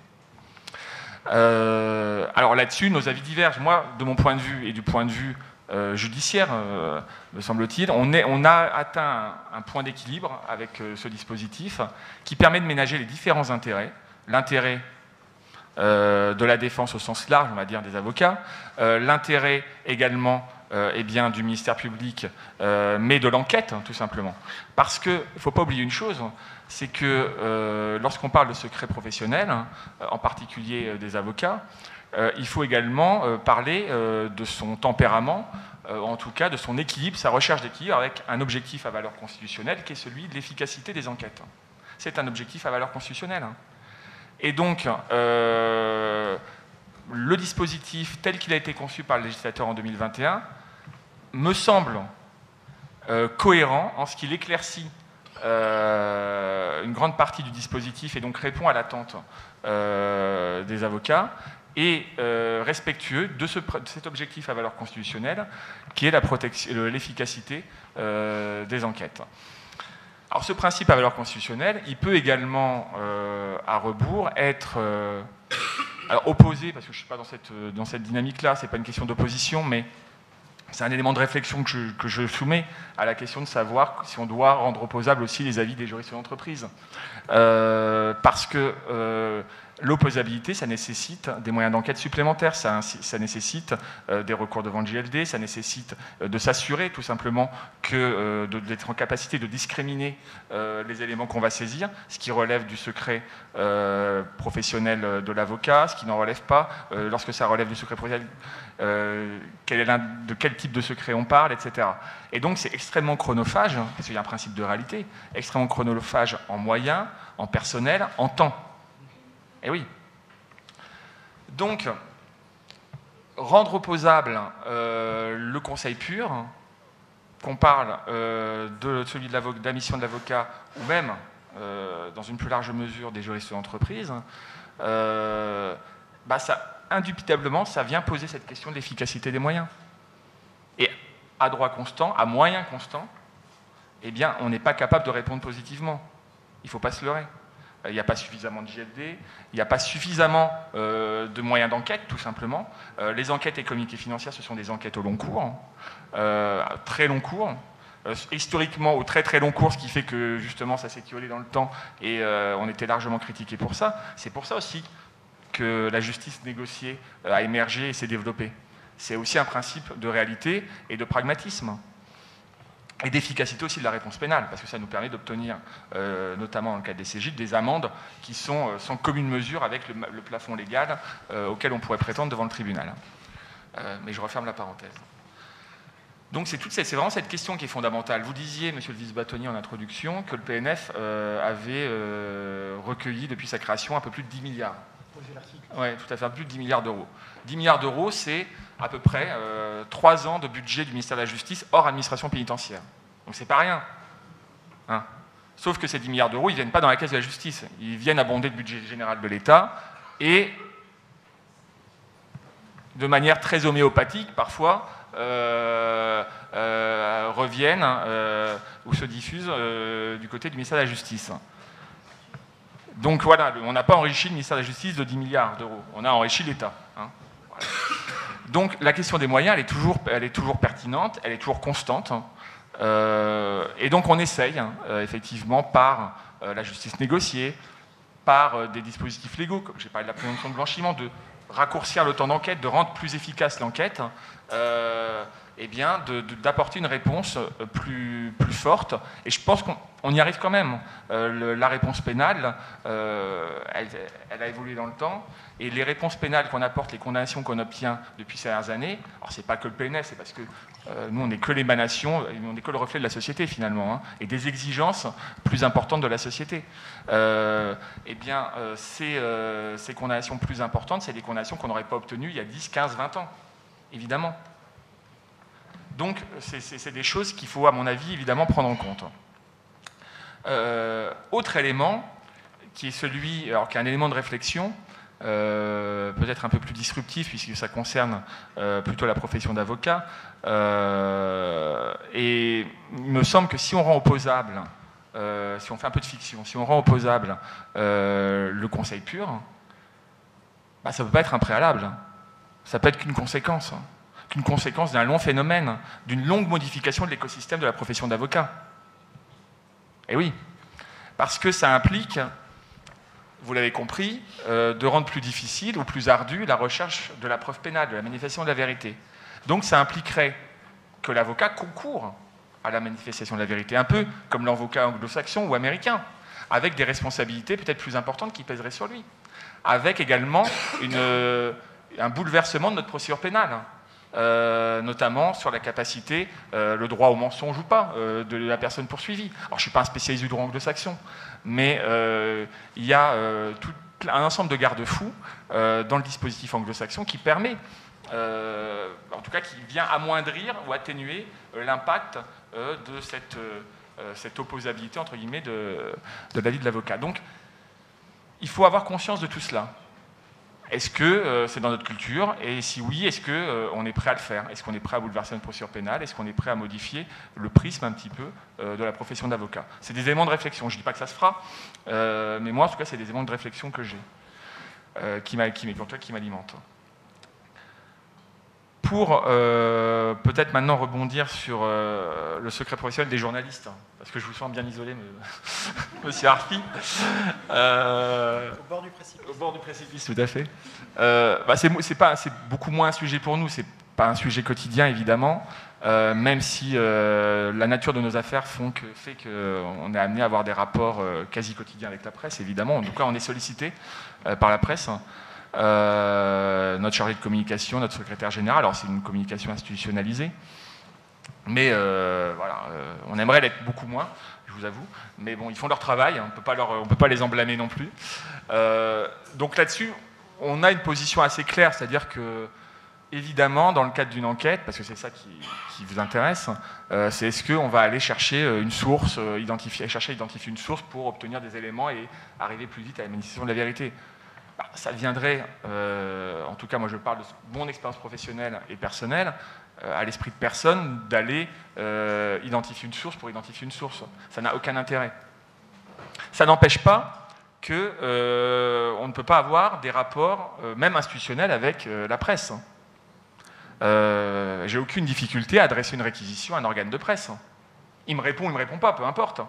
Euh, alors là-dessus, nos avis divergent. Moi, de mon point de vue et du point de vue euh, judiciaire, euh, me semble-t-il, on, on a atteint un, un point d'équilibre avec euh, ce dispositif qui permet de ménager les différents intérêts. L'intérêt Euh, de la défense au sens large, on va dire, des avocats, euh, l'intérêt également euh, eh bien, du ministère public, euh, mais de l'enquête, hein, tout simplement. Parce qu'il ne faut pas oublier une chose, c'est que euh, lorsqu'on parle de secret professionnel, hein, en particulier euh, des avocats, euh, il faut également euh, parler euh, de son tempérament, euh, en tout cas de son équilibre, sa recherche d'équilibre avec un objectif à valeur constitutionnelle qui est celui de l'efficacité des enquêtes. C'est un objectif à valeur constitutionnelle. Hein. Et donc, euh, le dispositif tel qu'il a été conçu par le législateur en deux mille vingt et un me semble euh, cohérent en ce qu'il éclaircit euh, une grande partie du dispositif et donc répond à l'attente euh, des avocats et euh, respectueux de, ce, de cet objectif à valeur constitutionnelle qui est la protection, l'efficacité euh, des enquêtes. Alors ce principe à valeur constitutionnelle, il peut également, euh, à rebours, être euh, alors opposé, parce que je ne suis pas dans cette, dans cette dynamique-là, ce n'est pas une question d'opposition, mais c'est un élément de réflexion que je, que je soumets à la question de savoir si on doit rendre opposables aussi les avis des juristes d'entreprise. Euh, parce que euh, l'opposabilité, ça nécessite des moyens d'enquête supplémentaires, ça, ça nécessite euh, des recours devant le J L D, ça nécessite euh, de s'assurer tout simplement que, euh, d'être en capacité de discriminer euh, les éléments qu'on va saisir, ce qui relève du secret euh, professionnel de l'avocat, ce qui n'en relève pas, euh, lorsque ça relève du secret professionnel, euh, quel est de quel type de secret on parle, et cetera. Et donc c'est extrêmement chronophage, parce qu'il y a un principe de réalité, extrêmement chronophage en moyens, en personnel, en temps. Eh oui. Donc, rendre opposable euh, le conseil pur, qu'on parle euh, de celui de, de la mission de l'avocat, ou même, euh, dans une plus large mesure, des juristes d'entreprise, euh, bah ça, indubitablement, ça vient poser cette question de l'efficacité des moyens. Et à droit constant, à moyen constant, eh bien, on n'est pas capable de répondre positivement. Il ne faut pas se leurrer. Il n'y a pas suffisamment de J L D, il n'y a pas suffisamment euh, de moyens d'enquête, tout simplement. Euh, les enquêtes économiques et financières, ce sont des enquêtes au long cours, hein, euh, très long cours, euh, historiquement au très très long cours, ce qui fait que justement ça s'est étiolé dans le temps et euh, on était largement critiqué pour ça. C'est pour ça aussi que la justice négociée a émergé et s'est développée. C'est aussi un principe de réalité et de pragmatisme. Et d'efficacité aussi de la réponse pénale, parce que ça nous permet d'obtenir, euh, notamment dans le cadre des C G I P, des amendes qui sont euh, sans commune mesure avec le, le plafond légal euh, auquel on pourrait prétendre devant le tribunal. Euh, mais je referme la parenthèse. Donc c'est, toute cette, c'est vraiment cette question qui est fondamentale. Vous disiez, monsieur le vice-bâtonnier, en introduction, que le P N F euh, avait euh, recueilli depuis sa création un peu plus de dix milliards. Oui, tout à fait, plus de dix milliards d'euros. dix milliards d'euros, c'est à peu près euh, trois ans de budget du ministère de la Justice hors administration pénitentiaire. Donc c'est pas rien. Hein. Sauf que ces dix milliards d'euros, ils ne viennent pas dans la caisse de la justice. Ils viennent abonder le budget général de l'État et, de manière très homéopathique, parfois, euh, euh, reviennent euh, ou se diffusent euh, du côté du ministère de la Justice. Donc voilà, on n'a pas enrichi le ministère de la Justice de dix milliards d'euros. On a enrichi l'État. Hein. Voilà. Donc la question des moyens, elle est toujours, elle est toujours pertinente, elle est toujours constante. Euh, et donc on essaye, hein, euh, effectivement, par euh, la justice négociée, par euh, des dispositifs légaux, comme j'ai parlé de la présomption de blanchiment, de raccourcir le temps d'enquête, de rendre plus efficace l'enquête, euh, eh bien, de, de, d'apporter une réponse plus, plus forte. Et je pense qu'on y arrive quand même. Euh, le, la réponse pénale, euh, elle, elle a évolué dans le temps. Et les réponses pénales qu'on apporte, les condamnations qu'on obtient depuis ces dernières années, alors c'est pas que le P N L, c'est parce que euh, nous, on n'est que l'émanation, on n'est que le reflet de la société, finalement, hein, et des exigences plus importantes de la société. Euh, eh bien, euh, ces, euh, ces condamnations plus importantes, c'est des condamnations qu'on n'aurait pas obtenues il y a dix, quinze, vingt ans, évidemment. Donc, c'est des choses qu'il faut, à mon avis, évidemment, prendre en compte. Euh, autre élément, qui est celui, alors qui est un élément de réflexion, euh, peut-être un peu plus disruptif, puisque ça concerne euh, plutôt la profession d'avocat. Euh, et il me semble que si on rend opposable, euh, si on fait un peu de fiction, si on rend opposable euh, le conseil pur, bah, ça ne peut pas être un préalable. Ça peut être qu'une conséquence. Qu'une conséquence d'un long phénomène, d'une longue modification de l'écosystème de la profession d'avocat. Et oui, parce que ça implique, vous l'avez compris, euh, de rendre plus difficile ou plus ardue la recherche de la preuve pénale, de la manifestation de la vérité. Donc ça impliquerait que l'avocat concourt à la manifestation de la vérité, un peu comme l'avocat anglo-saxon ou américain, avec des responsabilités peut-être plus importantes qui pèseraient sur lui, avec également une, euh, un bouleversement de notre procédure pénale. Euh, notamment sur la capacité, euh, le droit au mensonge ou pas, euh, de la personne poursuivie. Alors je ne suis pas un spécialiste du droit anglo-saxon, mais euh, il y a euh, tout un ensemble de garde-fous euh, dans le dispositif anglo-saxon qui permet, euh, en tout cas qui vient amoindrir ou atténuer euh, l'impact euh, de cette, euh, cette opposabilité, entre guillemets, de, de l'avis de l'avocat. Donc il faut avoir conscience de tout cela. Est-ce que euh, c'est dans notre culture? Et si oui, est-ce qu'on euh, est prêt à le faire? Est-ce qu'on est prêt à bouleverser une procédure pénale? Est-ce qu'on est prêt à modifier le prisme un petit peu euh, de la profession d'avocat? C'est des éléments de réflexion. Je ne dis pas que ça se fera, euh, mais moi, en tout cas, c'est des éléments de réflexion que j'ai, euh, qui m'alimentent. Pour euh, peut-être maintenant rebondir sur euh, le secret professionnel des journalistes, hein, parce que je vous sens bien isolé, monsieur Arfi. Euh, au bord du précipice. Au bord du précipice, tout à fait. Euh, bah c'est beaucoup moins un sujet pour nous, c'est pas un sujet quotidien, évidemment, euh, même si euh, la nature de nos affaires font que, fait qu'on est amené à avoir des rapports euh, quasi quotidiens avec la presse, évidemment. En tout cas, on est sollicité euh, par la presse. Euh, notre chargé de communication, notre secrétaire général, alors c'est une communication institutionnalisée, mais euh, voilà, euh, on aimerait l'être beaucoup moins, je vous avoue, mais bon, ils font leur travail, hein, on peut pas leur, on peut pas les en blâmer non plus. Euh, donc là-dessus, on a une position assez claire, c'est-à-dire que, évidemment, dans le cadre d'une enquête, parce que c'est ça qui, qui vous intéresse, euh, c'est est-ce qu'on va aller chercher une source, euh, identifier, chercher à identifier une source pour obtenir des éléments et arriver plus vite à la manifestation de la vérité. Bah, ça viendrait, euh, en tout cas moi je parle de mon expérience professionnelle et personnelle, euh, à l'esprit de personne d'aller euh, identifier une source pour identifier une source. Ça n'a aucun intérêt. Ça n'empêche pas qu'on euh, ne peut pas avoir des rapports, euh, même institutionnels, avec euh, la presse. Euh, J'ai aucune difficulté à adresser une réquisition à un organe de presse. Il me répond, il ne me répond pas, peu importe.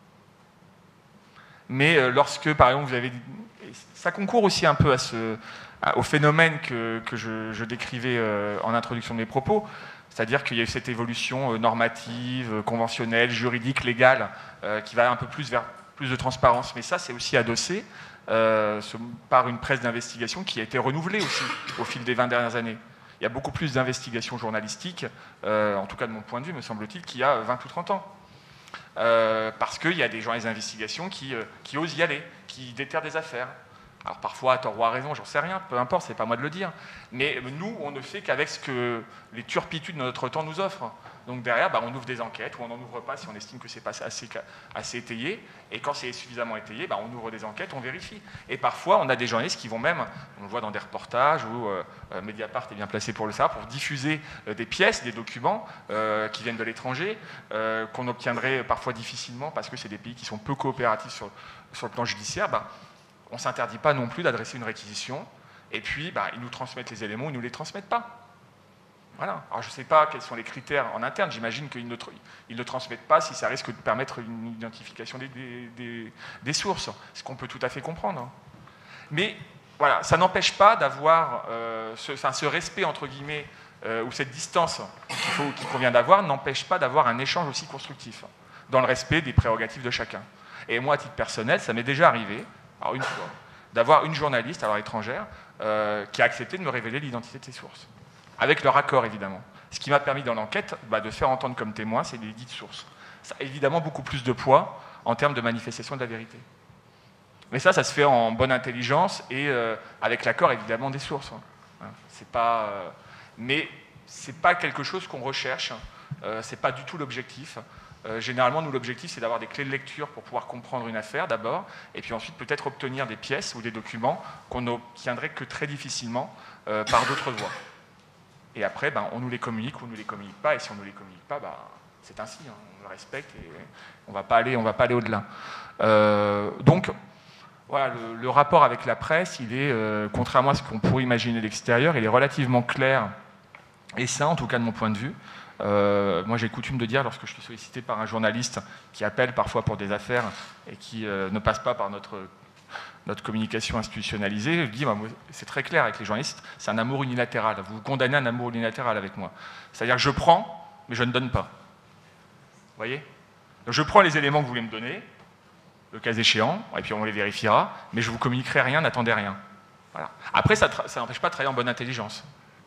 Mais euh, lorsque, par exemple, vous avez... Ça concourt aussi un peu à ce, à, au phénomène que, que je, je décrivais euh, en introduction de mes propos, c'est-à-dire qu'il y a eu cette évolution euh, normative, euh, conventionnelle, juridique, légale, euh, qui va un peu plus vers plus de transparence. Mais ça, c'est aussi adossé euh, ce, par une presse d'investigation qui a été renouvelée aussi au fil des vingt dernières années. Il y a beaucoup plus d'investigations journalistiques, euh, en tout cas de mon point de vue, me semble-t-il, qu'il y a vingt ou trente ans. Euh, parce qu'il y a des journalistes d'investigation qui, euh, qui osent y aller, qui déterrent des affaires. Alors parfois, à tort ou à raison, j'en sais rien, peu importe, c'est pas à moi de le dire. Mais nous, on ne fait qu'avec ce que les turpitudes de notre temps nous offrent. Donc derrière, bah, on ouvre des enquêtes, ou on n'en ouvre pas si on estime que c'est pas assez, assez étayé. Et quand c'est suffisamment étayé, bah, on ouvre des enquêtes, on vérifie. Et parfois, on a des journalistes qui vont même, on le voit dans des reportages, où euh, Mediapart est bien placé pour le savoir, pour diffuser euh, des pièces, des documents euh, qui viennent de l'étranger, euh, qu'on obtiendrait parfois difficilement, parce que c'est des pays qui sont peu coopératifs sur, sur le plan judiciaire. Bah, on ne s'interdit pas non plus d'adresser une réquisition, et puis bah, ils nous transmettent les éléments, ils ne nous les transmettent pas. Voilà. Alors je ne sais pas quels sont les critères en interne, j'imagine qu'ils ne, ils ne transmettent pas si ça risque de permettre une identification des, des, des, des sources, ce qu'on peut tout à fait comprendre. Mais voilà, ça n'empêche pas d'avoir euh, ce, enfin, ce respect, entre guillemets, euh, ou cette distance qu'il faut, qu'il convient d'avoir, n'empêche pas d'avoir un échange aussi constructif, dans le respect des prérogatives de chacun. Et moi, à titre personnel, ça m'est déjà arrivé, alors une fois, d'avoir une journaliste, alors étrangère, euh, qui a accepté de me révéler l'identité de ses sources. Avec leur accord, évidemment. Ce qui m'a permis dans l'enquête bah, de faire entendre comme témoin, c'est les dites sources. Ça a évidemment beaucoup plus de poids en termes de manifestation de la vérité. Mais ça, ça se fait en bonne intelligence et euh, avec l'accord, évidemment, des sources. Hein. C'est pas, euh, mais ce n'est pas quelque chose qu'on recherche. Euh, ce n'est pas du tout l'objectif. Euh, généralement, nous, l'objectif, c'est d'avoir des clés de lecture pour pouvoir comprendre une affaire, d'abord, et puis ensuite, peut-être obtenir des pièces ou des documents qu'on n'obtiendrait que très difficilement euh, par d'autres voies. Et après, ben, on nous les communique ou on ne nous les communique pas. Et si on ne nous les communique pas, ben, c'est ainsi, hein, on le respecte et on ne va pas aller, on va pas aller au-delà. Euh, donc, voilà, le, le rapport avec la presse, il est, euh, contrairement à ce qu'on pourrait imaginer de l'extérieur, il est relativement clair et sain, en tout cas de mon point de vue. Euh, moi, j'ai coutume de dire, lorsque je suis sollicité par un journaliste qui appelle parfois pour des affaires et qui euh, ne passe pas par notre... notre communication institutionnalisée, je dis, bah, c'est très clair avec les journalistes, c'est un amour unilatéral. Vous vous condamnez à un amour unilatéral avec moi. C'est-à-dire que je prends, mais je ne donne pas. Vous voyez? Donc je prends les éléments que vous voulez me donner, le cas échéant, et puis on les vérifiera, mais je ne vous communiquerai rien, n'attendez rien. Voilà. Après, ça n'empêche pas de travailler en bonne intelligence.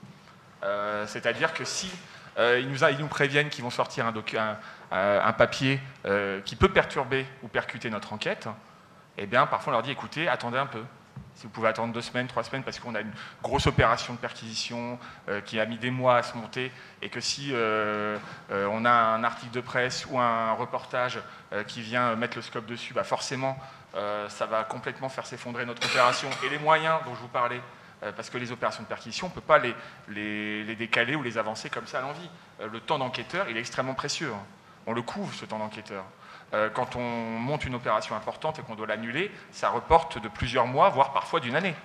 Euh, C'est-à-dire que si euh, ils, nous a, ils nous préviennent qu'ils vont sortir un, un, un papier euh, qui peut perturber ou percuter notre enquête, eh bien, parfois, on leur dit, écoutez, attendez un peu. Si vous pouvez attendre deux semaines, trois semaines, parce qu'on a une grosse opération de perquisition euh, qui a mis des mois à se monter, et que si euh, euh, on a un article de presse ou un reportage euh, qui vient mettre le scope dessus, bah forcément, euh, ça va complètement faire s'effondrer notre opération et les moyens dont je vous parlais, euh, parce que les opérations de perquisition, on ne peut pas les, les, les décaler ou les avancer comme ça à l'envie. Euh, le temps d'enquêteur, il est extrêmement précieux. Hein. On le couvre, ce temps d'enquêteur. Quand on monte une opération importante et qu'on doit l'annuler, ça reporte de plusieurs mois, voire parfois d'une année.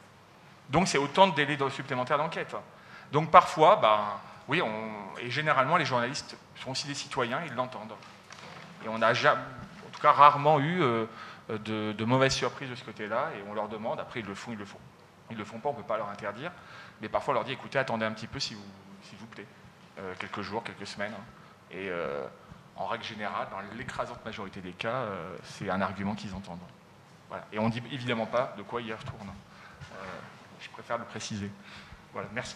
Donc c'est autant de délais supplémentaires d'enquête. Donc parfois, bah, oui, on, et généralement les journalistes sont aussi des citoyens, ils l'entendent. Et on n'a jamais, en tout cas rarement eu euh, de, de mauvaises surprises de ce côté-là, et on leur demande, après ils le font, ils le font. Ils ne le font pas, on ne peut pas leur interdire, mais parfois on leur dit, écoutez, attendez un petit peu s'il vous, s'il vous plaît, euh, quelques jours, quelques semaines, hein, et... Euh, en règle générale, dans l'écrasante majorité des cas, euh, c'est un argument qu'ils entendent. Voilà. Et on ne dit évidemment pas de quoi ils retournent. Euh, je préfère le préciser. Voilà, merci.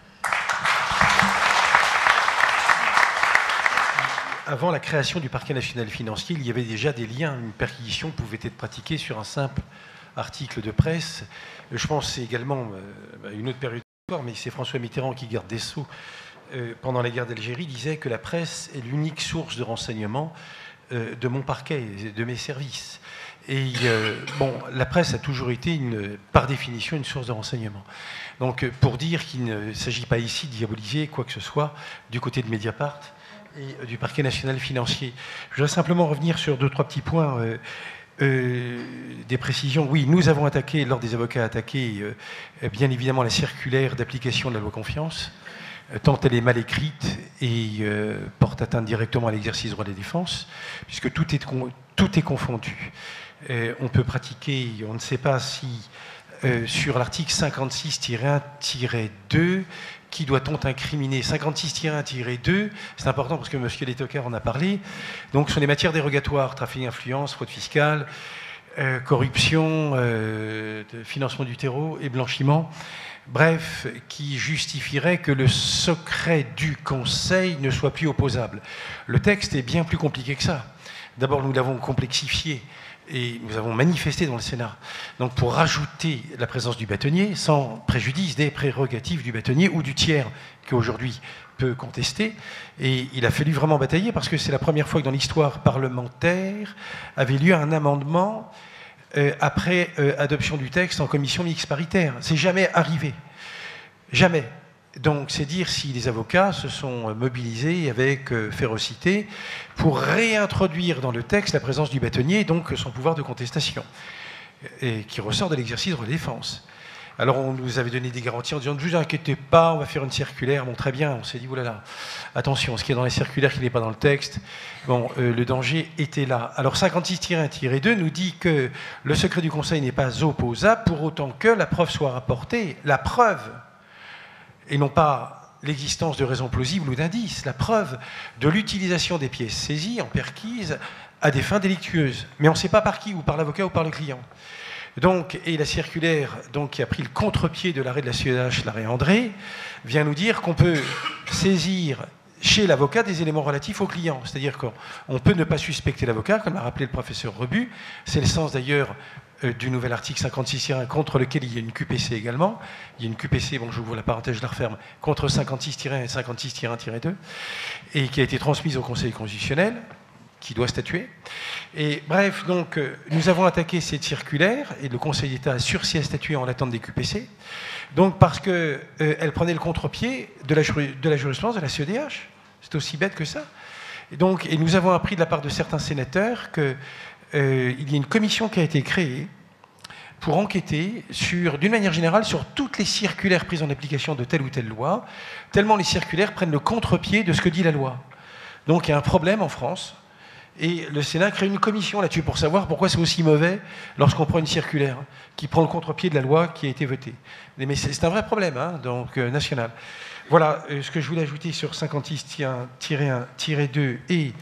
Avant la création du parquet national financier, il y avait déjà des liens. Une perquisition pouvait être pratiquée sur un simple article de presse. Je pense également à une autre période de l'histoire, mais c'est François Mitterrand qui garde des Sceaux. Pendant la guerre d'Algérie, disait que la presse est l'unique source de renseignement euh, de mon parquet, de mes services. Et euh, bon, la presse a toujours été, une, par définition, une source de renseignement. Donc, pour dire qu'il ne s'agit pas ici de diaboliser quoi que ce soit du côté de Mediapart et du parquet national financier. Je voudrais simplement revenir sur deux, trois petits points. Euh, euh, des précisions. Oui, nous avons attaqué, l'Ordre des avocats a attaqué, euh, bien évidemment, la circulaire d'application de la loi confiance, tant elle est mal écrite et euh, porte atteinte directement à l'exercice du droit de la défense, puisque tout est, tout est confondu. Euh, on peut pratiquer, on ne sait pas si euh, sur l'article cinquante-six tiret un tiret deux, qui doit-on incriminer? cinquante-six tiret un tiret deux, c'est important parce que M. Letocard en a parlé. Donc ce sont des matières dérogatoires, trafic d'influence, fraude fiscale, euh, corruption, euh, de financement du terreau et blanchiment. Bref, qui justifierait que le secret du Conseil ne soit plus opposable. Le texte est bien plus compliqué que ça. D'abord, nous l'avons complexifié et nous avons manifesté dans le Sénat. Donc, pour rajouter la présence du bâtonnier, sans préjudice des prérogatives du bâtonnier ou du tiers qu'aujourd'hui peut contester. Et il a fallu vraiment batailler parce que c'est la première fois que dans l'histoire parlementaire avait lieu un amendement Euh, après euh, adoption du texte en commission mixte paritaire. C'est jamais arrivé. Jamais. Donc, c'est dire si les avocats se sont mobilisés avec euh, férocité pour réintroduire dans le texte la présence du bâtonnier et donc son pouvoir de contestation, et qui ressort de l'exercice de la défense. Alors on nous avait donné des garanties en disant « ne vous inquiétez pas, on va faire une circulaire ». Bon, très bien, on s'est dit « oulala, attention, ce qui est dans les circulaires qui n'est pas dans le texte ». Bon, euh, le danger était là. Alors cinquante-six tiret un tiret deux nous dit que le secret du Conseil n'est pas opposable pour autant que la preuve soit rapportée, la preuve, et non pas l'existence de raisons plausibles ou d'indices, la preuve de l'utilisation des pièces saisies en perquise à des fins délictueuses. Mais on ne sait pas par qui, ou par l'avocat ou par le client. Donc, et la circulaire donc, qui a pris le contre-pied de l'arrêt de la C E D H, l'arrêt André, vient nous dire qu'on peut saisir chez l'avocat des éléments relatifs au client. C'est-à-dire qu'on peut ne pas suspecter l'avocat, comme l'a rappelé le professeur Rebut. C'est le sens d'ailleurs euh, du nouvel article cinquante-six tiret un contre lequel il y a une Q P C également. Il y a une Q P C, bon je vous la parenthèse, je la referme, contre cinquante-six tiret un et cinquante-six tiret un tiret deux, et qui a été transmise au Conseil constitutionnel, qui doit statuer. Et bref, donc, euh, nous avons attaqué cette circulaire, et le Conseil d'État a sursis à statuer en l'attente des Q P C, donc parce qu'elle euh, prenait le contre-pied de la, de la jurisprudence de la C E D H. C'est aussi bête que ça. Et, donc, et nous avons appris de la part de certains sénateurs qu'il euh, y a une commission qui a été créée pour enquêter, sur, d'une manière générale, sur toutes les circulaires prises en application de telle ou telle loi, tellement les circulaires prennent le contre-pied de ce que dit la loi. Donc il y a un problème en France, et le Sénat crée une commission là-dessus pour savoir pourquoi c'est aussi mauvais lorsqu'on prend une circulaire qui prend le contre-pied de la loi qui a été votée. Mais c'est un vrai problème, hein, donc euh, national. Voilà euh, ce que je voulais ajouter sur cinquante-six tiret un tiret deux et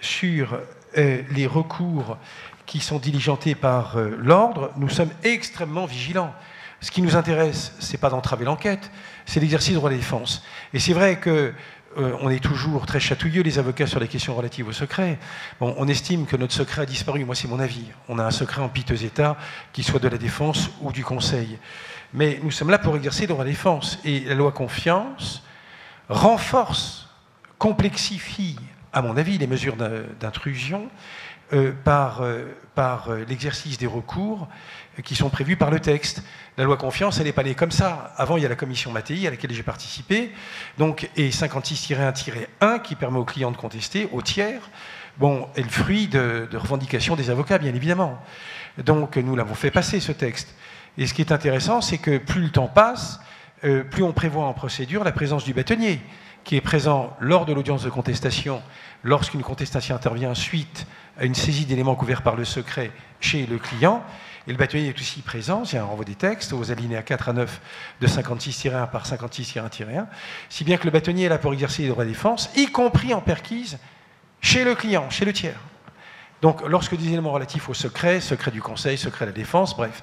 sur euh, les recours qui sont diligentés par euh, l'ordre. Nous sommes extrêmement vigilants. Ce qui nous intéresse, ce n'est pas d'entraver l'enquête, c'est l'exercice du droit de la défense. Et c'est vrai que Euh, on est toujours très chatouilleux, les avocats, sur les questions relatives au secret. Bon, on estime que notre secret a disparu, moi c'est mon avis. On a un secret en piteux état, qu'il soit de la défense ou du conseil. Mais nous sommes là pour exercer le droit de la défense. Et la loi confiance renforce, complexifie, à mon avis, les mesures d'intrusion euh, par, euh, par euh, l'exercice des recours qui sont prévus par le texte. La loi confiance, elle n'est pas née comme ça. Avant, il y a la commission Mattei à laquelle j'ai participé, donc, et cinquante-six tiret un tiret un qui permet aux clients de contester, aux tiers. Bon, est le fruit de, de revendications des avocats, bien évidemment. Donc, nous l'avons fait passer, ce texte. Et ce qui est intéressant, c'est que plus le temps passe, euh, plus on prévoit en procédure la présence du bâtonnier, qui est présent lors de l'audience de contestation, lorsqu'une contestation intervient suite à une saisie d'éléments couverts par le secret chez le client. Et le bâtonnier est aussi présent, il y a un renvoi des textes aux alinéas quatre à neuf de cinquante-six tiret un par cinquante-six tiret un tiret un, si bien que le bâtonnier est là pour exercer les droits de défense, y compris en perquise, chez le client, chez le tiers. Donc, lorsque des éléments relatifs au secret, secret du conseil, secret de la défense, bref,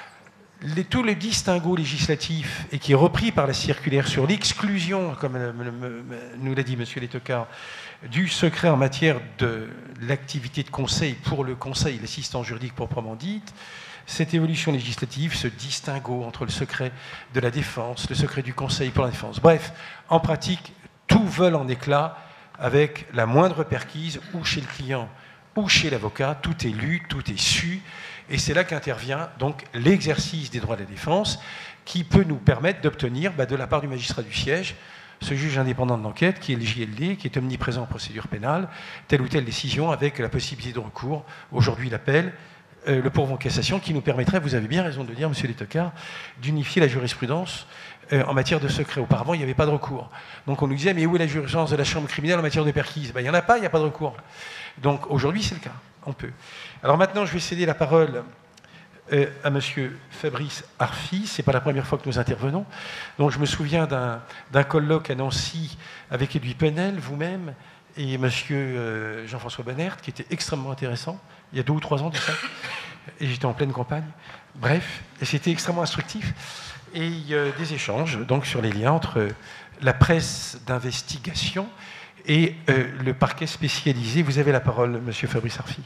les, tout le distinguo législatif, et qui est repris par la circulaire sur l'exclusion, comme me, me, me, nous l'a dit M. Letocard, du secret en matière de l'activité de conseil pour le conseil, l'assistance juridique proprement dite, cette évolution législative, ce distinguo entre le secret de la défense, le secret du conseil pour la défense. Bref, en pratique, tout vole en éclats avec la moindre perquise, ou chez le client, ou chez l'avocat, tout est lu, tout est su, et c'est là qu'intervient donc l'exercice des droits de la défense, qui peut nous permettre d'obtenir, bah, de la part du magistrat du siège, ce juge indépendant de l'enquête, qui est le J L D, qui est omniprésent en procédure pénale, telle ou telle décision avec la possibilité de recours, aujourd'hui l'appel, euh, le pourvoi en cassation, qui nous permettrait, vous avez bien raison de le dire, M. Letocard, d'unifier la jurisprudence euh, en matière de secret. Auparavant, il n'y avait pas de recours. Donc on nous disait, mais où est la jurisprudence de la chambre criminelle en matière de perquise? Ben, il n'y en a pas, il n'y a pas de recours. Donc aujourd'hui, c'est le cas, on peut. Alors maintenant, je vais céder la parole Euh, à M. Fabrice Arfi. Ce n'est pas la première fois que nous intervenons. Donc je me souviens d'un colloque à Nancy avec Edoui Penel, vous-même, et M. Euh, Jean-François Bonnert, qui était extrêmement intéressant, il y a deux ou trois ans de ça, et j'étais en pleine campagne. Bref, et c'était extrêmement instructif. Et il y a des échanges donc, sur les liens entre la presse d'investigation et euh, le parquet spécialisé. Vous avez la parole, M. Fabrice Arfi.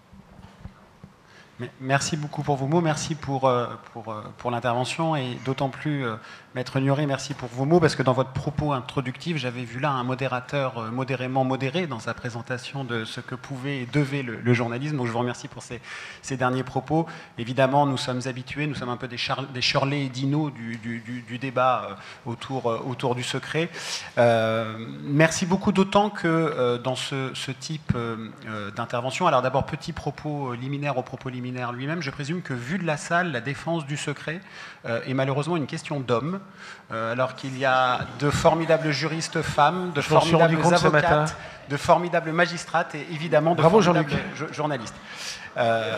Merci beaucoup pour vos mots, merci pour, pour, pour l'intervention, et d'autant plus, Maître Nuret, merci pour vos mots, parce que dans votre propos introductif, j'avais vu là un modérateur modérément modéré dans sa présentation de ce que pouvait et devait le, le journalisme, donc je vous remercie pour ces, ces derniers propos. Évidemment, nous sommes habitués, nous sommes un peu des, Char des Shirley et Dino du, du, du, du débat autour, autour du secret. Euh, merci beaucoup, d'autant que euh, dans ce, ce type euh, d'intervention, alors d'abord, petit propos liminaire au propos liminaire, liminaire lui-même, je présume que, vu de la salle, la défense du secret euh, est malheureusement une question d'hommes, euh, alors qu'il y a de formidables juristes femmes, de formidables avocates, de formidables magistrates et évidemment de Bravo, formidables Jean-Luc. journalistes. Euh...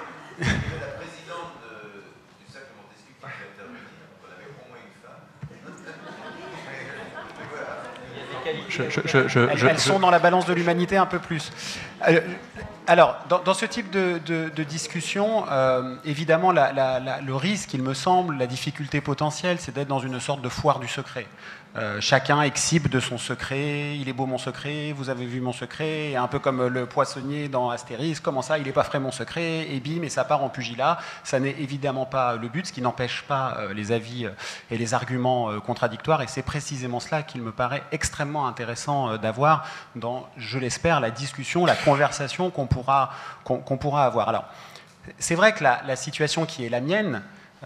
Je, je, je, je, elles, elles sont dans la balance de l'humanité un peu plus. Alors, dans, dans ce type de, de, de discussion, euh, évidemment, la, la, la, le risque, il me semble, la difficulté potentielle, c'est d'être dans une sorte de foire du secret. Euh, chacun exhibe de son secret, il est beau mon secret, vous avez vu mon secret, un peu comme le poissonnier dans Astérix, comment ça, il n'est pas frais mon secret, et bim, et ça part en pugilat. Ça n'est évidemment pas le but, ce qui n'empêche pas euh, les avis euh, et les arguments euh, contradictoires, et c'est précisément cela qu'il me paraît extrêmement intéressant euh, d'avoir dans, je l'espère, la discussion, la conversation qu'on pourra, qu'on, qu'on pourra avoir. Alors, c'est vrai que la, la situation qui est la mienne,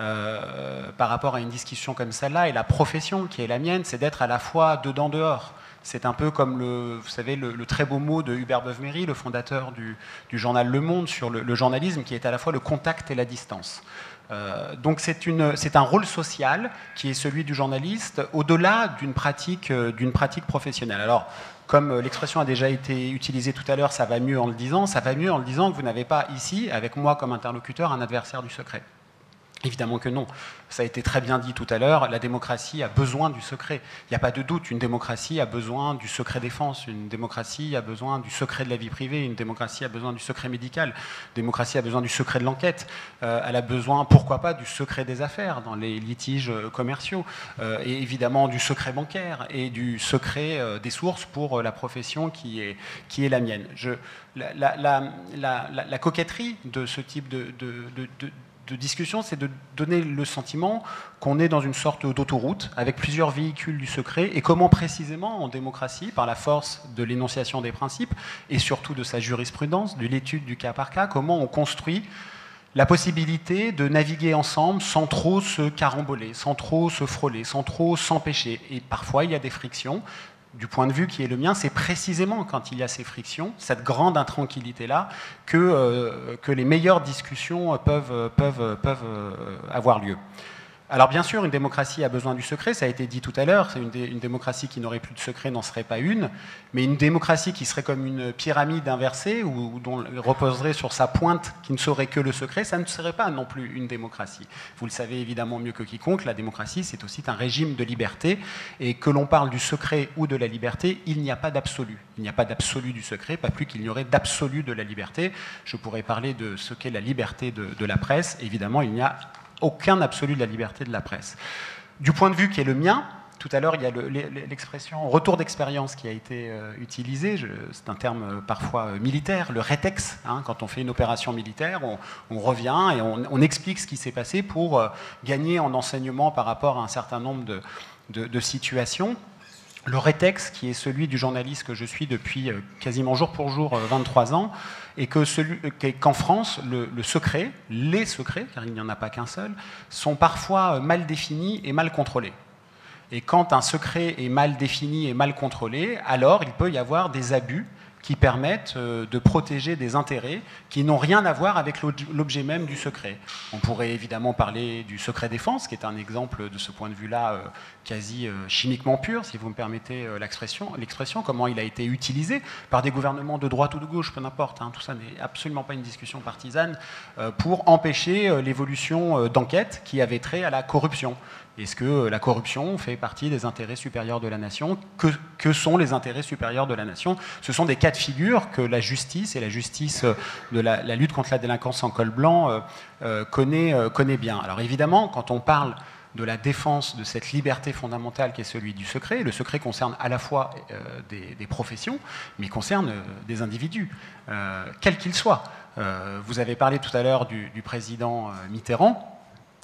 Euh, par rapport à une discussion comme celle-là, et la profession qui est la mienne, c'est d'être à la fois dedans-dehors. C'est un peu comme le, vous savez, le, le très beau mot de Hubert Beuve-Méry, le fondateur du, du journal Le Monde, sur le, le journalisme, qui est à la fois le contact et la distance. Euh, donc c'est, une, c'est un rôle social qui est celui du journaliste, au-delà d'une pratique, euh, d'une pratique professionnelle. Alors, comme l'expression a déjà été utilisée tout à l'heure, ça va mieux en le disant, ça va mieux en le disant que vous n'avez pas ici, avec moi comme interlocuteur, un adversaire du secret. Évidemment que non. Ça a été très bien dit tout à l'heure, la démocratie a besoin du secret. Il n'y a pas de doute, une démocratie a besoin du secret défense, une démocratie a besoin du secret de la vie privée, une démocratie a besoin du secret médical, une démocratie a besoin du secret de l'enquête, euh, elle a besoin, pourquoi pas, du secret des affaires dans les litiges commerciaux, euh, et évidemment du secret bancaire et du secret euh, des sources pour euh, la profession qui est, qui est la mienne. Je, la, la, la, la, la coquetterie de ce type de, de, de, de de discussion, c'est de donner le sentiment qu'on est dans une sorte d'autoroute avec plusieurs véhicules du secret, et comment précisément en démocratie, par la force de l'énonciation des principes et surtout de sa jurisprudence, de l'étude du cas par cas, comment on construit la possibilité de naviguer ensemble sans trop se caramboler, sans trop se frôler, sans trop s'empêcher. Et parfois, il y a des frictions. Du point de vue qui est le mien, c'est précisément quand il y a ces frictions, cette grande intranquillité-là, que, euh, que les meilleures discussions peuvent, peuvent, peuvent avoir lieu. Alors bien sûr, une démocratie a besoin du secret, ça a été dit tout à l'heure, c'est une, dé, une démocratie qui n'aurait plus de secret n'en serait pas une, mais une démocratie qui serait comme une pyramide inversée, ou dont reposerait sur sa pointe qui ne serait que le secret, ça ne serait pas non plus une démocratie. Vous le savez évidemment mieux que quiconque, la démocratie c'est aussi un régime de liberté, et que l'on parle du secret ou de la liberté, il n'y a pas d'absolu. Il n'y a pas d'absolu du secret, pas plus qu'il n'y aurait d'absolu de la liberté. Je pourrais parler de ce qu'est la liberté de, de la presse, évidemment il n'y a aucun absolu de la liberté de la presse. Du point de vue qui est le mien, tout à l'heure, il y a le, l'expression retour d'expérience qui a été euh, utilisée. Je, c'est un terme euh, parfois euh, militaire, le rétex. Hein, quand on fait une opération militaire, on, on revient et on, on explique ce qui s'est passé pour euh, gagner en enseignement par rapport à un certain nombre de, de, de situations. Le rétex, qui est celui du journaliste que je suis depuis euh, quasiment jour pour jour, euh, vingt-trois ans, et que celui, qu'en France, le, le secret, les secrets, car il n'y en a pas qu'un seul, sont parfois mal définis et mal contrôlés. Et quand un secret est mal défini et mal contrôlé, alors il peut y avoir des abus qui permettent de protéger des intérêts qui n'ont rien à voir avec l'objet même du secret. On pourrait évidemment parler du secret défense, qui est un exemple de ce point de vue-là quasi chimiquement pur, si vous me permettez l'expression, l'expression, comment il a été utilisé par des gouvernements de droite ou de gauche, peu importe, hein, tout ça n'est absolument pas une discussion partisane, pour empêcher l'évolution d'enquêtes qui avaient trait à la corruption. Est-ce que la corruption fait partie des intérêts supérieurs de la nation ? Que, que sont les intérêts supérieurs de la nation ? Ce sont des cas de figure que la justice et la justice de la, la lutte contre la délinquance en col blanc euh, euh, connaît, euh, connaît bien. Alors évidemment, quand on parle de la défense de cette liberté fondamentale qui est celui du secret, le secret concerne à la fois euh, des, des professions, mais il concerne euh, des individus, euh, quels qu'ils soient. Euh, vous avez parlé tout à l'heure du, du président Mitterrand.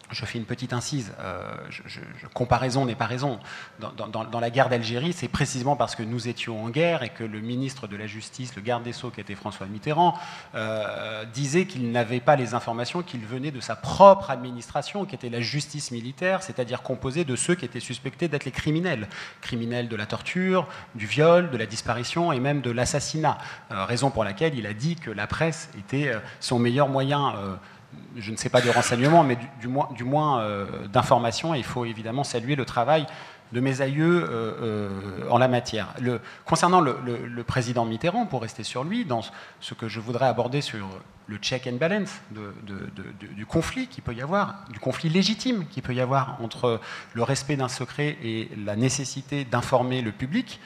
Je fais une petite incise, euh, je, je, comparaison n'est pas raison. Dans, dans, dans la guerre d'Algérie, c'est précisément parce que nous étions en guerre et que le ministre de la Justice, le garde des Sceaux, qui était François Mitterrand, euh, disait qu'il n'avait pas les informations, qu'il venait de sa propre administration, qui était la justice militaire, c'est-à-dire composée de ceux qui étaient suspectés d'être les criminels. Criminels de la torture, du viol, de la disparition et même de l'assassinat. Euh, raison pour laquelle il a dit que la presse était euh, son meilleur moyen euh, je ne sais pas de renseignements, mais du, du moins, du moins euh, d'informations. Il faut évidemment saluer le travail de mes aïeux euh, euh, en la matière. Le, concernant le, le, le président Mitterrand, pour rester sur lui, dans ce que je voudrais aborder sur le check and balance de, de, de, de, du conflit qu'il peut y avoir, du conflit légitime qu'il peut y avoir entre le respect d'un secret et la nécessité d'informer le public.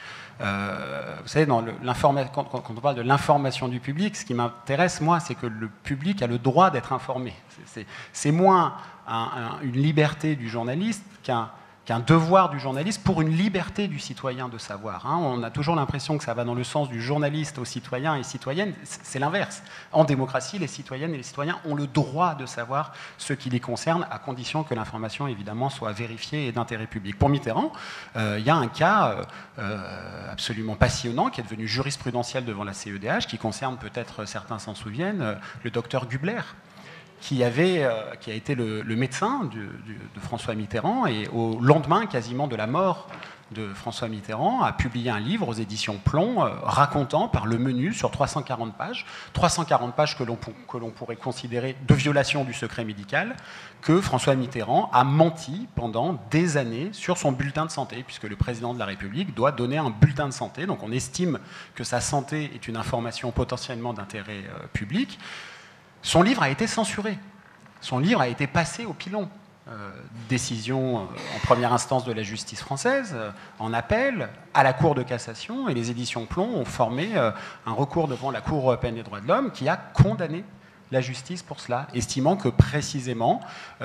Euh, vous savez, dans le, quand, quand on parle de l'information du public, ce qui m'intéresse, moi, c'est que le public a le droit d'être informé. C'est moins un, un, une liberté du journaliste qu'un qu'un devoir du journaliste pour une liberté du citoyen de savoir. Hein. On a toujours l'impression que ça va dans le sens du journaliste aux citoyens et citoyennes. C'est l'inverse. En démocratie, les citoyennes et les citoyens ont le droit de savoir ce qui les concerne, à condition que l'information, évidemment, soit vérifiée et d'intérêt public. Pour Mitterrand, euh, il y a un cas euh, absolument passionnant qui est devenu jurisprudentiel devant la C E D H, qui concerne, peut-être certains s'en souviennent, euh, le docteur Gubler, qui, avait, euh, qui a été le, le médecin du, du, de François Mitterrand, et au lendemain quasiment de la mort de François Mitterrand, a publié un livre aux éditions Plomb, euh, racontant par le menu sur trois cent quarante pages, trois cent quarante pages que l'on que l'on pourrait considérer de violation du secret médical, que François Mitterrand a menti pendant des années sur son bulletin de santé, puisque le président de la République doit donner un bulletin de santé, donc on estime que sa santé est une information potentiellement d'intérêt euh, public. Son livre a été censuré. Son livre a été passé au pilon. Euh, décision euh, en première instance de la justice française, euh, en appel, à la Cour de cassation, et les éditions Plomb ont formé euh, un recours devant la Cour européenne des droits de l'homme qui a condamné la justice pour cela, estimant que précisément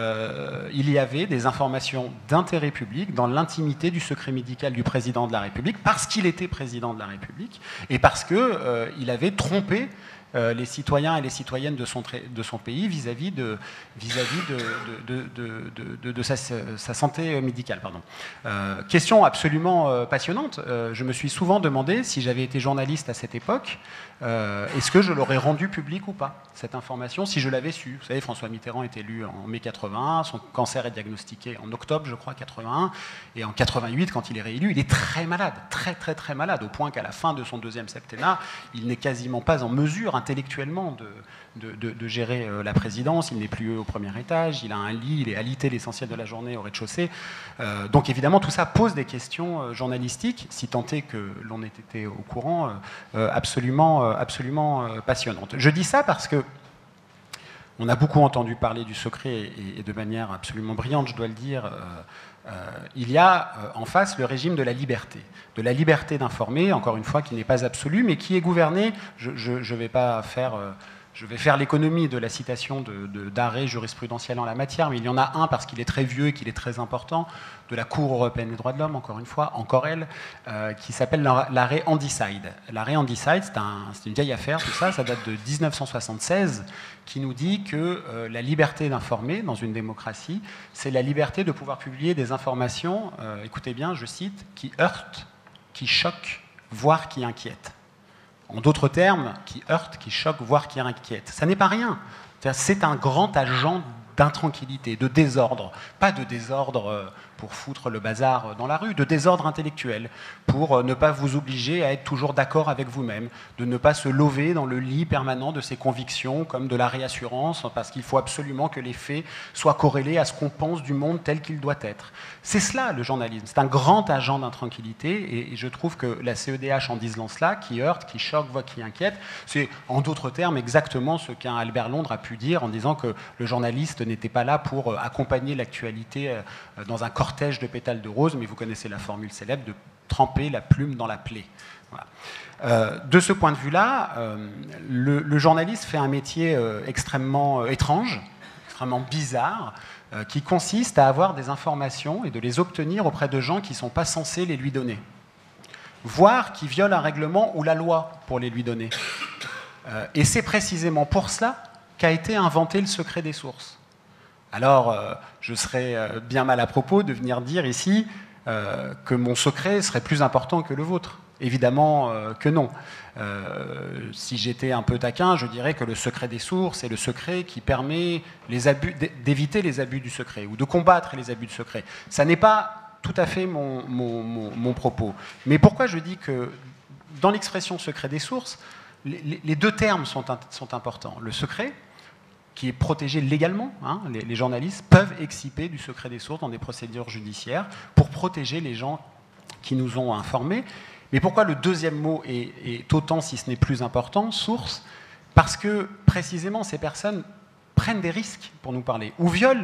euh, il y avait des informations d'intérêt public dans l'intimité du secret médical du président de la République, parce qu'il était président de la République et parce qu'il euh, avait trompé Euh, les citoyens et les citoyennes de son, de son pays vis-à-vis de, vis-à-vis de, de, de, de, de, de sa, sa santé médicale. Pardon. Euh, question absolument euh, passionnante. Euh, je me suis souvent demandé, si j'avais été journaliste à cette époque, euh, est-ce que je l'aurais rendu public ou pas, cette information, si je l'avais su. Vous savez, François Mitterrand est élu en mai quatre-vingt-un, son cancer est diagnostiqué en octobre, je crois, quatre-vingt-un, et en quatre-vingt-huit, quand il est réélu, il est très malade, très très très malade, au point qu'à la fin de son deuxième septennat, il n'est quasiment pas en mesure intellectuellement de, de, de, de gérer euh, la présidence. Il n'est plus au premier étage, il a un lit, il est alité l'essentiel de la journée au rez-de-chaussée. Euh, donc évidemment, tout ça pose des questions euh, journalistiques, si tant est que l'on ait été au courant, euh, absolument, euh, absolument euh, passionnantes. Je dis ça parce que on a beaucoup entendu parler du secret, et, et de manière absolument brillante, je dois le dire. Euh, Euh, il y a euh, en face le régime de la liberté, de la liberté d'informer, encore une fois, qui n'est pas absolue, mais qui est gouvernée, je, je, je vais pas faire... Euh, Je vais faire l'économie de la citation de, de, d'arrêt jurisprudentiel en la matière, mais il y en a un parce qu'il est très vieux et qu'il est très important, de la Cour européenne des droits de l'homme, encore une fois, encore elle, euh, qui s'appelle l'arrêt Handyside. L'arrêt Handyside, c'est un, c'est une vieille affaire, tout ça, ça date de dix-neuf cent soixante-seize, qui nous dit que euh, la liberté d'informer dans une démocratie, c'est la liberté de pouvoir publier des informations, euh, écoutez bien, je cite, qui heurtent, qui choquent, voire qui inquiètent. En d'autres termes, qui heurte, qui choque, voire qui inquiète. Ça n'est pas rien. C'est un grand agent d'intranquillité, de désordre. Pas de désordre pour foutre le bazar dans la rue, de désordre intellectuel, pour ne pas vous obliger à être toujours d'accord avec vous-même, de ne pas se lever dans le lit permanent de ses convictions comme de la réassurance, parce qu'il faut absolument que les faits soient corrélés à ce qu'on pense du monde tel qu'il doit être. C'est cela le journalisme, c'est un grand agent d'intranquillité, et je trouve que la C E D H en disant cela, qui heurte, qui choque, voire qui inquiète, c'est en d'autres termes exactement ce qu'un Albert Londres a pu dire en disant que le journaliste n'était pas là pour accompagner l'actualité dans un cortège de pétales de rose, mais vous connaissez la formule célèbre de tremper la plume dans la plaie. Voilà. Euh, de ce point de vue-là, euh, le, le journaliste fait un métier euh, extrêmement euh, étrange, extrêmement bizarre, euh, qui consiste à avoir des informations et de les obtenir auprès de gens qui ne sont pas censés les lui donner, voire qui violent un règlement ou la loi pour les lui donner. Euh, et c'est précisément pour cela qu'a été inventé le secret des sources. alors euh, je serais euh, bien mal à propos de venir dire ici euh, que mon secret serait plus important que le vôtre. Évidemment euh, que non. Euh, si j'étais un peu taquin, je dirais que le secret des sources est le secret qui permet les abus, d'éviter les abus du secret ou de combattre les abus de secret. Ça n'est pas tout à fait mon, mon, mon, mon propos. Mais pourquoi je dis que dans l'expression secret des sources, les, les deux termes sont, sont importants. Le secret, qui est protégé légalement, hein, les, les journalistes peuvent exciper du secret des sources dans des procédures judiciaires pour protéger les gens qui nous ont informés. Mais pourquoi le deuxième mot est, est autant, si ce n'est plus important, source? Parce que précisément ces personnes prennent des risques pour nous parler, ou violent,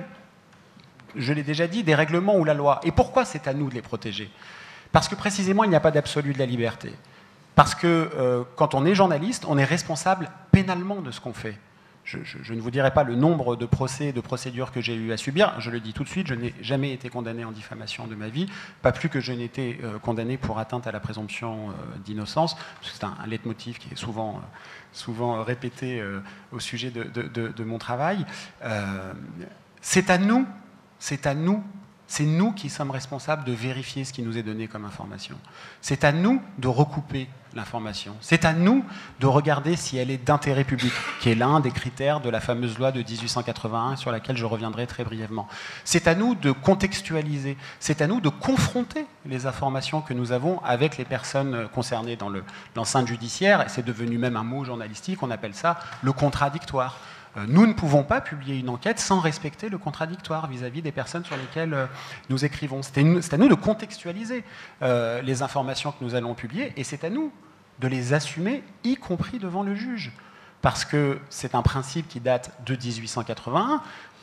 je l'ai déjà dit, des règlements ou la loi. Et pourquoi c'est à nous de les protéger? Parce que précisément il n'y a pas d'absolu de la liberté. Parce que euh, quand on est journaliste, on est responsable pénalement de ce qu'on fait. Je, je, je ne vous dirai pas le nombre de procès, de procédures que j'ai eu à subir. Je le dis tout de suite, je n'ai jamais été condamné en diffamation de ma vie, pas plus que je n'ai été euh, condamné pour atteinte à la présomption euh, d'innocence. C'est un, un leitmotiv qui est souvent, euh, souvent répété euh, au sujet de, de, de, de mon travail. Euh, c'est à nous, c'est à nous, c'est nous qui sommes responsables de vérifier ce qui nous est donné comme information. C'est à nous de recouper l'information. C'est à nous de regarder si elle est d'intérêt public, qui est l'un des critères de la fameuse loi de mille huit cent quatre-vingt-un, sur laquelle je reviendrai très brièvement. C'est à nous de contextualiser, c'est à nous de confronter les informations que nous avons avec les personnes concernées dans l'enceinte judiciaire, et c'est devenu même un mot journalistique, on appelle ça le contradictoire. Nous ne pouvons pas publier une enquête sans respecter le contradictoire vis-à-vis des personnes sur lesquelles nous écrivons. C'est à nous de contextualiser euh, les informations que nous allons publier, et c'est à nous de les assumer, y compris devant le juge. Parce que c'est un principe qui date de mille huit cent quatre-vingt-un.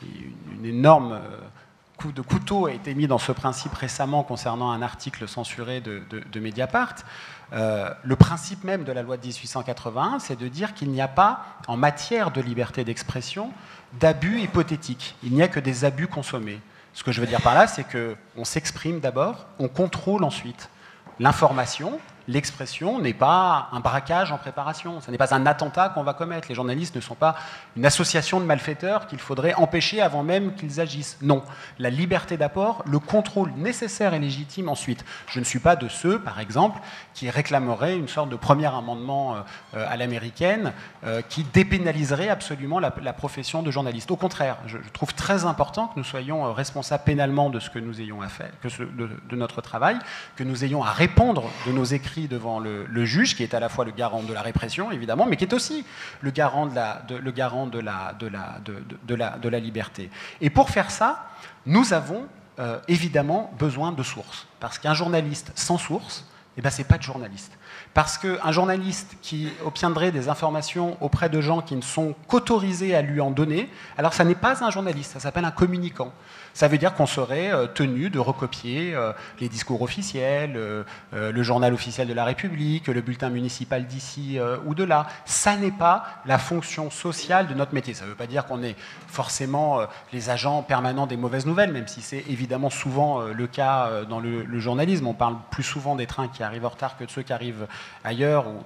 Une énorme coup de couteau a été mis dans ce principe récemment concernant un article censuré de, de, de Mediapart. Euh, le principe même de la loi de mille huit cent quatre-vingt-un, c'est de dire qu'il n'y a pas, en matière de liberté d'expression, d'abus hypothétiques. Il n'y a que des abus consommés. Ce que je veux dire par là, c'est qu'on s'exprime d'abord, on contrôle ensuite. L'information, l'expression n'est pas un braquage en préparation, ce n'est pas un attentat qu'on va commettre. Les journalistes ne sont pas une association de malfaiteurs qu'il faudrait empêcher avant même qu'ils agissent. Non, la liberté d'abord, le contrôle nécessaire et légitime ensuite. Je ne suis pas de ceux, par exemple, qui réclameraient une sorte de premier amendement euh, à l'américaine euh, qui dépénaliserait absolument la, la profession de journaliste. Au contraire, je, je trouve très important que nous soyons responsables pénalement de ce que nous ayons à faire, que ce, de, de notre travail, que nous ayons à répondre de nos écrits devant le, le juge, qui est à la fois le garant de la répression, évidemment, mais qui est aussi le garant de la, de, le garant de la, de la, de, de, de la, de la liberté. Et pour faire ça, nous avons euh, évidemment besoin de sources. Parce qu'un journaliste sans source, eh ben, c'est pas de journaliste. Parce qu'un journaliste qui obtiendrait des informations auprès de gens qui ne sont qu'autorisés à lui en donner, alors ça n'est pas un journaliste, ça s'appelle un communicant. Ça veut dire qu'on serait tenu de recopier les discours officiels, le journal officiel de la République, le bulletin municipal d'ici ou de là. Ça n'est pas la fonction sociale de notre métier. Ça ne veut pas dire qu'on est forcément les agents permanents des mauvaises nouvelles, même si c'est évidemment souvent le cas dans le, le journalisme. On parle plus souvent des trains qui arrivent en retard que de ceux qui arrivent ailleurs. Où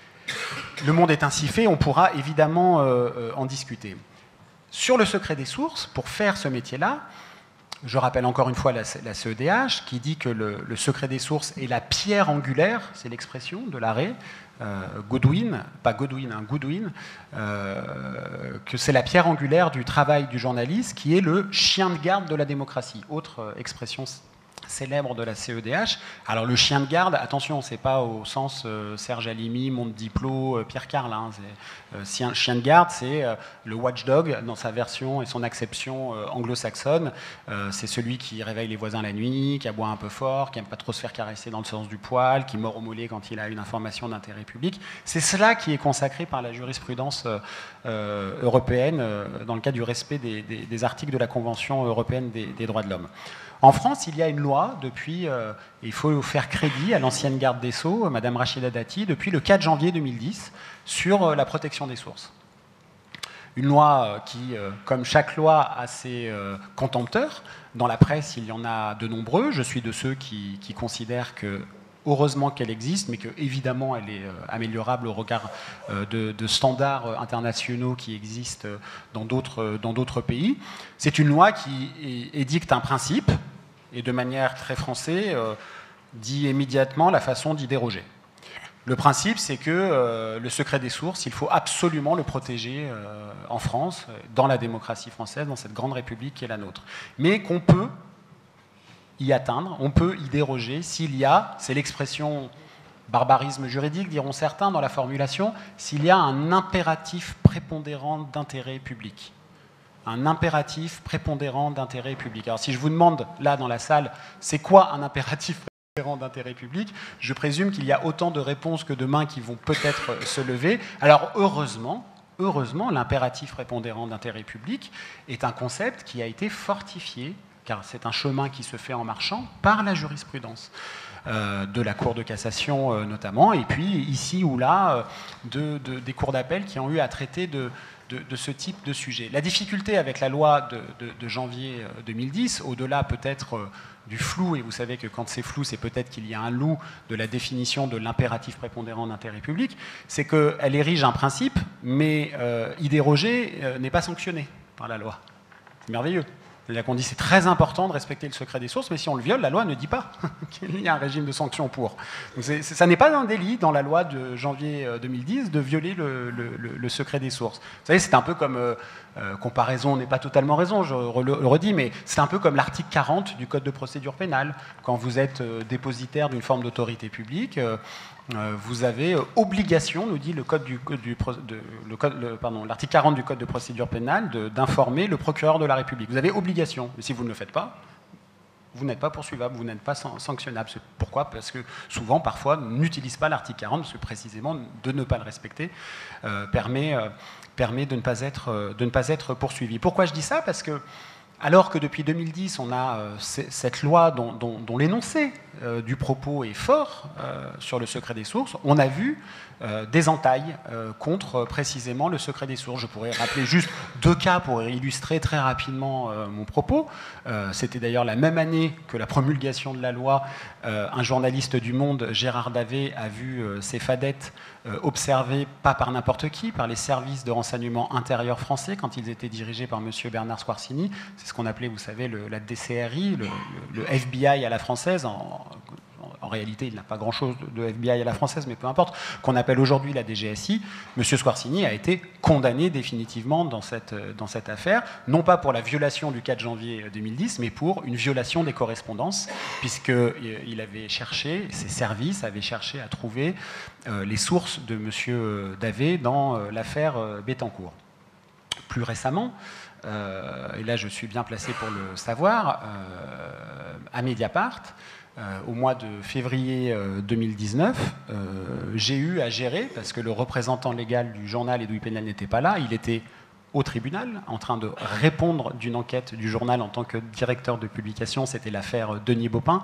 le monde est ainsi fait, on pourra évidemment en discuter. Sur le secret des sources, pour faire ce métier-là, je rappelle encore une fois la, la C E D H qui dit que le, le secret des sources est la pierre angulaire, c'est l'expression de l'arrêt, euh, Goodwin, pas Godwin, hein, Goodwin, euh, que c'est la pierre angulaire du travail du journaliste qui est le chien de garde de la démocratie. Autre euh, expression célèbre de la C E D H. Alors le chien de garde, attention, c'est pas au sens euh, Serge Halimi, Monde Diplo, euh, Pierre Carl. Hein, euh, chien de garde, c'est euh, le watchdog dans sa version et son acception euh, anglo-saxonne. Euh, c'est celui qui réveille les voisins la nuit, qui aboie un peu fort, qui aime pas trop se faire caresser dans le sens du poil, qui mord au mollet quand il a une information d'intérêt public. C'est cela qui est consacré par la jurisprudence euh, euh, européenne euh, dans le cadre du respect des, des, des articles de la Convention européenne des, des droits de l'homme. En France, il y a une loi depuis, euh, il faut faire crédit à l'ancienne garde des Sceaux, Madame Rachida Dati, depuis le quatre janvier deux mille dix, sur euh, la protection des sources. Une loi euh, qui, euh, comme chaque loi, a ses euh, contempteurs. Dans la presse, il y en a de nombreux. Je suis de ceux qui, qui considèrent que heureusement qu'elle existe, mais qu'évidemment elle est euh, améliorable au regard euh, de, de standards euh, internationaux qui existent euh, dans d'autres euh, dans d'autres pays. C'est une loi qui édicte un principe, et de manière très française, euh, dit immédiatement la façon d'y déroger. Le principe, c'est que euh, le secret des sources, il faut absolument le protéger euh, en France, dans la démocratie française, dans cette grande république qui est la nôtre. Mais qu'on peut y atteindre, on peut y déroger s'il y a, c'est l'expression barbarisme juridique, diront certains dans la formulation, s'il y a un impératif prépondérant d'intérêt public. Un impératif prépondérant d'intérêt public. Alors si je vous demande, là dans la salle, c'est quoi un impératif prépondérant d'intérêt public, je présume qu'il y a autant de réponses que de mains qui vont peut-être se lever. Alors heureusement, heureusement, l'impératif prépondérant d'intérêt public est un concept qui a été fortifié, car c'est un chemin qui se fait en marchant, par la jurisprudence euh, de la Cour de cassation euh, notamment, et puis ici ou là, euh, de, de, des cours d'appel qui ont eu à traiter de, de, de ce type de sujet. La difficulté avec la loi de, de, de janvier deux mille dix, au-delà peut-être euh, du flou, et vous savez que quand c'est flou, c'est peut-être qu'il y a un loup de la définition de l'impératif prépondérant d'intérêt public, c'est qu'elle érige un principe, mais euh, y déroger euh, n'est pas sanctionné par la loi. C'est merveilleux. C'est-à-dire qu'on dit c'est très important de respecter le secret des sources, mais si on le viole, la loi ne dit pas qu'il y a un régime de sanctions pour. Donc c'est, c'est, ça n'est pas un délit dans la loi de janvier deux mille dix de violer le, le, le secret des sources. Vous savez, c'est un peu comme, euh, euh, comparaison n'est pas totalement raison, je re, le redis, mais c'est un peu comme l'article quarante du Code de procédure pénale. Quand vous êtes euh, dépositaire d'une forme d'autorité publique, euh, Euh, vous avez euh, obligation, nous dit le code du, du de, le code, le, pardon, l'article quarante du Code de procédure pénale, de, d'informer le procureur de la République. Vous avez obligation, mais si vous ne le faites pas, vous n'êtes pas poursuivable, vous n'êtes pas sanctionnable. C'est pourquoi ? Parce que souvent, parfois, on n'utilise pas l'article quarante, parce que précisément, de ne pas le respecter euh, permet, euh, permet de ne pas être, euh, de ne pas être poursuivi. Pourquoi je dis ça ? Parce que alors que depuis deux mille dix, on a euh, cette loi dont, dont, dont l'énoncé euh, du propos est fort euh, sur le secret des sources, on a vu euh, des entailles euh, contre euh, précisément le secret des sources. Je pourrais rappeler juste deux cas pour illustrer très rapidement euh, mon propos. Euh, c'était d'ailleurs la même année que la promulgation de la loi. Euh, un journaliste du Monde, Gérard Davet, a vu euh, ces fadettes euh, observées, pas par n'importe qui, par les services de renseignement intérieur français, quand ils étaient dirigés par M. Bernard Squarcini. C'est ce qu'on appelait, vous savez, le, la D C R I, le, le F B I à la française. En, en réalité, il n'a pas grand-chose de F B I à la française, mais peu importe, qu'on appelle aujourd'hui la D G S I. M. Squarcini a été condamné définitivement dans cette, dans cette affaire, non pas pour la violation du quatre janvier deux mille dix, mais pour une violation des correspondances, puisqu'il avait cherché, ses services avaient cherché à trouver euh, les sources de M. Davet dans euh, l'affaire euh, Bettencourt. Plus récemment, Euh, et là je suis bien placé pour le savoir, euh, à Mediapart, euh, au mois de février euh, deux mille dix-neuf, euh, j'ai eu à gérer, parce que le représentant légal du journal Edoui Plenel n'était pas là, il était au tribunal, en train de répondre d'une enquête du journal en tant que directeur de publication, c'était l'affaire Denis Baupin.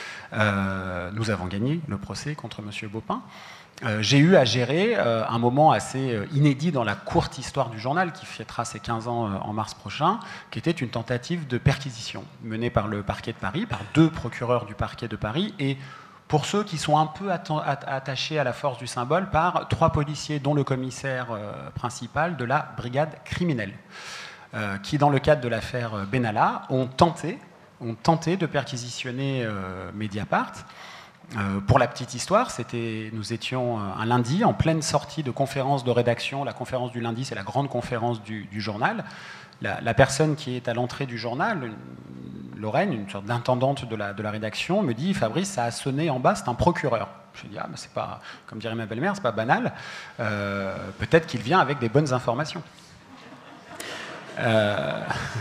Euh, nous avons gagné le procès contre M. Baupin. Euh, j'ai eu à gérer euh, un moment assez euh, inédit dans la courte histoire du journal, qui fêtera ses quinze ans euh, en mars prochain, qui était une tentative de perquisition menée par le parquet de Paris, par deux procureurs du parquet de Paris, et pour ceux qui sont un peu attachés à la force du symbole, par trois policiers, dont le commissaire euh, principal de la brigade criminelle, euh, qui, dans le cadre de l'affaire Benalla, ont tenté, ont tenté de perquisitionner euh, Mediapart. Euh, pour la petite histoire, c'était, nous étions un lundi en pleine sortie de conférence de rédaction. La conférence du lundi, c'est la grande conférence du, du journal. La, la personne qui est à l'entrée du journal, une, Lorraine, une sorte d'intendante de la, de la rédaction, me dit « Fabrice, ça a sonné en bas, c'est un procureur ». Je dis « Ah, mais c'est pas, comme dirait ma belle-mère, c'est pas banal. Euh, peut-être qu'il vient avec des bonnes informations. Euh... »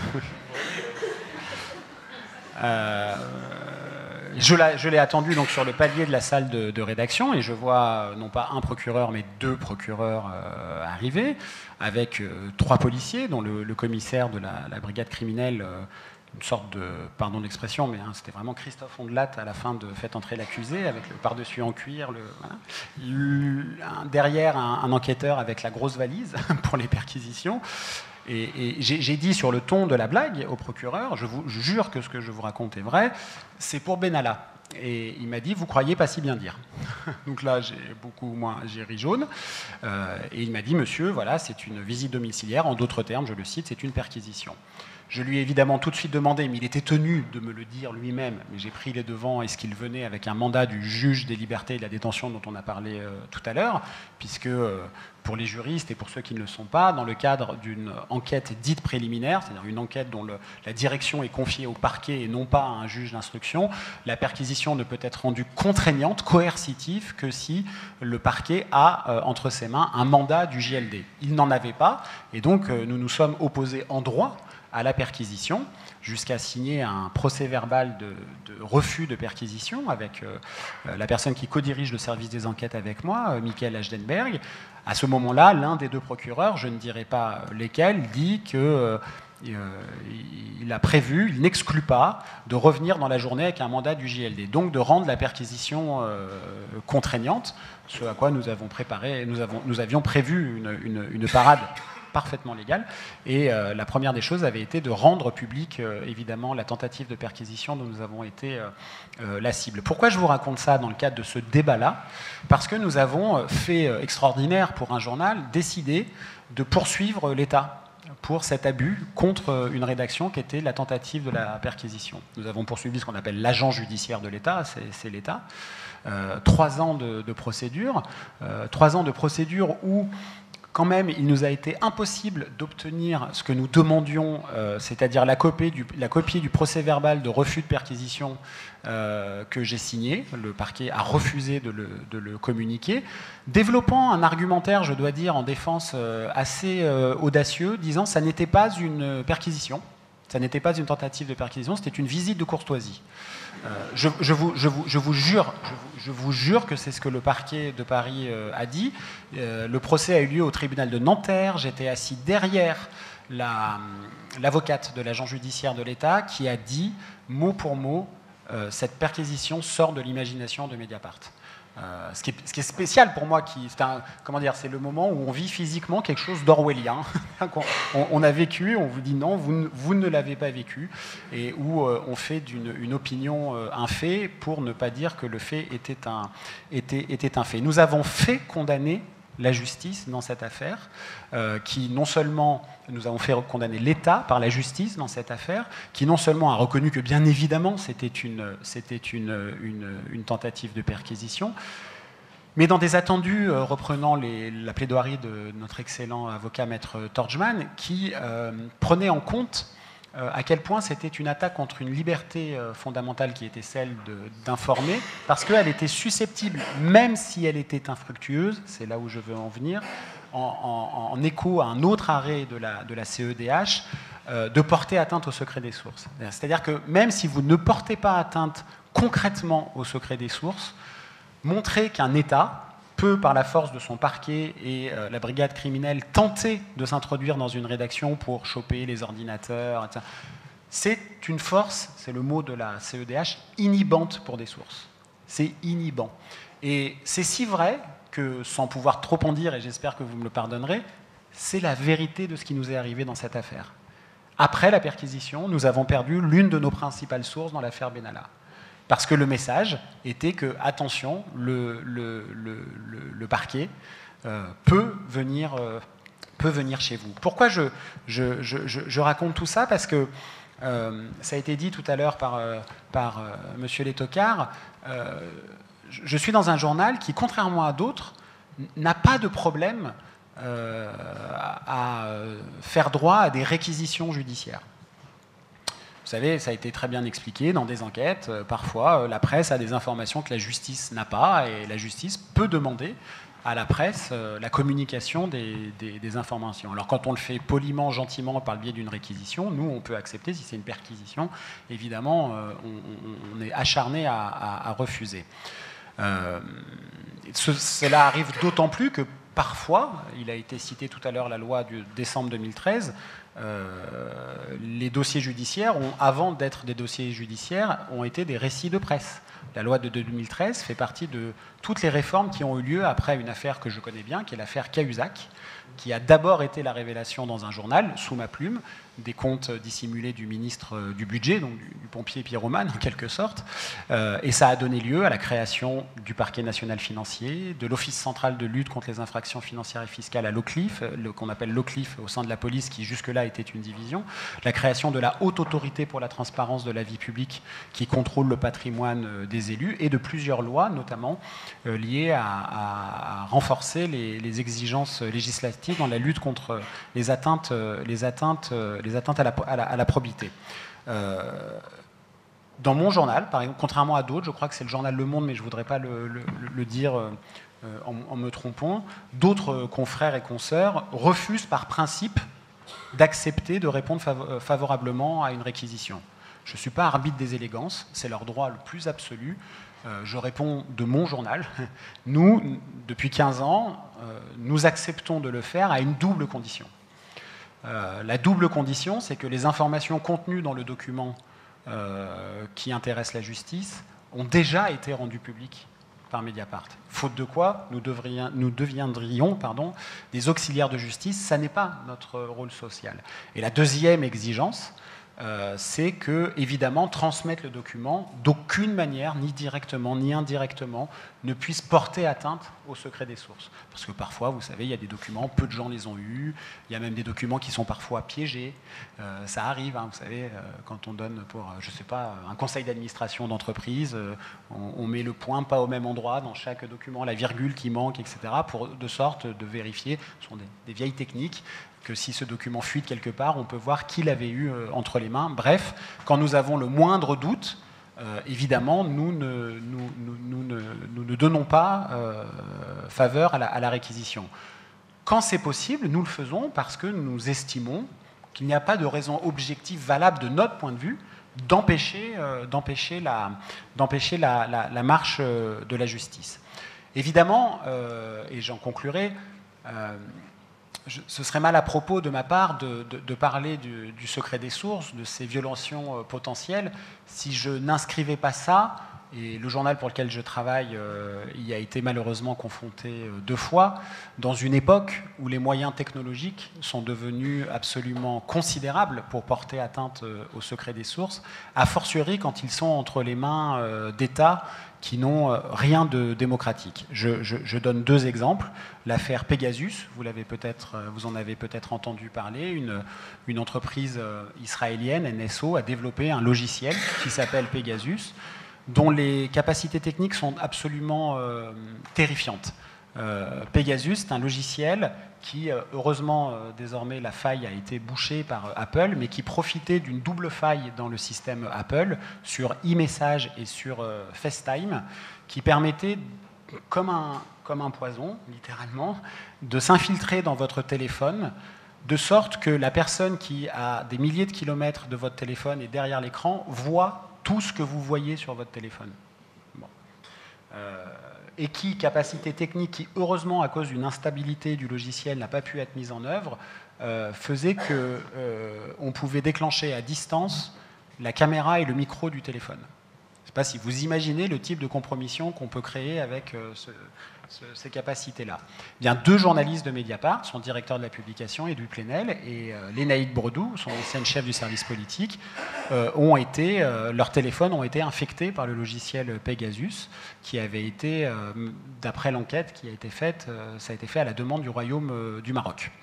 euh... Je l'ai, je l'ai attendu donc sur le palier de la salle de, de rédaction et je vois non pas un procureur mais deux procureurs euh, arriver avec euh, trois policiers dont le, le commissaire de la, la brigade criminelle, euh, une sorte de, pardon de l'expression, mais hein, c'était vraiment Christophe Ondelat à la fin de Faites entrer l'accusé avec le par-dessus en cuir, le, voilà. le, un, derrière un, un enquêteur avec la grosse valise pour les perquisitions. Et, et j'ai, j'ai dit sur le ton de la blague au procureur, je vous je jure que ce que je vous raconte est vrai, c'est pour Benalla. et il m'a dit « Vous croyez pas si bien dire ?» Donc là, j'ai beaucoup moins, j'ai ri jaune. Euh, et il m'a dit « Monsieur, voilà, c'est une visite domiciliaire. En d'autres termes, je le cite, c'est une perquisition. » Je lui ai évidemment tout de suite demandé, mais il était tenu de me le dire lui-même, mais j'ai pris les devants, est-ce qu'il venait avec un mandat du juge des libertés et de la détention dont on a parlé euh, tout à l'heure, puisque euh, pour les juristes et pour ceux qui ne le sont pas, dans le cadre d'une enquête dite préliminaire, c'est-à-dire une enquête dont le, la direction est confiée au parquet et non pas à un juge d'instruction, la perquisition ne peut être rendue contraignante, coercitive, que si le parquet a euh, entre ses mains un mandat du J L D. Il n'en avait pas, et donc euh, nous nous sommes opposés en droit à la perquisition, jusqu'à signer un procès-verbal de, de refus de perquisition avec euh, la personne qui co-dirige le service des enquêtes avec moi, euh, Michael Ashdenberg. À ce moment-là, l'un des deux procureurs, je ne dirai pas lesquels, dit que euh, il a prévu, il n'exclut pas de revenir dans la journée avec un mandat du J L D, donc de rendre la perquisition euh, contraignante, ce à quoi nous avons préparé, nous, avons, nous avions prévu une, une, une parade parfaitement légale. Et euh, la première des choses avait été de rendre public, euh, évidemment, la tentative de perquisition dont nous avons été euh, euh, la cible. Pourquoi je vous raconte ça dans le cadre de ce débat-là? Parce que nous avons fait euh, extraordinaire pour un journal, décidé de poursuivre l'État pour cet abus contre une rédaction qui était la tentative de la perquisition. Nous avons poursuivi ce qu'on appelle l'agent judiciaire de l'État, c'est l'État. Euh, trois ans de, de procédure, euh, trois ans de procédure où quand même, il nous a été impossible d'obtenir ce que nous demandions, euh, c'est-à-dire la copie du, la copie du procès-verbal de refus de perquisition euh, que j'ai signé. Le parquet a refusé de le, de le communiquer, développant un argumentaire, je dois dire, en défense euh, assez euh, audacieux, disant que ça n'était pas une perquisition, ça n'était pas une tentative de perquisition, c'était une visite de courtoisie. Euh, je, je, vous, je, vous, je, vous jure, je, vous, je vous jure que c'est ce que le parquet de Paris euh, a dit. Euh, le procès a eu lieu au tribunal de Nanterre. J'étais assis derrière l'avocate la, de l'agent judiciaire de l'État qui a dit, mot pour mot, euh, cette perquisition sort de l'imagination de Mediapart. Euh, ce, qui est, ce qui est spécial pour moi, qui, c'est un, comment dire, c'est le moment où on vit physiquement quelque chose d'orwellien. on, on a vécu, on vous dit non, vous, vous ne l'avez pas vécu, et où euh, on fait d'une une opinion euh, un fait pour ne pas dire que le fait était un, était, était un fait. Nous avons fait condamner la justice dans cette affaire, euh, qui non seulement, nous avons fait condamner l'État par la justice dans cette affaire, qui non seulement a reconnu que bien évidemment c'était une, c'était une, une, une tentative de perquisition, mais dans des attendus, euh, reprenant les, la plaidoirie de notre excellent avocat maître Torjman, qui euh, prenait en compte Euh, à quel point c'était une attaque contre une liberté euh, fondamentale qui était celle d'informer, parce qu'elle était susceptible, même si elle était infructueuse, c'est là où je veux en venir, en, en, en écho à un autre arrêt de la, de la C E D H, euh, de porter atteinte au secret des sources. C'est-à-dire que même si vous ne portez pas atteinte concrètement au secret des sources, montrer qu'un État peut, par la force de son parquet et euh, la brigade criminelle, tenter de s'introduire dans une rédaction pour choper les ordinateurs, et cetera. C'est une force, c'est le mot de la C E D H, inhibante pour des sources. C'est inhibant. Et c'est si vrai que, sans pouvoir trop en dire, et j'espère que vous me le pardonnerez, c'est la vérité de ce qui nous est arrivé dans cette affaire. Après la perquisition, nous avons perdu l'une de nos principales sources dans l'affaire Benalla. Parce que le message était que, attention, le, le, le, le, le parquet euh, peut, venir, euh, peut venir chez vous. Pourquoi je, je, je, je raconte tout ça? Parce que euh, ça a été dit tout à l'heure par, euh, par euh, M. Letocard, euh, je suis dans un journal qui, contrairement à d'autres, n'a pas de problème euh, à faire droit à des réquisitions judiciaires. Vous savez, ça a été très bien expliqué dans des enquêtes. Euh, parfois, euh, la presse a des informations que la justice n'a pas, et la justice peut demander à la presse euh, la communication des, des, des informations. Alors quand on le fait poliment, gentiment, par le biais d'une réquisition, nous, on peut accepter. Si c'est une perquisition, évidemment, euh, on, on est acharné à, à, à refuser. Euh, ce, cela arrive d'autant plus que parfois, il a été cité tout à l'heure la loi du décembre deux mille treize, Euh, les dossiers judiciaires, ont, avant d'être des dossiers judiciaires, ont été des récits de presse. La loi de deux mille treize fait partie de toutes les réformes qui ont eu lieu après une affaire que je connais bien, qui est l'affaire Cahuzac, qui a d'abord été la révélation dans un journal, sous ma plume, des comptes dissimulés du ministre du Budget, donc du, du pompier pyromane en quelque sorte, euh, et ça a donné lieu à la création du parquet national financier, de l'Office central de lutte contre les infractions financières et fiscales à l'OCLIF, qu'on appelle l'OCLIF au sein de la police, qui jusque-là était une division, la création de la Haute Autorité pour la transparence de la vie publique, qui contrôle le patrimoine des élus, et de plusieurs lois, notamment euh, liées à, à, à renforcer les, les exigences législatives dans la lutte contre les atteintes, les atteintes, les atteintes à, la, à, la, à la probité. Euh, dans mon journal, par exemple, contrairement à d'autres, je crois que c'est le journal Le Monde, mais je ne voudrais pas le, le, le dire euh, en, en me trompant, d'autres confrères et consoeurs refusent par principe d'accepter de répondre favorablement à une réquisition. Je ne suis pas arbitre des élégances, c'est leur droit le plus absolu. Euh, je réponds de mon journal. Nous, depuis quinze ans, euh, nous acceptons de le faire à une double condition. Euh, la double condition, c'est que les informations contenues dans le document euh, qui intéresse la justice ont déjà été rendues publiques par Mediapart. Faute de quoi, nous, devrions, nous deviendrions pardon, des auxiliaires de justice. Ça n'est pas notre rôle social. Et la deuxième exigence, Euh, c'est que, évidemment, transmettre le document d'aucune manière, ni directement, ni indirectement, ne puisse porter atteinte au secret des sources. Parce que parfois, vous savez, il y a des documents, peu de gens les ont eus, il y a même des documents qui sont parfois piégés. Euh, ça arrive, hein, vous savez, euh, quand on donne pour, je ne sais pas, un conseil d'administration d'entreprise, euh, on, on met le point pas au même endroit dans chaque document, la virgule qui manque, et cetera, pour, de sorte de vérifier, ce sont des, des vieilles techniques, que si ce document fuite quelque part, on peut voir qui l'avait eu euh, entre les mains. Bref, quand nous avons le moindre doute, euh, évidemment, nous ne, nous, nous, nous, ne, nous ne donnons pas euh, faveur à la, à la réquisition. Quand c'est possible, nous le faisons parce que nous estimons qu'il n'y a pas de raison objective valable de notre point de vue d'empêcher euh, d'empêcher la, d'empêcher la, la, la marche de la justice. Évidemment, euh, et j'en conclurai, euh, Je, ce serait mal à propos de ma part de, de, de parler du, du secret des sources, de ces violations euh, potentielles, si je n'inscrivais pas ça, et le journal pour lequel je travaille euh, y a été malheureusement confronté euh, deux fois, dans une époque où les moyens technologiques sont devenus absolument considérables pour porter atteinte euh, au secret des sources, a fortiori quand ils sont entre les mains euh, d'États qui n'ont rien de démocratique. Je, je, je donne deux exemples. L'affaire Pegasus, vous, l'avez peut-être, vous en avez peut-être entendu parler. Une, une entreprise israélienne, N S O, a développé un logiciel qui s'appelle Pegasus, dont les capacités techniques sont absolument euh, terrifiantes. Euh, Pegasus, c'est un logiciel qui, heureusement, euh, désormais, la faille a été bouchée par euh, Apple, mais qui profitait d'une double faille dans le système Apple, sur e-message et sur euh, FaceTime, qui permettait, comme un, comme un poison, littéralement, de s'infiltrer dans votre téléphone, de sorte que la personne qui a des milliers de kilomètres de votre téléphone et derrière l'écran voit tout ce que vous voyez sur votre téléphone. Bon. Euh, et qui, capacité technique qui, heureusement, à cause d'une instabilité du logiciel, n'a pas pu être mise en œuvre, euh, faisait qu'on euh, pouvait déclencher à distance la caméra et le micro du téléphone. Je ne sais pas si vous imaginez le type de compromission qu'on peut créer avec euh, ce, ce, ces capacités-là. Bien, deux journalistes de Mediapart, son directeur de la publication, Edoui Plenel, et euh, Lénaïque Bredou, son ancienne chef du service politique, euh, ont été, euh, leurs téléphones ont été infectés par le logiciel Pegasus, qui avait été, euh, d'après l'enquête qui a été faite, euh, ça a été fait à la demande du Royaume euh, du Maroc.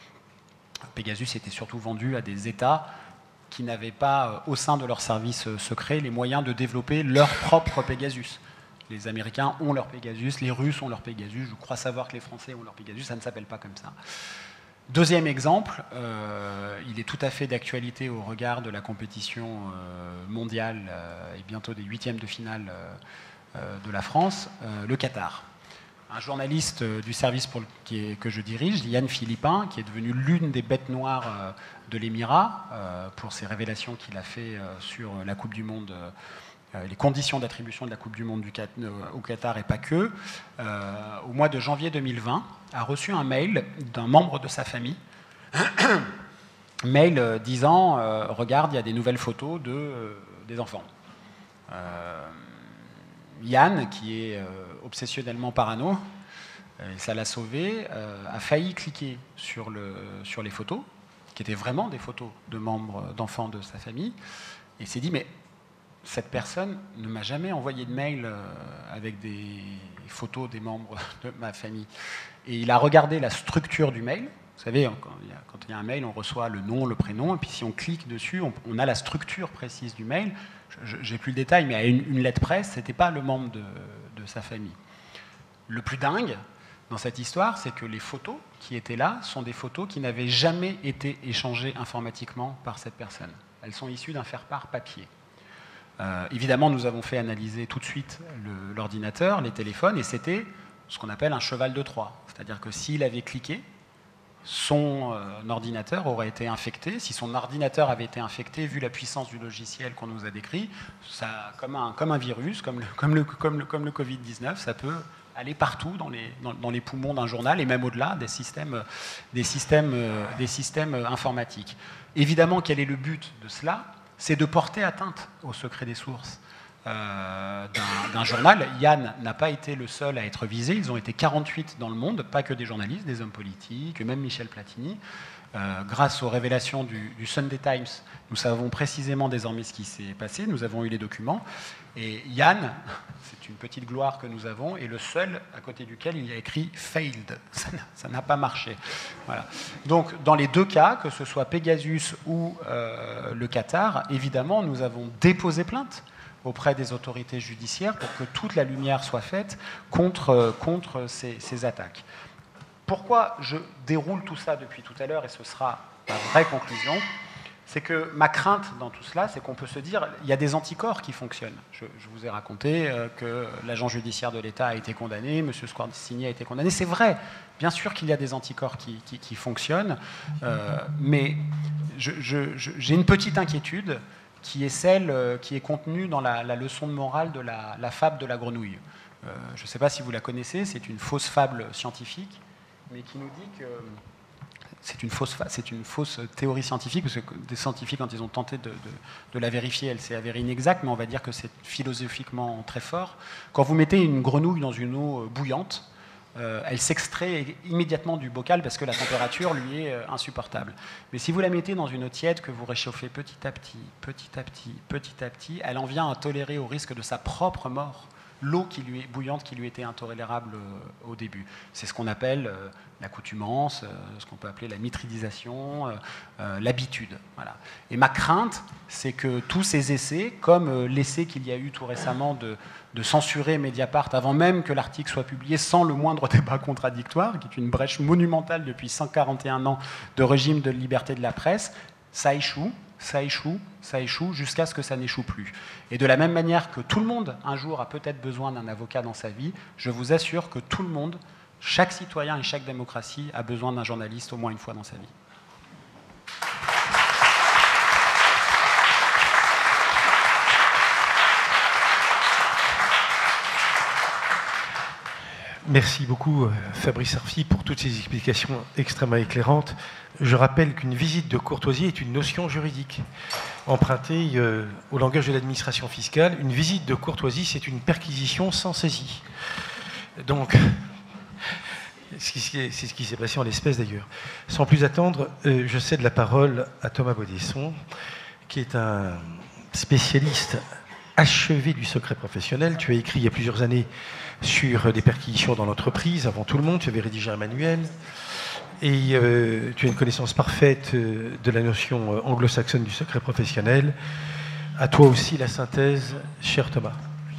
Pegasus était surtout vendu à des États qui n'avaient pas, au sein de leurs services secrets, les moyens de développer leur propre Pegasus. Les Américains ont leur Pegasus, les Russes ont leur Pegasus, je crois savoir que les Français ont leur Pegasus, ça ne s'appelle pas comme ça. Deuxième exemple, euh, il est tout à fait d'actualité au regard de la compétition euh, mondiale euh, et bientôt des huitièmes de finale euh, de la France, euh, le Qatar. Un journaliste du service pour le, qui est, que je dirige, Yann Philippin, qui est devenu l'une des bêtes noires euh, de l'Émirat euh, pour ses révélations qu'il a fait euh, sur la Coupe du Monde, euh, les conditions d'attribution de la Coupe du Monde du, euh, au Qatar et pas que, euh, au mois de janvier deux mille vingt, a reçu un mail d'un membre de sa famille, mail euh, disant euh, « Regarde, il y a des nouvelles photos de, euh, des enfants euh, ». Yann, qui est euh, obsessionnellement parano, Et ça l'a sauvé, euh, a failli cliquer sur, le, sur les photos, qui étaient vraiment des photos de membres, d'enfants de sa famille, et s'est dit, mais cette personne ne m'a jamais envoyé de mail euh, avec des photos des membres de ma famille. Et il a regardé la structure du mail. Vous savez, quand il y a, quand il y a un mail, on reçoit le nom, le prénom, et puis si on clique dessus, on, on a la structure précise du mail. Je n'ai plus le détail, mais à une, une lettre presse, ce n'était pas le membre de, de sa famille. Le plus dingue dans cette histoire, c'est que les photos qui étaient là sont des photos qui n'avaient jamais été échangées informatiquement par cette personne. Elles sont issues d'un faire-part papier. Euh, évidemment, nous avons fait analyser tout de suite l'ordinateur, les téléphones, et c'était ce qu'on appelle un cheval de Troie. C'est-à-dire que s'il avait cliqué, son euh, ordinateur aurait été infecté. Si son ordinateur avait été infecté, vu la puissance du logiciel qu'on nous a décrit, ça, comme, un, comme un virus, comme le, comme le, comme le, comme le Covid dix-neuf, ça peut aller partout dans les, dans, dans les poumons d'un journal et même au-delà des systèmes, des, systèmes, euh, des systèmes informatiques. Évidemment, quel est le but de cela? C'est de porter atteinte au secret des sources euh, d'un journal. Yann n'a pas été le seul à être visé. Ils ont été quarante-huit dans le monde, pas que des journalistes, des hommes politiques, même Michel Platini. Euh, grâce aux révélations du, du Sunday Times, nous savons précisément désormais ce qui s'est passé. Nous avons eu les documents. Et Yann, c'est une petite gloire que nous avons, est le seul à côté duquel il y a écrit « failed ». Ça n'a pas marché. Voilà. Donc, dans les deux cas, que ce soit Pegasus ou euh, le Qatar, évidemment, nous avons déposé plainte auprès des autorités judiciaires pour que toute la lumière soit faite contre, contre ces, ces attaques. Pourquoi je déroule tout ça depuis tout à l'heure, et ce sera la vraie conclusion, c'est que ma crainte dans tout cela, c'est qu'on peut se dire il y a des anticorps qui fonctionnent. Je, je vous ai raconté euh, que l'agent judiciaire de l'État a été condamné, M. Squarcini a été condamné. C'est vrai, bien sûr qu'il y a des anticorps qui, qui, qui fonctionnent, euh, mais j'ai je, je, une petite inquiétude qui est celle euh, qui est contenue dans la, la leçon de morale de la, la fable de la grenouille. Euh, je ne sais pas si vous la connaissez, c'est une fausse fable scientifique, mais qui nous dit que c'est une fausse, c'est une fausse théorie scientifique, parce que des scientifiques, quand ils ont tenté de, de, de la vérifier, elle s'est avérée inexacte, mais on va dire que c'est philosophiquement très fort. Quand vous mettez une grenouille dans une eau bouillante, euh, elle s'extrait immédiatement du bocal parce que la température lui est euh, insupportable. Mais si vous la mettez dans une eau tiède que vous réchauffez petit à petit, petit à petit, petit à petit, elle en vient à tolérer au risque de sa propre mort l'eau qui lui est bouillante qui lui était intolérable euh, au début. C'est ce qu'on appelle euh, l'accoutumance, euh, ce qu'on peut appeler la mitridisation, euh, euh, l'habitude. Voilà. Et ma crainte, c'est que tous ces essais, comme euh, l'essai qu'il y a eu tout récemment de, de censurer Mediapart avant même que l'article soit publié sans le moindre débat contradictoire, qui est une brèche monumentale depuis cent quarante et un ans de régime de liberté de la presse, ça échoue. Ça échoue, ça échoue, jusqu'à ce que ça n'échoue plus. Et de la même manière que tout le monde, un jour, a peut-être besoin d'un avocat dans sa vie, je vous assure que tout le monde, chaque citoyen et chaque démocratie a besoin d'un journaliste au moins une fois dans sa vie. Merci beaucoup, Fabrice Arfi, pour toutes ces explications extrêmement éclairantes. Je rappelle qu'une visite de courtoisie est une notion juridique empruntée euh, au langage de l'administration fiscale. Une visite de courtoisie, c'est une perquisition sans saisie. Donc, c'est ce qui s'est passé en l'espèce d'ailleurs. Sans plus attendre, euh, je cède la parole à Thomas Baudesson, qui est un spécialiste achevé du secret professionnel. Tu as écrit il y a plusieurs années sur des perquisitions dans l'entreprise, avant tout le monde, tu avais rédigé un manuel, et euh, tu as une connaissance parfaite euh, de la notion euh, anglo-saxonne du secret professionnel. À toi aussi la synthèse, cher Thomas.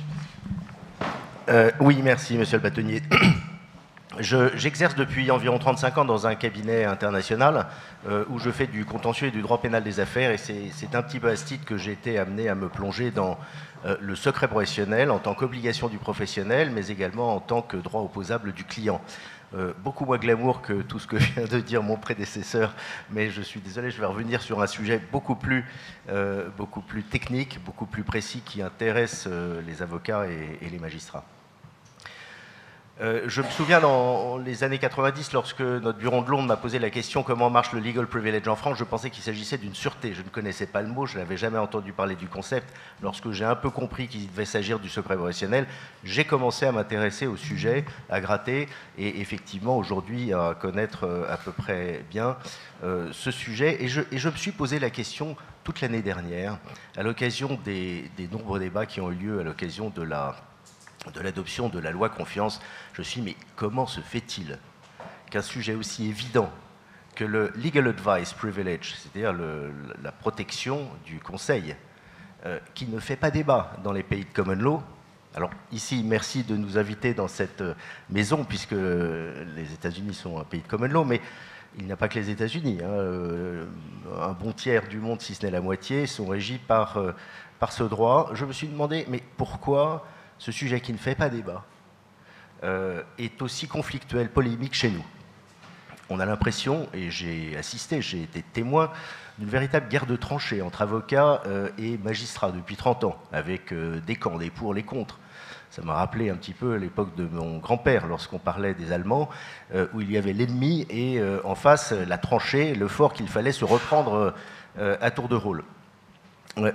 Euh, oui, merci, monsieur le bâtonnier. J'exerce depuis environ trente-cinq ans dans un cabinet international euh, où je fais du contentieux et du droit pénal des affaires, et c'est un petit peu à ce titre que j'ai été amené à me plonger dans euh, le secret professionnel en tant qu'obligation du professionnel, mais également en tant que droit opposable du client. Euh, beaucoup moins glamour que tout ce que vient de dire mon prédécesseur, mais je suis désolé, je vais revenir sur un sujet beaucoup plus, euh, beaucoup plus technique, beaucoup plus précis qui intéresse euh, les avocats et, et les magistrats. Euh, je me souviens dans les années quatre-vingt-dix, lorsque notre bureau de Londres m'a posé la question comment marche le legal privilege en France, je pensais qu'il s'agissait d'une sûreté. Je ne connaissais pas le mot, je n'avais jamais entendu parler du concept. Lorsque j'ai un peu compris qu'il devait s'agir du secret professionnel, j'ai commencé à m'intéresser au sujet, à gratter, et effectivement aujourd'hui à connaître à peu près bien euh, ce sujet. Et je, et je me suis posé la question toute l'année dernière, à l'occasion des, des nombreux débats qui ont eu lieu à l'occasion de la... de l'adoption de la loi Confiance, je me suis dit, mais comment se fait-il qu'un sujet aussi évident que le legal advice privilege, c'est-à-dire le, la protection du conseil, euh, qui ne fait pas débat dans les pays de common law, alors ici, merci de nous inviter dans cette maison, puisque les États-Unis sont un pays de common law, mais il n'y a pas que les États-Unis. Hein, euh, un bon tiers du monde, si ce n'est la moitié, sont régis par, euh, par ce droit. Je me suis demandé, mais pourquoi ce sujet qui ne fait pas débat euh, est aussi conflictuel, polémique chez nous? On a l'impression, et j'ai assisté, j'ai été témoin d'une véritable guerre de tranchées entre avocats euh, et magistrats depuis trente ans, avec euh, des camps, des pour, les contre. Ça m'a rappelé un petit peu l'époque de mon grand-père, lorsqu'on parlait des Allemands, euh, où il y avait l'ennemi et euh, en face, la tranchée, le fort qu'il fallait se reprendre euh, à tour de rôle. Ouais.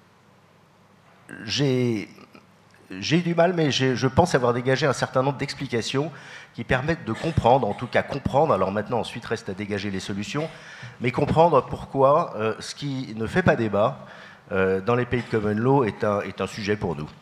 J'ai... J'ai eu du mal, mais je pense avoir dégagé un certain nombre d'explications qui permettent de comprendre, en tout cas comprendre, alors maintenant ensuite reste à dégager les solutions, mais comprendre pourquoi euh, ce qui ne fait pas débat euh, dans les pays de common law est un, est un sujet pour nous.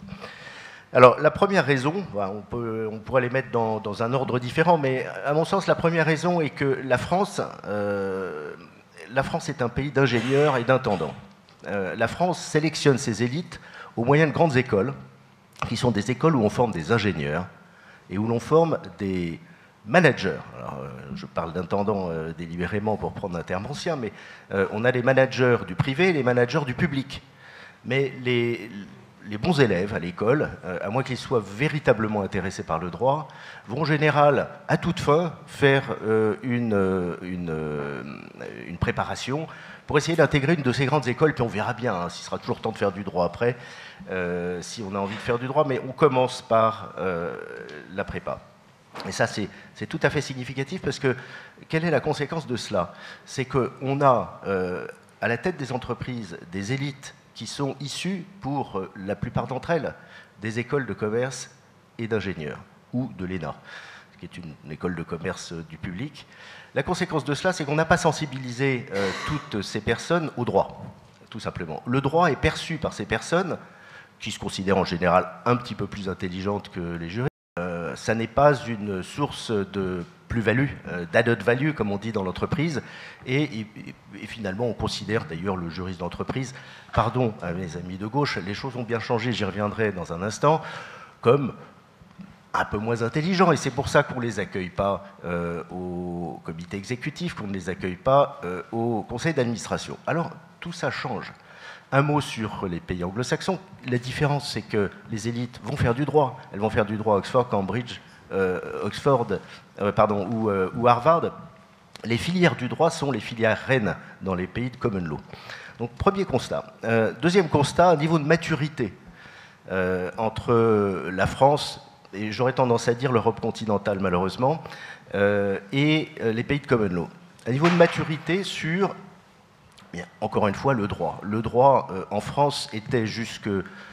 Alors la première raison, on, peut, on pourrait les mettre dans, dans un ordre différent, mais à mon sens la première raison est que la France, euh, la France est un pays d'ingénieurs et d'intendants. Euh, la France sélectionne ses élites au moyen de grandes écoles, qui sont des écoles où on forme des ingénieurs et où l'on forme des managers. Alors, euh, je parle d'intendants euh, délibérément pour prendre un terme ancien, mais euh, on a les managers du privé et les managers du public. Mais les, les bons élèves à l'école, euh, à moins qu'ils soient véritablement intéressés par le droit, vont en général, à toute fin, faire euh, une, une, euh, une préparation pour essayer d'intégrer une de ces grandes écoles, puis on verra bien, hein, s'il sera toujours temps de faire du droit après, euh, si on a envie de faire du droit, mais on commence par euh, la prépa. Et ça, c'est tout à fait significatif, parce que quelle est la conséquence de cela? C'est qu'on a, euh, à la tête des entreprises, des élites qui sont issues, pour euh, la plupart d'entre elles, des écoles de commerce et d'ingénieurs, ou de l'E N A, qui est une, une école de commerce euh, du public. La conséquence de cela, c'est qu'on n'a pas sensibilisé euh, toutes ces personnes au droit, tout simplement. Le droit est perçu par ces personnes, qui se considèrent en général un petit peu plus intelligentes que les jurys. Euh, ça n'est pas une source de plus-value, euh, d'added value, comme on dit dans l'entreprise. Et, et, et finalement, on considère d'ailleurs le juriste d'entreprise, pardon à mes amis de gauche, les choses ont bien changé, j'y reviendrai dans un instant, comme un peu moins intelligents, et c'est pour ça qu'on ne les accueille pas euh, au comité exécutif, qu'on ne les accueille pas euh, au conseil d'administration. Alors, tout ça change. Un mot sur les pays anglo-saxons. La différence, c'est que les élites vont faire du droit. Elles vont faire du droit à Oxford, Cambridge, euh, Oxford, euh, pardon, ou, euh, ou Harvard. Les filières du droit sont les filières reines dans les pays de common law. Donc, premier constat. Euh, deuxième constat, un niveau de maturité euh, entre la France, et j'aurais tendance à dire l'Europe continentale, malheureusement, euh, et euh, les pays de common law. Un niveau de maturité sur, bien, encore une fois, le droit. Le droit, euh, en France, était jusque,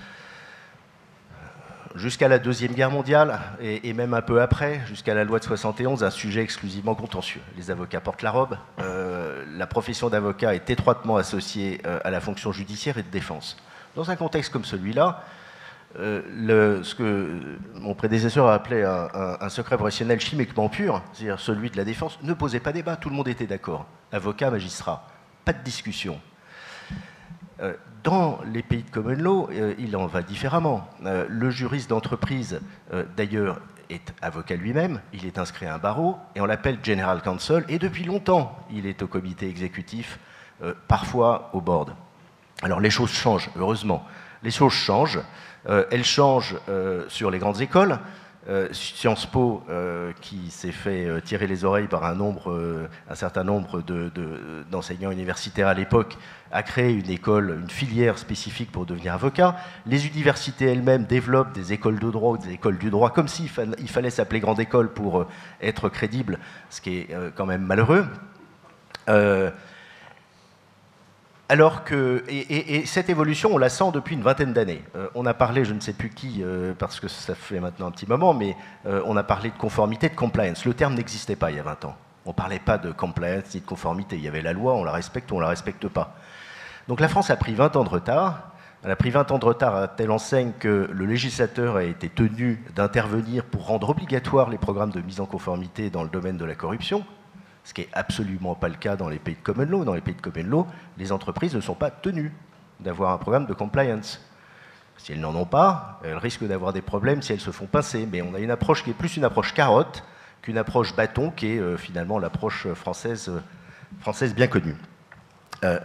jusqu'à la Deuxième Guerre mondiale, et, et même un peu après, jusqu'à la loi de soixante et onze, un sujet exclusivement contentieux. Les avocats portent la robe. Euh, la profession d'avocat est étroitement associée euh, à la fonction judiciaire et de défense. Dans un contexte comme celui-là, Euh, le, ce que mon prédécesseur a appelé un, un, un secret professionnel chimiquement pur, c'est-à-dire celui de la défense, ne posait pas débat, tout le monde était d'accord. Avocat, magistrat, pas de discussion. Euh, dans les pays de common law, euh, il en va différemment. Euh, le juriste d'entreprise, euh, d'ailleurs, est avocat lui-même, il est inscrit à un barreau, et on l'appelle General Counsel, et depuis longtemps, il est au comité exécutif, euh, parfois au board. Alors les choses changent, heureusement. Les choses changent. Euh, elles changent euh, sur les grandes écoles. euh, Sciences Po, euh, qui s'est fait euh, tirer les oreilles par un, nombre, euh, un certain nombre de, de, d'enseignants universitaires à l'époque, a créé une école, une filière spécifique pour devenir avocat. Les universités elles-mêmes développent des écoles de droit ou des écoles du droit, comme s'il fa- il fallait s'appeler grande école pour euh, être crédible, ce qui est euh, quand même malheureux. Euh, Alors que, et, et, et cette évolution, on la sent depuis une vingtaine d'années. Euh, on a parlé, je ne sais plus qui, euh, parce que ça fait maintenant un petit moment, mais euh, on a parlé de conformité, de compliance. Le terme n'existait pas il y a vingt ans. On ne parlait pas de compliance ni de conformité. Il y avait la loi, on la respecte ou on ne la respecte pas. Donc la France a pris vingt ans de retard. Elle a pris vingt ans de retard à telle enseigne que le législateur a été tenu d'intervenir pour rendre obligatoires les programmes de mise en conformité dans le domaine de la corruption, ce qui n'est absolument pas le cas dans les pays de common law. Dans les pays de common law, les entreprises ne sont pas tenues d'avoir un programme de compliance. Si elles n'en ont pas, elles risquent d'avoir des problèmes si elles se font pincer. Mais on a une approche qui est plus une approche carotte qu'une approche bâton, qui est euh, finalement l'approche française, euh, française bien connue. Euh,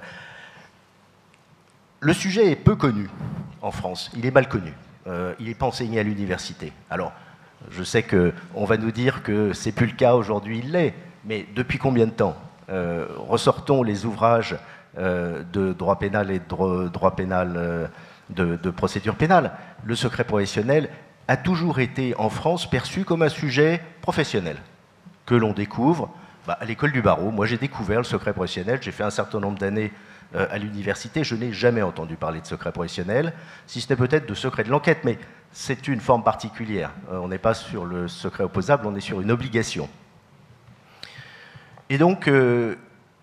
le sujet est peu connu en France, il est mal connu. Euh, il n'est pas enseigné à l'université. Alors, je sais qu'on va nous dire que ce n'est plus le cas aujourd'hui, il l'est. Mais depuis combien de temps euh, ressortons les ouvrages euh, de droit pénal et de droit, droit pénal, euh, de, de procédure pénale. Le secret professionnel a toujours été en France perçu comme un sujet professionnel que l'on découvre bah, à l'école du barreau. Moi, j'ai découvert le secret professionnel. J'ai fait un certain nombre d'années euh, à l'université. Je n'ai jamais entendu parler de secret professionnel, si ce n'est peut-être de secret de l'enquête, mais c'est une forme particulière. Euh, on n'est pas sur le secret opposable, on est sur une obligation. Et donc, euh,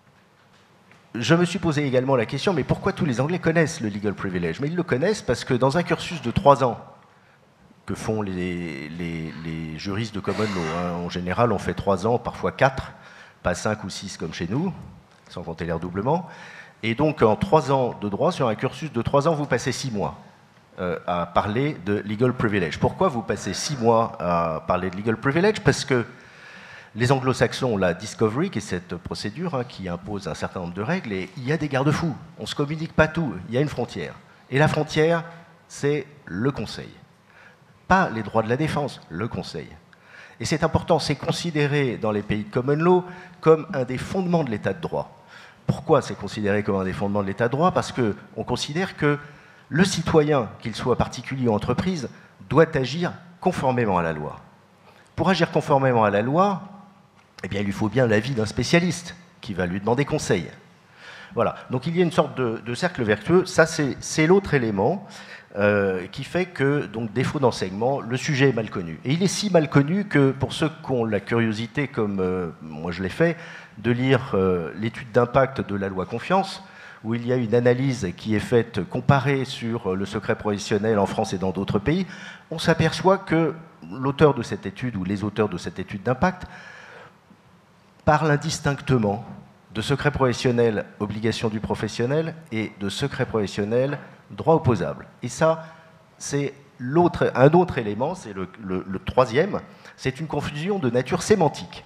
je me suis posé également la question, mais pourquoi tous les Anglais connaissent le legal privilege? Mais ils le connaissent parce que dans un cursus de trois ans, que font les, les, les juristes de common law, hein, en général on fait trois ans, parfois quatre, pas cinq ou six comme chez nous, sans compter les redoublements, et donc en trois ans de droit, sur un cursus de trois ans, vous passez six mois euh, à parler de legal privilege. Pourquoi vous passez six mois à parler de legal privilege? Parce que les anglo-saxons ont la discovery, qui est cette procédure hein, qui impose un certain nombre de règles, et il y a des garde-fous. On ne se communique pas tout, il y a une frontière. Et la frontière, c'est le conseil. Pas les droits de la défense, le conseil. Et c'est important, c'est considéré dans les pays de common law comme un des fondements de l'état de droit. Pourquoi c'est considéré comme un des fondements de l'état de droit? Parce qu'on considère que le citoyen, qu'il soit particulier ou entreprise, doit agir conformément à la loi. Pour agir conformément à la loi, eh bien, il lui faut bien l'avis d'un spécialiste qui va lui demander conseil. Voilà. Donc il y a une sorte de, de cercle vertueux. Ça, c'est l'autre élément euh, qui fait que, donc, défaut d'enseignement, le sujet est mal connu. Et il est si mal connu que pour ceux qui ont la curiosité, comme euh, moi je l'ai fait, de lire euh, l'étude d'impact de la loi Confiance, où il y a une analyse qui est faite comparée sur le secret professionnel en France et dans d'autres pays, on s'aperçoit que l'auteur de cette étude ou les auteurs de cette étude d'impact parle indistinctement de secret professionnel, obligation du professionnel, et de secret professionnel, droit opposable. Et ça, c'est un autre élément, c'est le, le, le troisième, c'est une confusion de nature sémantique.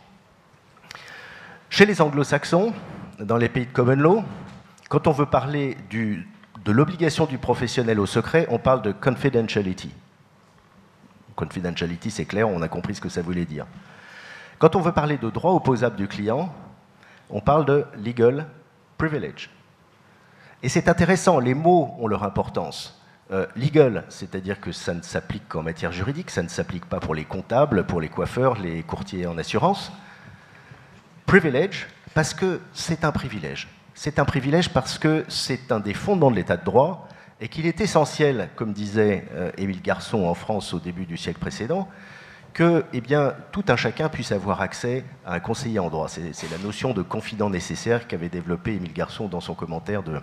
Chez les anglo-saxons, dans les pays de common law, quand on veut parler du, de l'obligation du professionnel au secret, on parle de confidentiality. Confidentiality, c'est clair, on a compris ce que ça voulait dire. Quand on veut parler de droit opposable du client, on parle de legal privilege. Et c'est intéressant, les mots ont leur importance. Euh, legal, c'est-à-dire que ça ne s'applique qu'en matière juridique, ça ne s'applique pas pour les comptables, pour les coiffeurs, les courtiers en assurance. Privilege, parce que c'est un privilège. C'est un privilège parce que c'est un des fondements de l'état de droit et qu'il est essentiel, comme disait euh, Émile Garçon en France au début du siècle précédent, que eh bien, tout un chacun puisse avoir accès à un conseiller en droit. C'est la notion de confident nécessaire qu'avait développé Émile Garçon dans son commentaire de,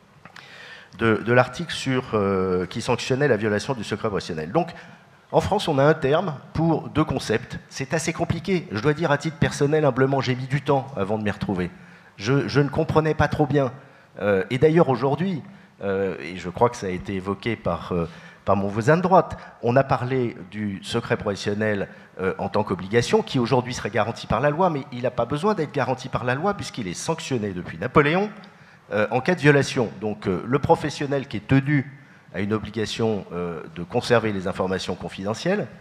de, de l'article euh, qui sanctionnait la violation du secret professionnel. Donc, en France, on a un terme pour deux concepts. C'est assez compliqué. Je dois dire, à titre personnel, humblement, j'ai mis du temps avant de m'y retrouver. Je, je ne comprenais pas trop bien. Euh, et d'ailleurs, aujourd'hui, euh, et je crois que ça a été évoqué par... Euh, par mon voisin de droite. On a parlé du secret professionnel euh, en tant qu'obligation, qui aujourd'hui serait garanti par la loi, mais il n'a pas besoin d'être garanti par la loi puisqu'il est sanctionné depuis Napoléon euh, en cas de violation. Donc euh, le professionnel qui est tenu à une obligation euh, de conserver les informations confidentielles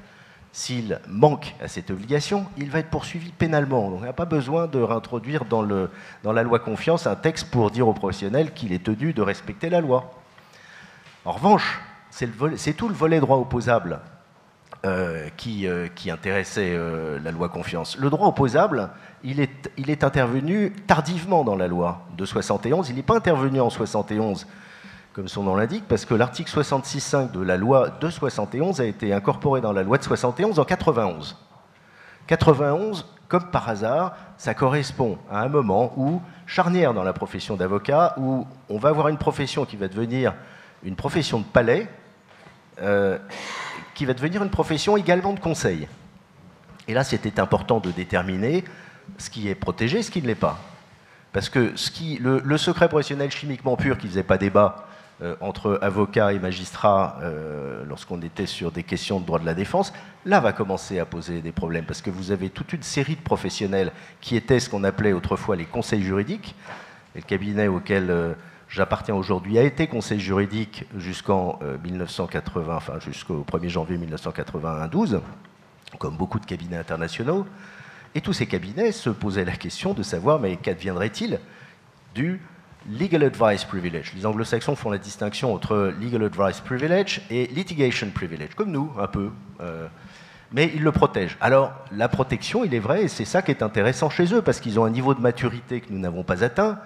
s'il manque à cette obligation, il va être poursuivi pénalement. Donc, on n'a pas besoin de réintroduire dans, le, dans la loi confiance un texte pour dire aux professionnels qu'il est tenu de respecter la loi. En revanche, c'est tout le volet droit opposable euh, qui, euh, qui intéressait euh, la loi confiance. Le droit opposable, il est, il est intervenu tardivement dans la loi de soixante et onze. Il n'est pas intervenu en soixante et onze, comme son nom l'indique, parce que l'article soixante-six point cinq de la loi de soixante et onze a été incorporé dans la loi de soixante et onze en quatre-vingt-onze. quatre-vingt-onze, comme par hasard, ça correspond à un moment où, charnière dans la profession d'avocat, où on va avoir une profession qui va devenir une profession de palais, euh, qui va devenir une profession également de conseil. Et là, c'était important de déterminer ce qui est protégé et ce qui ne l'est pas. Parce que ce qui, le, le secret professionnel chimiquement pur, qui ne faisait pas débat euh, entre avocats et magistrats euh, lorsqu'on était sur des questions de droit de la défense, là va commencer à poser des problèmes. Parce que vous avez toute une série de professionnels qui étaient ce qu'on appelait autrefois les conseils juridiques. Et le cabinet auquel euh, j'appartiens aujourd'hui a été conseil juridique jusqu'en euh, mille neuf cent quatre-vingts, enfin jusqu'au premier janvier mille neuf cent quatre-vingt-douze, comme beaucoup de cabinets internationaux. Et tous ces cabinets se posaient la question de savoir, mais qu'adviendrait-il du legal advice privilege? Les anglo-saxons font la distinction entre legal advice privilege et litigation privilege, comme nous, un peu. Euh, mais ils le protègent. Alors, la protection, il est vrai, et c'est ça qui est intéressant chez eux, parce qu'ils ont un niveau de maturité que nous n'avons pas atteint.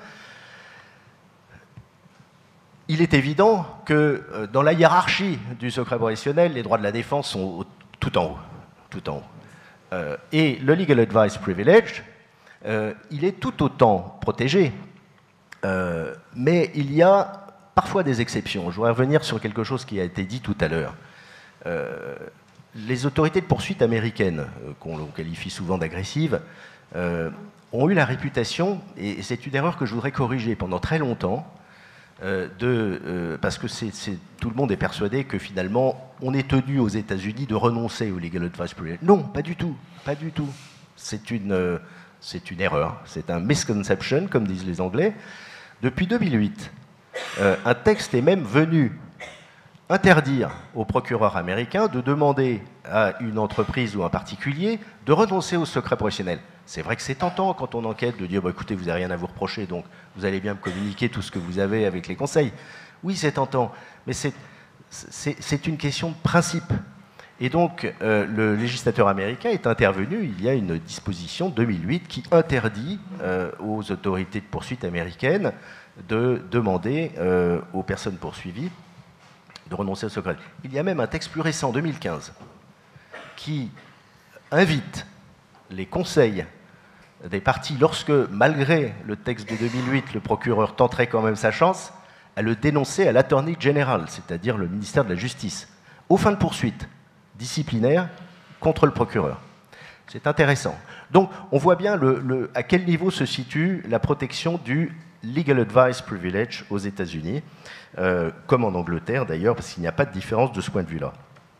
Il est évident que euh, dans la hiérarchie du secret professionnel, les droits de la défense sont au, tout en haut. Tout en haut. Euh, et le legal advice privilege, euh, il est tout autant protégé, euh, mais il y a parfois des exceptions. Je voudrais revenir sur quelque chose qui a été dit tout à l'heure. Euh, les autorités de poursuite américaines, euh, qu'on qualifie souvent d'agressives, euh, ont eu la réputation, et c'est une erreur que je voudrais corriger pendant très longtemps, Euh, de, euh, parce que c'est, c'est, tout le monde est persuadé que finalement on est tenu aux États-Unis de renoncer au legal advice privilege. Non, pas du tout, pas du tout. C'est une, euh, c'est une erreur, c'est un misconception, comme disent les Anglais. Depuis deux mille huit, euh, un texte est même venu interdire aux procureurs américains de demander à une entreprise ou un particulier de renoncer au secret professionnel. C'est vrai que c'est tentant quand on enquête de dire bah, « écoutez, vous n'avez rien à vous reprocher, donc vous allez bien me communiquer tout ce que vous avez avec les conseils ». Oui, c'est tentant, mais c'est, c'est, c'est une question de principe. Et donc, euh, le législateur américain est intervenu, il y a une disposition deux mille huit qui interdit euh, aux autorités de poursuite américaines de demander euh, aux personnes poursuivies de renoncer au secret. Il y a même un texte plus récent, deux mille quinze, qui invite les conseils des parties, lorsque, malgré le texte de deux mille huit, le procureur tenterait quand même sa chance, à le dénoncer à l'Attorney General, c'est-à-dire le ministère de la Justice, aux fins de poursuite disciplinaire contre le procureur. C'est intéressant. Donc, on voit bien le, le, à quel niveau se situe la protection du legal advice privilege aux États-Unis, euh, comme en Angleterre d'ailleurs, parce qu'il n'y a pas de différence de ce point de vue-là.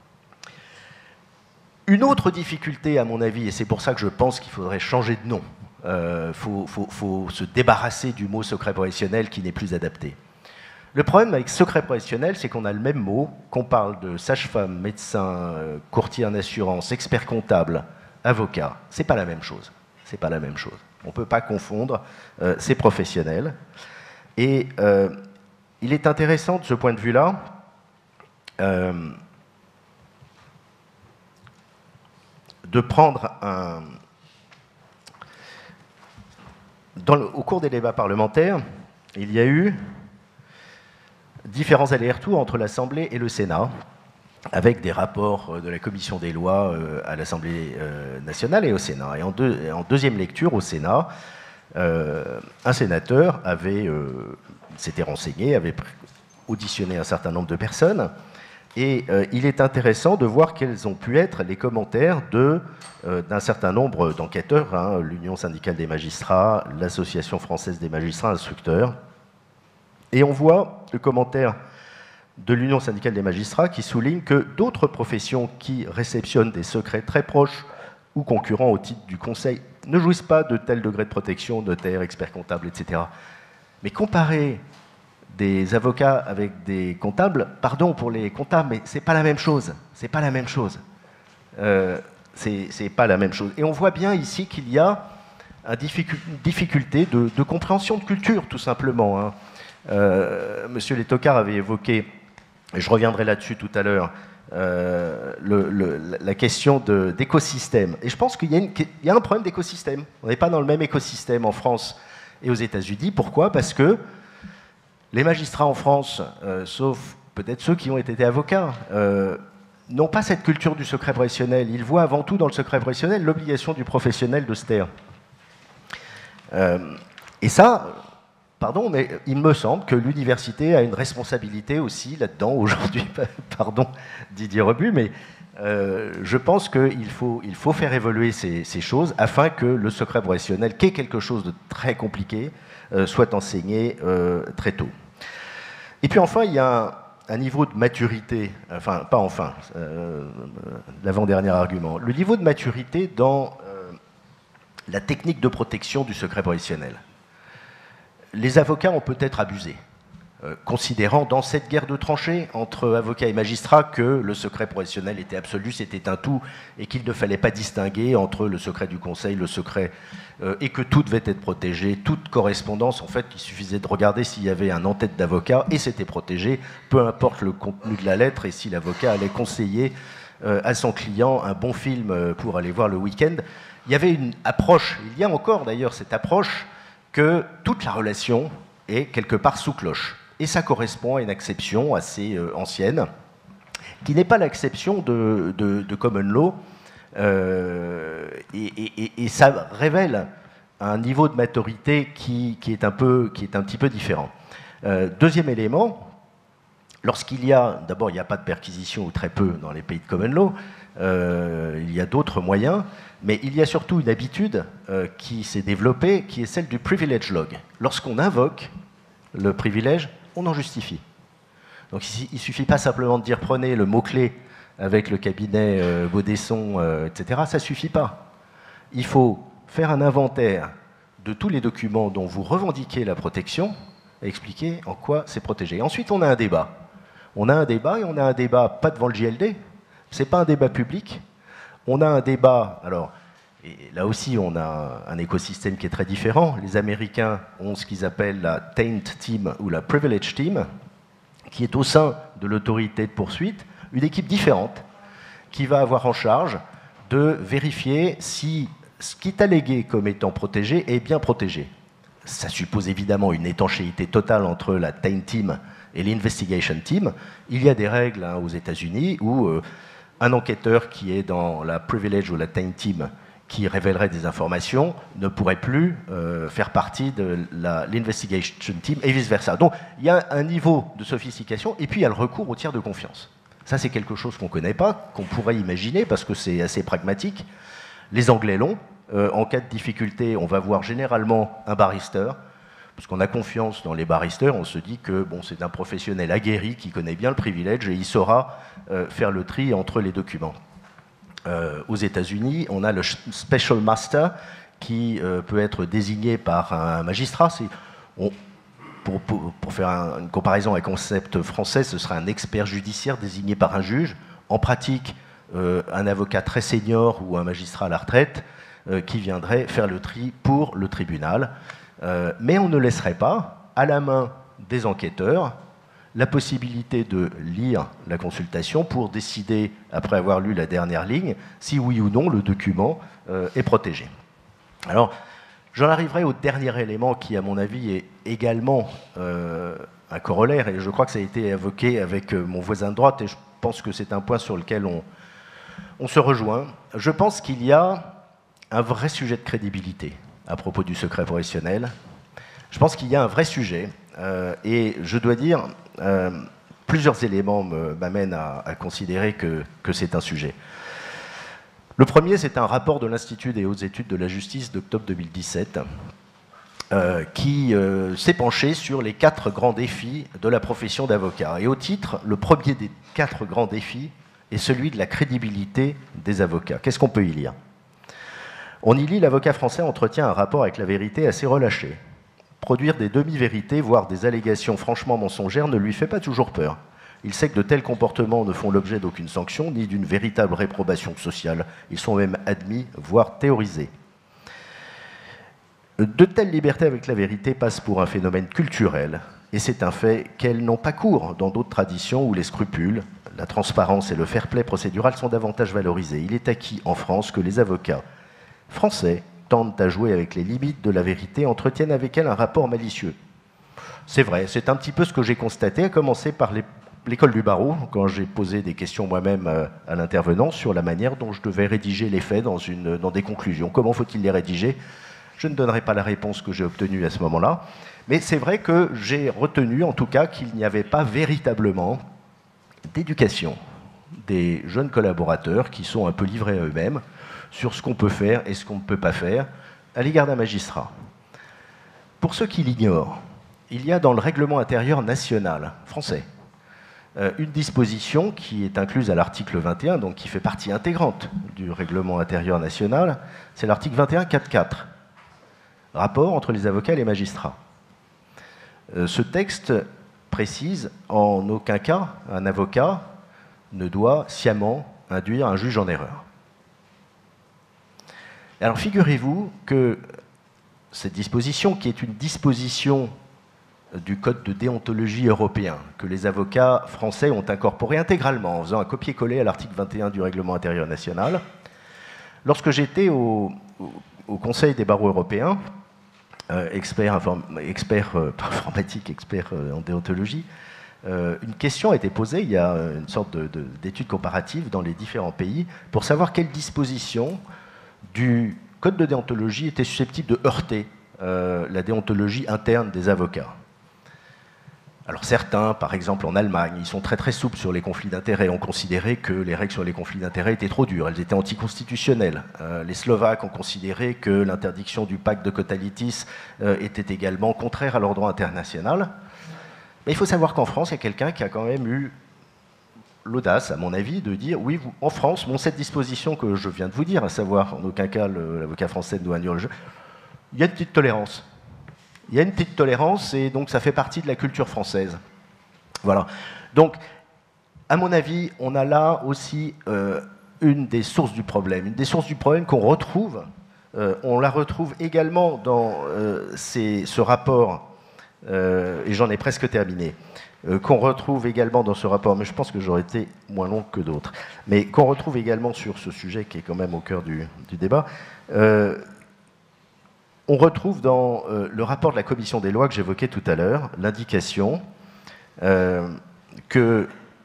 Une autre difficulté, à mon avis, et c'est pour ça que je pense qu'il faudrait changer de nom, il euh, faut, faut, faut se débarrasser du mot secret professionnel qui n'est plus adapté. Le problème avec secret professionnel, c'est qu'on a le même mot, qu'on parle de sage-femme, médecin, courtier en assurance, expert comptable, avocat. C'est pas la même chose. C'est pas la même chose. On ne peut pas confondre euh, ces professionnels. Et euh, il est intéressant de ce point de vue-là euh, de prendre un... Dans le, au cours des débats parlementaires, il y a eu différents allers-retours entre l'Assemblée et le Sénat, avec des rapports de la Commission des lois à l'Assemblée nationale et au Sénat. Et en, deux, en deuxième lecture, au Sénat, euh, un sénateur avait, euh, s'était renseigné, avait auditionné un certain nombre de personnes, et euh, il est intéressant de voir quels ont pu être les commentaires de, euh, d'un certain nombre d'enquêteurs, hein, l'Union syndicale des magistrats, l'Association française des magistrats instructeurs. Et on voit le commentaire de l'Union syndicale des magistrats qui souligne que d'autres professions qui réceptionnent des secrets très proches ou concurrents au titre du conseil ne jouissent pas de tel degré de protection, notaires, experts comptables, et cetera. Mais comparer des avocats avec des comptables, pardon pour les comptables, mais c'est pas la même chose. C'est pas la même chose. euh, c'est pas la même chose. Et on voit bien ici qu'il y a une difficulté de, de compréhension de culture, tout simplement. Hein. Euh, Monsieur Letocard avait évoqué, et je reviendrai là-dessus tout à l'heure, euh, le, le, la question d'écosystème. Et je pense qu'il y, y a un problème d'écosystème. On n'est pas dans le même écosystème en France et aux États-Unis. Pourquoi? Parce que les magistrats en France, euh, sauf peut-être ceux qui ont été avocats, euh, n'ont pas cette culture du secret professionnel. Ils voient avant tout dans le secret professionnel l'obligation du professionnel de se taire. Euh, et ça, pardon, mais il me semble que l'université a une responsabilité aussi là-dedans aujourd'hui. Pardon, Didier Rebu, mais euh, je pense qu'il faut, il faut faire évoluer ces, ces choses afin que le secret professionnel, qui est quelque chose de très compliqué, euh, soit enseigné euh, très tôt. Et puis enfin, il y a un, un niveau de maturité, enfin, pas enfin, euh, l'avant-dernier argument, le niveau de maturité dans euh, la technique de protection du secret professionnel. Les avocats ont peut-être abusé, euh, considérant dans cette guerre de tranchées entre avocats et magistrats que le secret professionnel était absolu, c'était un tout, et qu'il ne fallait pas distinguer entre le secret du conseil, le secret, euh, et que tout devait être protégé, toute correspondance, en fait, il suffisait de regarder s'il y avait un en-tête d'avocat, et c'était protégé, peu importe le contenu de la lettre, et si l'avocat allait conseiller euh, à son client un bon film pour aller voir le week-end. Il y avait une approche, il y a encore d'ailleurs cette approche, que toute la relation est quelque part sous cloche. Et ça correspond à une acception assez euh, ancienne, qui n'est pas l'acception de, de, de common law, euh, et, et, et ça révèle un niveau de maturité qui, qui, est, un peu, qui est un petit peu différent. Euh, deuxième élément, lorsqu'il y a, d'abord il n'y a pas de perquisition ou très peu dans les pays de common law, euh, il y a d'autres moyens, mais il y a surtout une habitude euh, qui s'est développée, qui est celle du privilege log. Lorsqu'on invoque le privilège, on en justifie. Donc il ne suffit pas simplement de dire prenez le mot-clé avec le cabinet euh, Baudesson, euh, et cetera. Ça ne suffit pas. Il faut faire un inventaire de tous les documents dont vous revendiquez la protection et expliquer en quoi c'est protégé. Et ensuite, on a un débat. On a un débat et on a un débat pas devant le J L D. Ce n'est pas un débat public. On a un débat, alors, et là aussi on a un écosystème qui est très différent. Les Américains ont ce qu'ils appellent la taint team ou la privilege team, qui est au sein de l'autorité de poursuite, une équipe différente, qui va avoir en charge de vérifier si ce qui est allégué comme étant protégé est bien protégé. Ça suppose évidemment une étanchéité totale entre la taint team et l'investigation team. Il y a des règles hein, aux États-Unis où euh, un enquêteur qui est dans la privilege ou la taint team qui révélerait des informations ne pourrait plus euh, faire partie de l'investigation team et vice-versa. Donc il y a un niveau de sophistication et puis il y a le recours au tiers de confiance. Ça c'est quelque chose qu'on ne connaît pas, qu'on pourrait imaginer parce que c'est assez pragmatique. Les Anglais l'ont. Euh, en cas de difficulté, on va voir généralement un barrister, parce qu'on a confiance dans les barristers, on se dit que bon, c'est un professionnel aguerri qui connaît bien le privilège et il saura euh, faire le tri entre les documents. Euh, aux États-Unis, on a le Special Master qui euh, peut être désigné par un magistrat. On, pour, pour, pour faire un, une comparaison avec un concept français, ce sera un expert judiciaire désigné par un juge. En pratique, euh, un avocat très senior ou un magistrat à la retraite euh, qui viendrait faire le tri pour le tribunal. Euh, mais on ne laisserait pas à la main des enquêteurs la possibilité de lire la consultation pour décider, après avoir lu la dernière ligne, si oui ou non le document euh, est protégé. Alors, j'en arriverai au dernier élément qui, à mon avis, est également euh, un corollaire, et je crois que ça a été évoqué avec euh, mon voisin de droite, et je pense que c'est un point sur lequel on, on se rejoint. Je pense qu'il y a un vrai sujet de crédibilité à propos du secret professionnel. Je pense qu'il y a un vrai sujet, euh, et je dois dire, euh, plusieurs éléments m'amènent à, à considérer que, que c'est un sujet. Le premier, c'est un rapport de l'Institut des hautes études de la justice d'octobre deux mille dix-sept, euh, qui euh, s'est penché sur les quatre grands défis de la profession d'avocat. Et au titre, le premier des quatre grands défis est celui de la crédibilité des avocats. Qu'est-ce qu'on peut y lire ? On y lit « L'avocat français entretient un rapport avec la vérité assez relâché. Produire des demi-vérités, voire des allégations franchement mensongères, ne lui fait pas toujours peur. Il sait que de tels comportements ne font l'objet d'aucune sanction, ni d'une véritable réprobation sociale. Ils sont même admis, voire théorisés. De telles libertés avec la vérité passent pour un phénomène culturel, et c'est un fait qu'elles n'ont pas cours dans d'autres traditions où les scrupules, la transparence et le fair-play procédural sont davantage valorisés. Il est acquis en France que les avocats français tentent à jouer avec les limites de la vérité, entretiennent avec elle un rapport malicieux. C'est vrai, c'est un petit peu ce que j'ai constaté, à commencer par l'école du barreau, quand j'ai posé des questions moi-même à l'intervenant sur la manière dont je devais rédiger les faits dans, une, dans des conclusions. Comment faut-il les rédiger ? Je ne donnerai pas la réponse que j'ai obtenue à ce moment-là, mais c'est vrai que j'ai retenu en tout cas qu'il n'y avait pas véritablement d'éducation des jeunes collaborateurs qui sont un peu livrés à eux-mêmes sur ce qu'on peut faire et ce qu'on ne peut pas faire à l'égard d'un magistrat. Pour ceux qui l'ignorent, il y a dans le règlement intérieur national français euh, une disposition qui est incluse à l'article vingt et un, donc qui fait partie intégrante du règlement intérieur national, c'est l'article vingt et un quatre quatre. Rapport entre les avocats et les magistrats. Euh, ce texte précise en aucun cas un avocat ne doit sciemment induire un juge en erreur. Alors figurez-vous que cette disposition, qui est une disposition du code de déontologie européen, que les avocats français ont incorporé intégralement en faisant un copier-coller à l'article vingt et un du règlement intérieur national, lorsque j'étais au, au, au Conseil des barreaux européens, Euh, expert, inform expert euh, informatique, expert euh, en déontologie, euh, une question a été posée, il y a une sorte d'étude comparative dans les différents pays pour savoir quelles dispositions du code de déontologie étaient susceptibles de heurter euh, la déontologie interne des avocats. Alors certains, par exemple en Allemagne, ils sont très très souples sur les conflits d'intérêts, ont considéré que les règles sur les conflits d'intérêts étaient trop dures, elles étaient anticonstitutionnelles. Euh, les Slovaques ont considéré que l'interdiction du pacte de Kotalitis euh, était également contraire à leur droit international. Mais il faut savoir qu'en France, il y a quelqu'un qui a quand même eu l'audace, à mon avis, de dire, oui, vous, en France, bon, cette disposition que je viens de vous dire, à savoir en aucun cas l'avocat français ne doit induire le jeu, il y a une petite tolérance. Il y a une petite tolérance et donc ça fait partie de la culture française. Voilà. Donc, à mon avis, on a là aussi euh, une des sources du problème. Une des sources du problème qu'on retrouve, euh, on la retrouve également dans euh, ces, ce rapport, euh, et j'en ai presque terminé, euh, qu'on retrouve également dans ce rapport, mais je pense que j'aurais été moins long que d'autres, mais qu'on retrouve également sur ce sujet qui est quand même au cœur du, du débat. Euh, On retrouve dans euh, le rapport de la commission des lois que j'évoquais tout à l'heure l'indication euh, que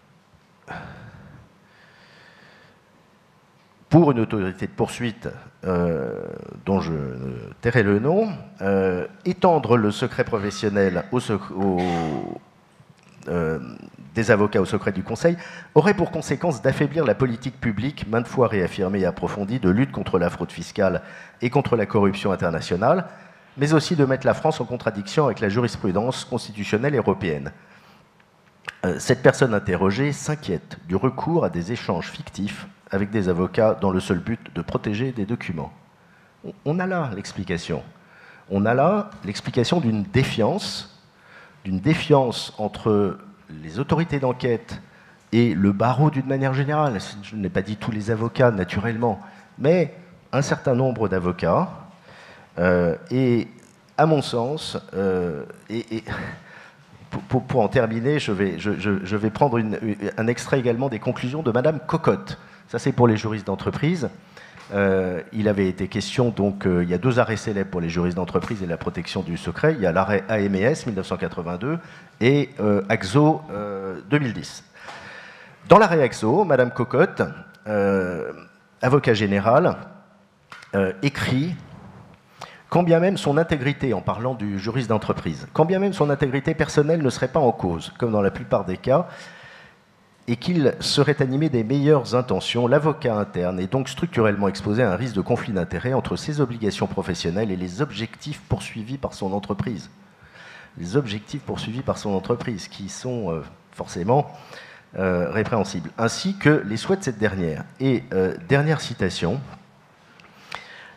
pour une autorité de poursuite euh, dont je tairai le nom, euh, étendre le secret professionnel au sec- au, euh, des avocats au secret du Conseil aurait pour conséquence d'affaiblir la politique publique, maintes fois réaffirmée et approfondie, de lutte contre la fraude fiscale et contre la corruption internationale, mais aussi de mettre la France en contradiction avec la jurisprudence constitutionnelle européenne. Euh, cette personne interrogée s'inquiète du recours à des échanges fictifs avec des avocats dans le seul but de protéger des documents. On a là l'explication. On a là l'explication d'une défiance, d'une défiance entre les autorités d'enquête et le barreau d'une manière générale. Je n'ai pas dit tous les avocats, naturellement, mais un certain nombre d'avocats. Euh, et à mon sens, euh, et, et pour, pour, pour en terminer, je vais, je, je, je vais prendre une, un extrait également des conclusions de Madame Cocotte. Ça, c'est pour les juristes d'entreprise. Euh, il avait été question, donc, euh, il y a deux arrêts célèbres pour les juristes d'entreprise et la protection du secret. Il y a l'arrêt A M E S mille neuf cent quatre-vingt-deux et euh, Axo euh, deux mille dix. Dans l'arrêt Axo, Madame Cocotte, euh, avocat général, euh, écrit « Quand bien même son intégrité, en parlant du juriste d'entreprise, quand bien même son intégrité personnelle ne serait pas en cause, comme dans la plupart des cas, et qu'il serait animé des meilleures intentions, l'avocat interne est donc structurellement exposé à un risque de conflit d'intérêts entre ses obligations professionnelles et les objectifs poursuivis par son entreprise. » Les objectifs poursuivis par son entreprise, qui sont euh, forcément euh, répréhensibles, ainsi que les souhaits de cette dernière. Et euh, dernière citation,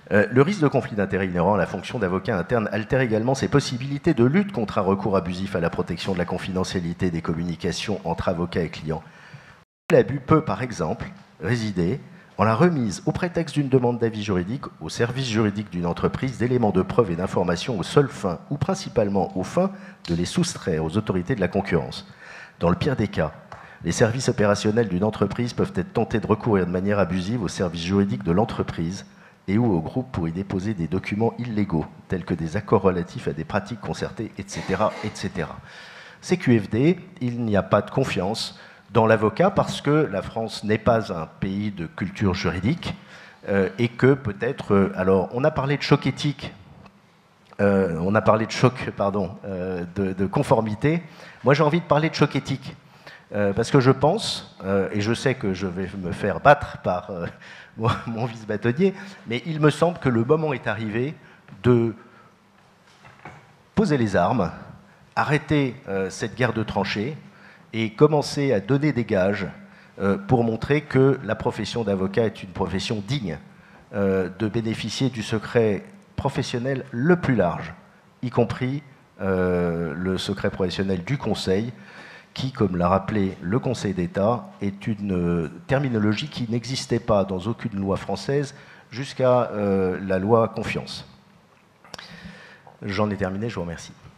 Euh, le risque de conflit d'intérêts inhérent à la fonction d'avocat interne altère également ses possibilités de lutte contre un recours abusif à la protection de la confidentialité des communications entre avocats et clients. L'abus peut, par exemple, résider en la remise, au prétexte d'une demande d'avis juridique, au service juridique d'une entreprise, d'éléments de preuve et d'informations aux seules fins, ou principalement aux fins, de les soustraire aux autorités de la concurrence. Dans le pire des cas, les services opérationnels d'une entreprise peuvent être tentés de recourir de manière abusive au service juridique de l'entreprise et ou au groupe pour y déposer des documents illégaux, tels que des accords relatifs à des pratiques concertées, et cetera, et cetera. C Q F D, il n'y a pas de confiance dans l'avocat parce que la France n'est pas un pays de culture juridique euh, et que peut-être... Euh, alors, on a parlé de choc éthique, euh, on a parlé de choc, pardon, euh, de, de conformité. Moi, j'ai envie de parler de choc éthique euh, parce que je pense, euh, et je sais que je vais me faire battre par... Euh, mon vice-bâtonnier, mais il me semble que le moment est arrivé de poser les armes, arrêter euh, cette guerre de tranchées et commencer à donner des gages euh, pour montrer que la profession d'avocat est une profession digne euh, de bénéficier du secret professionnel le plus large, y compris euh, le secret professionnel du conseil, qui, comme l'a rappelé le Conseil d'État, est une terminologie qui n'existait pas dans aucune loi française jusqu'à euh, la loi Confiance. J'en ai terminé, je vous remercie.